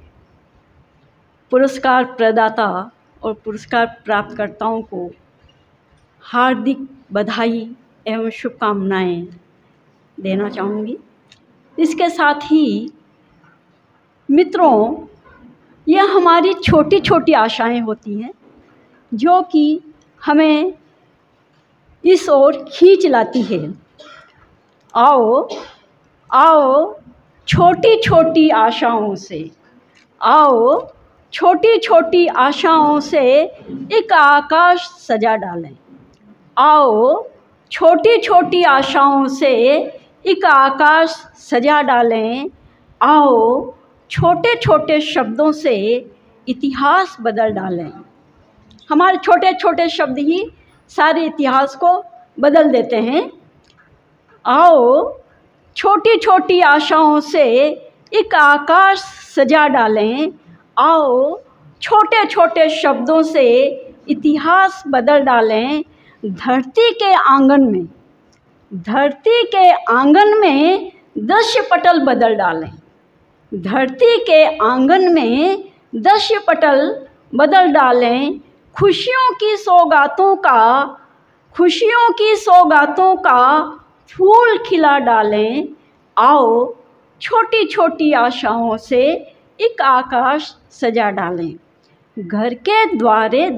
Speaker 11: पुरस्कार प्रदाता और पुरस्कार प्राप्तकर्ताओं को हार्दिक बधाई एवं शुभकामनाएं देना चाहूँगी। इसके साथ ही मित्रों, यह हमारी छोटी छोटी आशाएं होती हैं जो कि हमें इस ओर खींच लाती है। आओ आओ छोटी छोटी आशाओं से, आओ छोटी छोटी आशाओं से एक आकाश सजा डालें। आओ छोटी छोटी आशाओं से एक आकाश सजा डालें। आओ छोटे छोटे शब्दों से इतिहास बदल डालें। हमारे छोटे छोटे शब्द ही सारे इतिहास को बदल देते हैं। आओ छोटी छोटी आशाओं से एक आकाश सजा डालें। आओ छोटे छोटे शब्दों से इतिहास बदल डालें। धरती के आंगन में दृश्य पटल बदल डालें। धरती के आंगन में दृश्य पटल बदल डालें।
Speaker 17: खुशियों की सौगातों का फूल खिला डालें। आओ छोटी छोटी आशाओं से एक आकाश सजा डालें। घर के द्वारे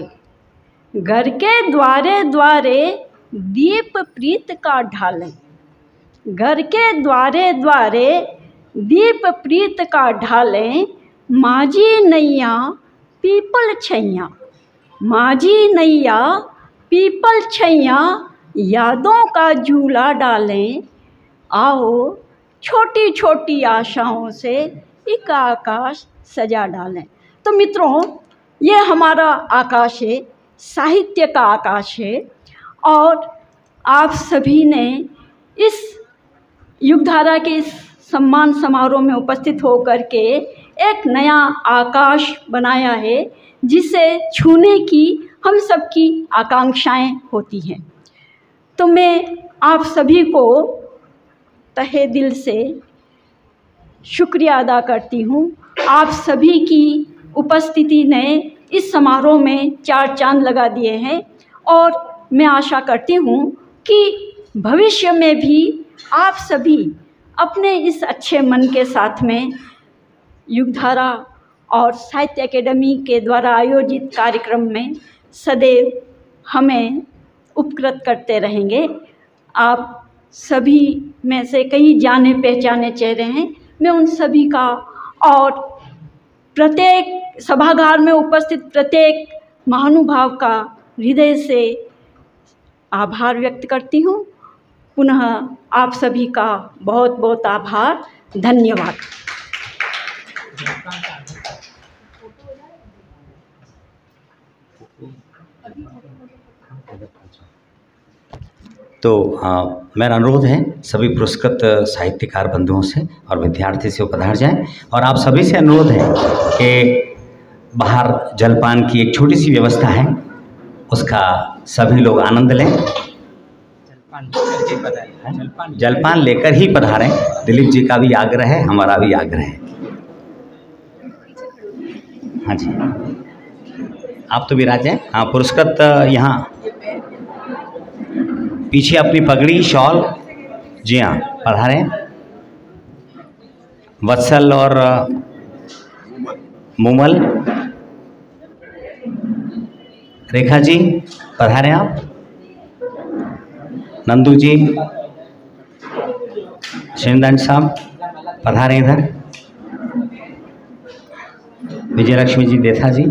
Speaker 17: द्वारे दीप प्रीत का ढालें। घर के द्वारे द्वारे दीप प्रीत का ढालें। माझी नैया पीपल छैया, माझी नैया पीपल छैया, यादों का झूला डालें। आओ छोटी छोटी आशाओं से एक आकाश सजा डालें। तो मित्रों, ये हमारा आकाश है, साहित्य का आकाश है, और आप सभी ने इस युगधारा के इस सम्मान समारोह में उपस्थित होकर के एक नया आकाश बनाया है, जिसे छूने की हम सबकी आकांक्षाएं होती हैं। तो मैं आप सभी को तहे दिल से शुक्रिया अदा करती हूँ। आप सभी की उपस्थिति ने इस समारोह में चार चांद लगा दिए हैं, और मैं आशा करती हूँ कि भविष्य में भी आप सभी अपने इस अच्छे मन के साथ में युगधारा और साहित्य अकेडमी के द्वारा आयोजित कार्यक्रम में सदैव हमें उपकृत करते रहेंगे। आप सभी में से कई जाने पहचाने चेहरे हैं। मैं उन सभी का और प्रत्येक सभागार में उपस्थित प्रत्येक महानुभाव का हृदय से आभार व्यक्त करती हूँ। पुनः आप सभी का बहुत बहुत आभार, धन्यवाद।
Speaker 2: तो मेरा अनुरोध है सभी पुरस्कृत साहित्यकार बंधुओं से और विद्यार्थी से पधार जाएं, और आप सभी से अनुरोध है कि बाहर जलपान की एक छोटी सी व्यवस्था है, उसका सभी लोग आनंद लें। जलपान लेकर ही पधारें। दिलीप जी का भी आग्रह है, हमारा भी आग्रह है। हाँ जी, आप तो विराजें। हाँ, पुरस्कृत यहाँ पीछे अपनी पगड़ी शॉल, जी हाँ, पधारें। वत्सल और मुमल, रेखा जी पधारें आप। नंदू जी, शिवदान साहब पधारें इधर। विजयलक्ष्मी जी देथा जी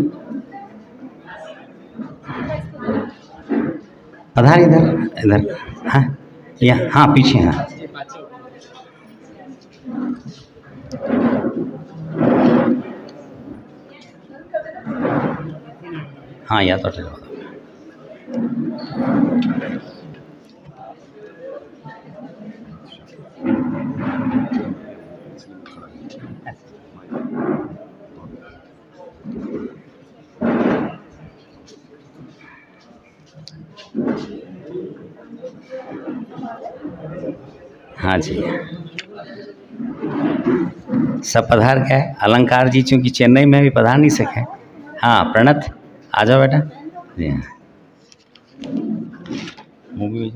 Speaker 2: पधार इधर। हाँ, यहाँ, हाँ पीछे, हाँ। हाँ, या तो हाँ जी, सब पधार गए। अलंकार जी चूँकि चेन्नई में भी पधार नहीं सके। हाँ, प्रणत आ जाओ बेटा। जी हाँ, मूवी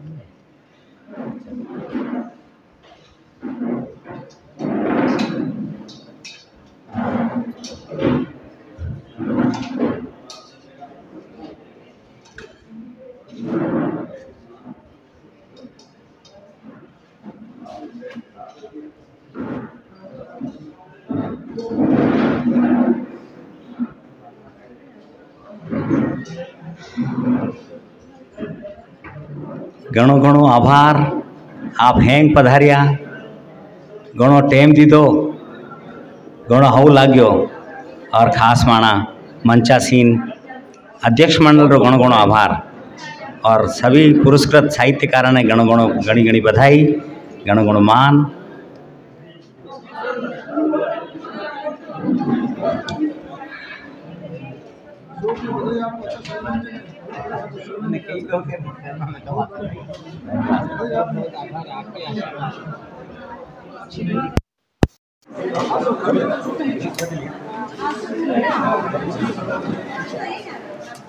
Speaker 2: घणो घणो आभार। आप हैंग पधारिया, घणो टेम दीदो, घणो हव लाग्यो, और खास माणा मंचासीन अध्यक्ष मंडल रो घणो घणो आभार, और सभी पुरस्कृत साहित्यकारों ने घणो घणो घणी घणी बधाई, घणो घणो मान।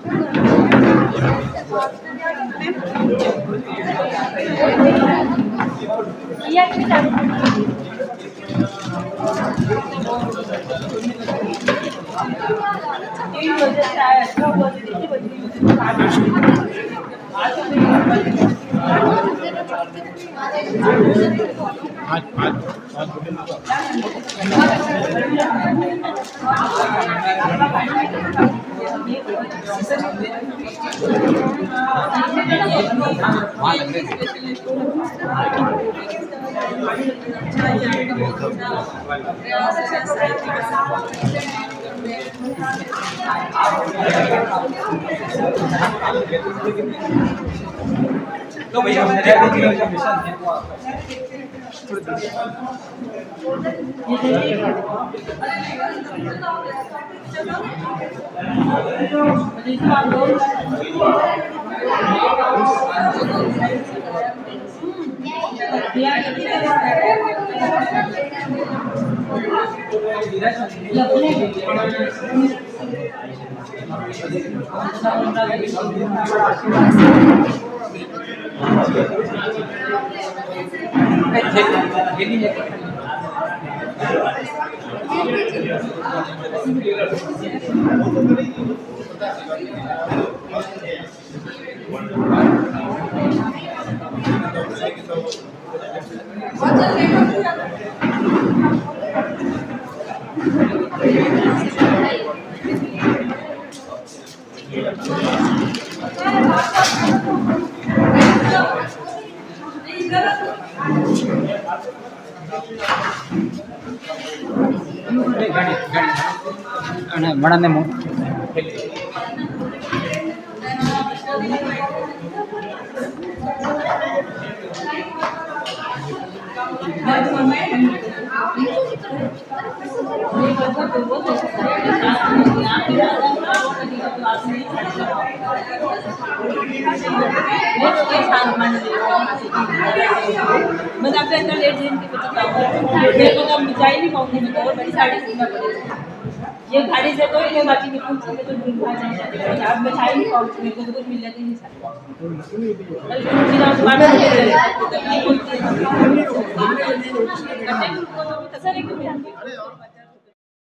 Speaker 18: तो भैया
Speaker 19: बस आपका इतना लेट दिन की मेरे को तो जा ही नहीं पाऊंगी मैं तो बड़ी साड़ी सीना पड़ेगा ये गाड़ी से तो ये बाकी बिल्कुल से तो ढूंढ पा जाएंगे आप मैं जा ही नहीं पाऊंगी मेरे को तो कुछ मिल जाती नहीं सारी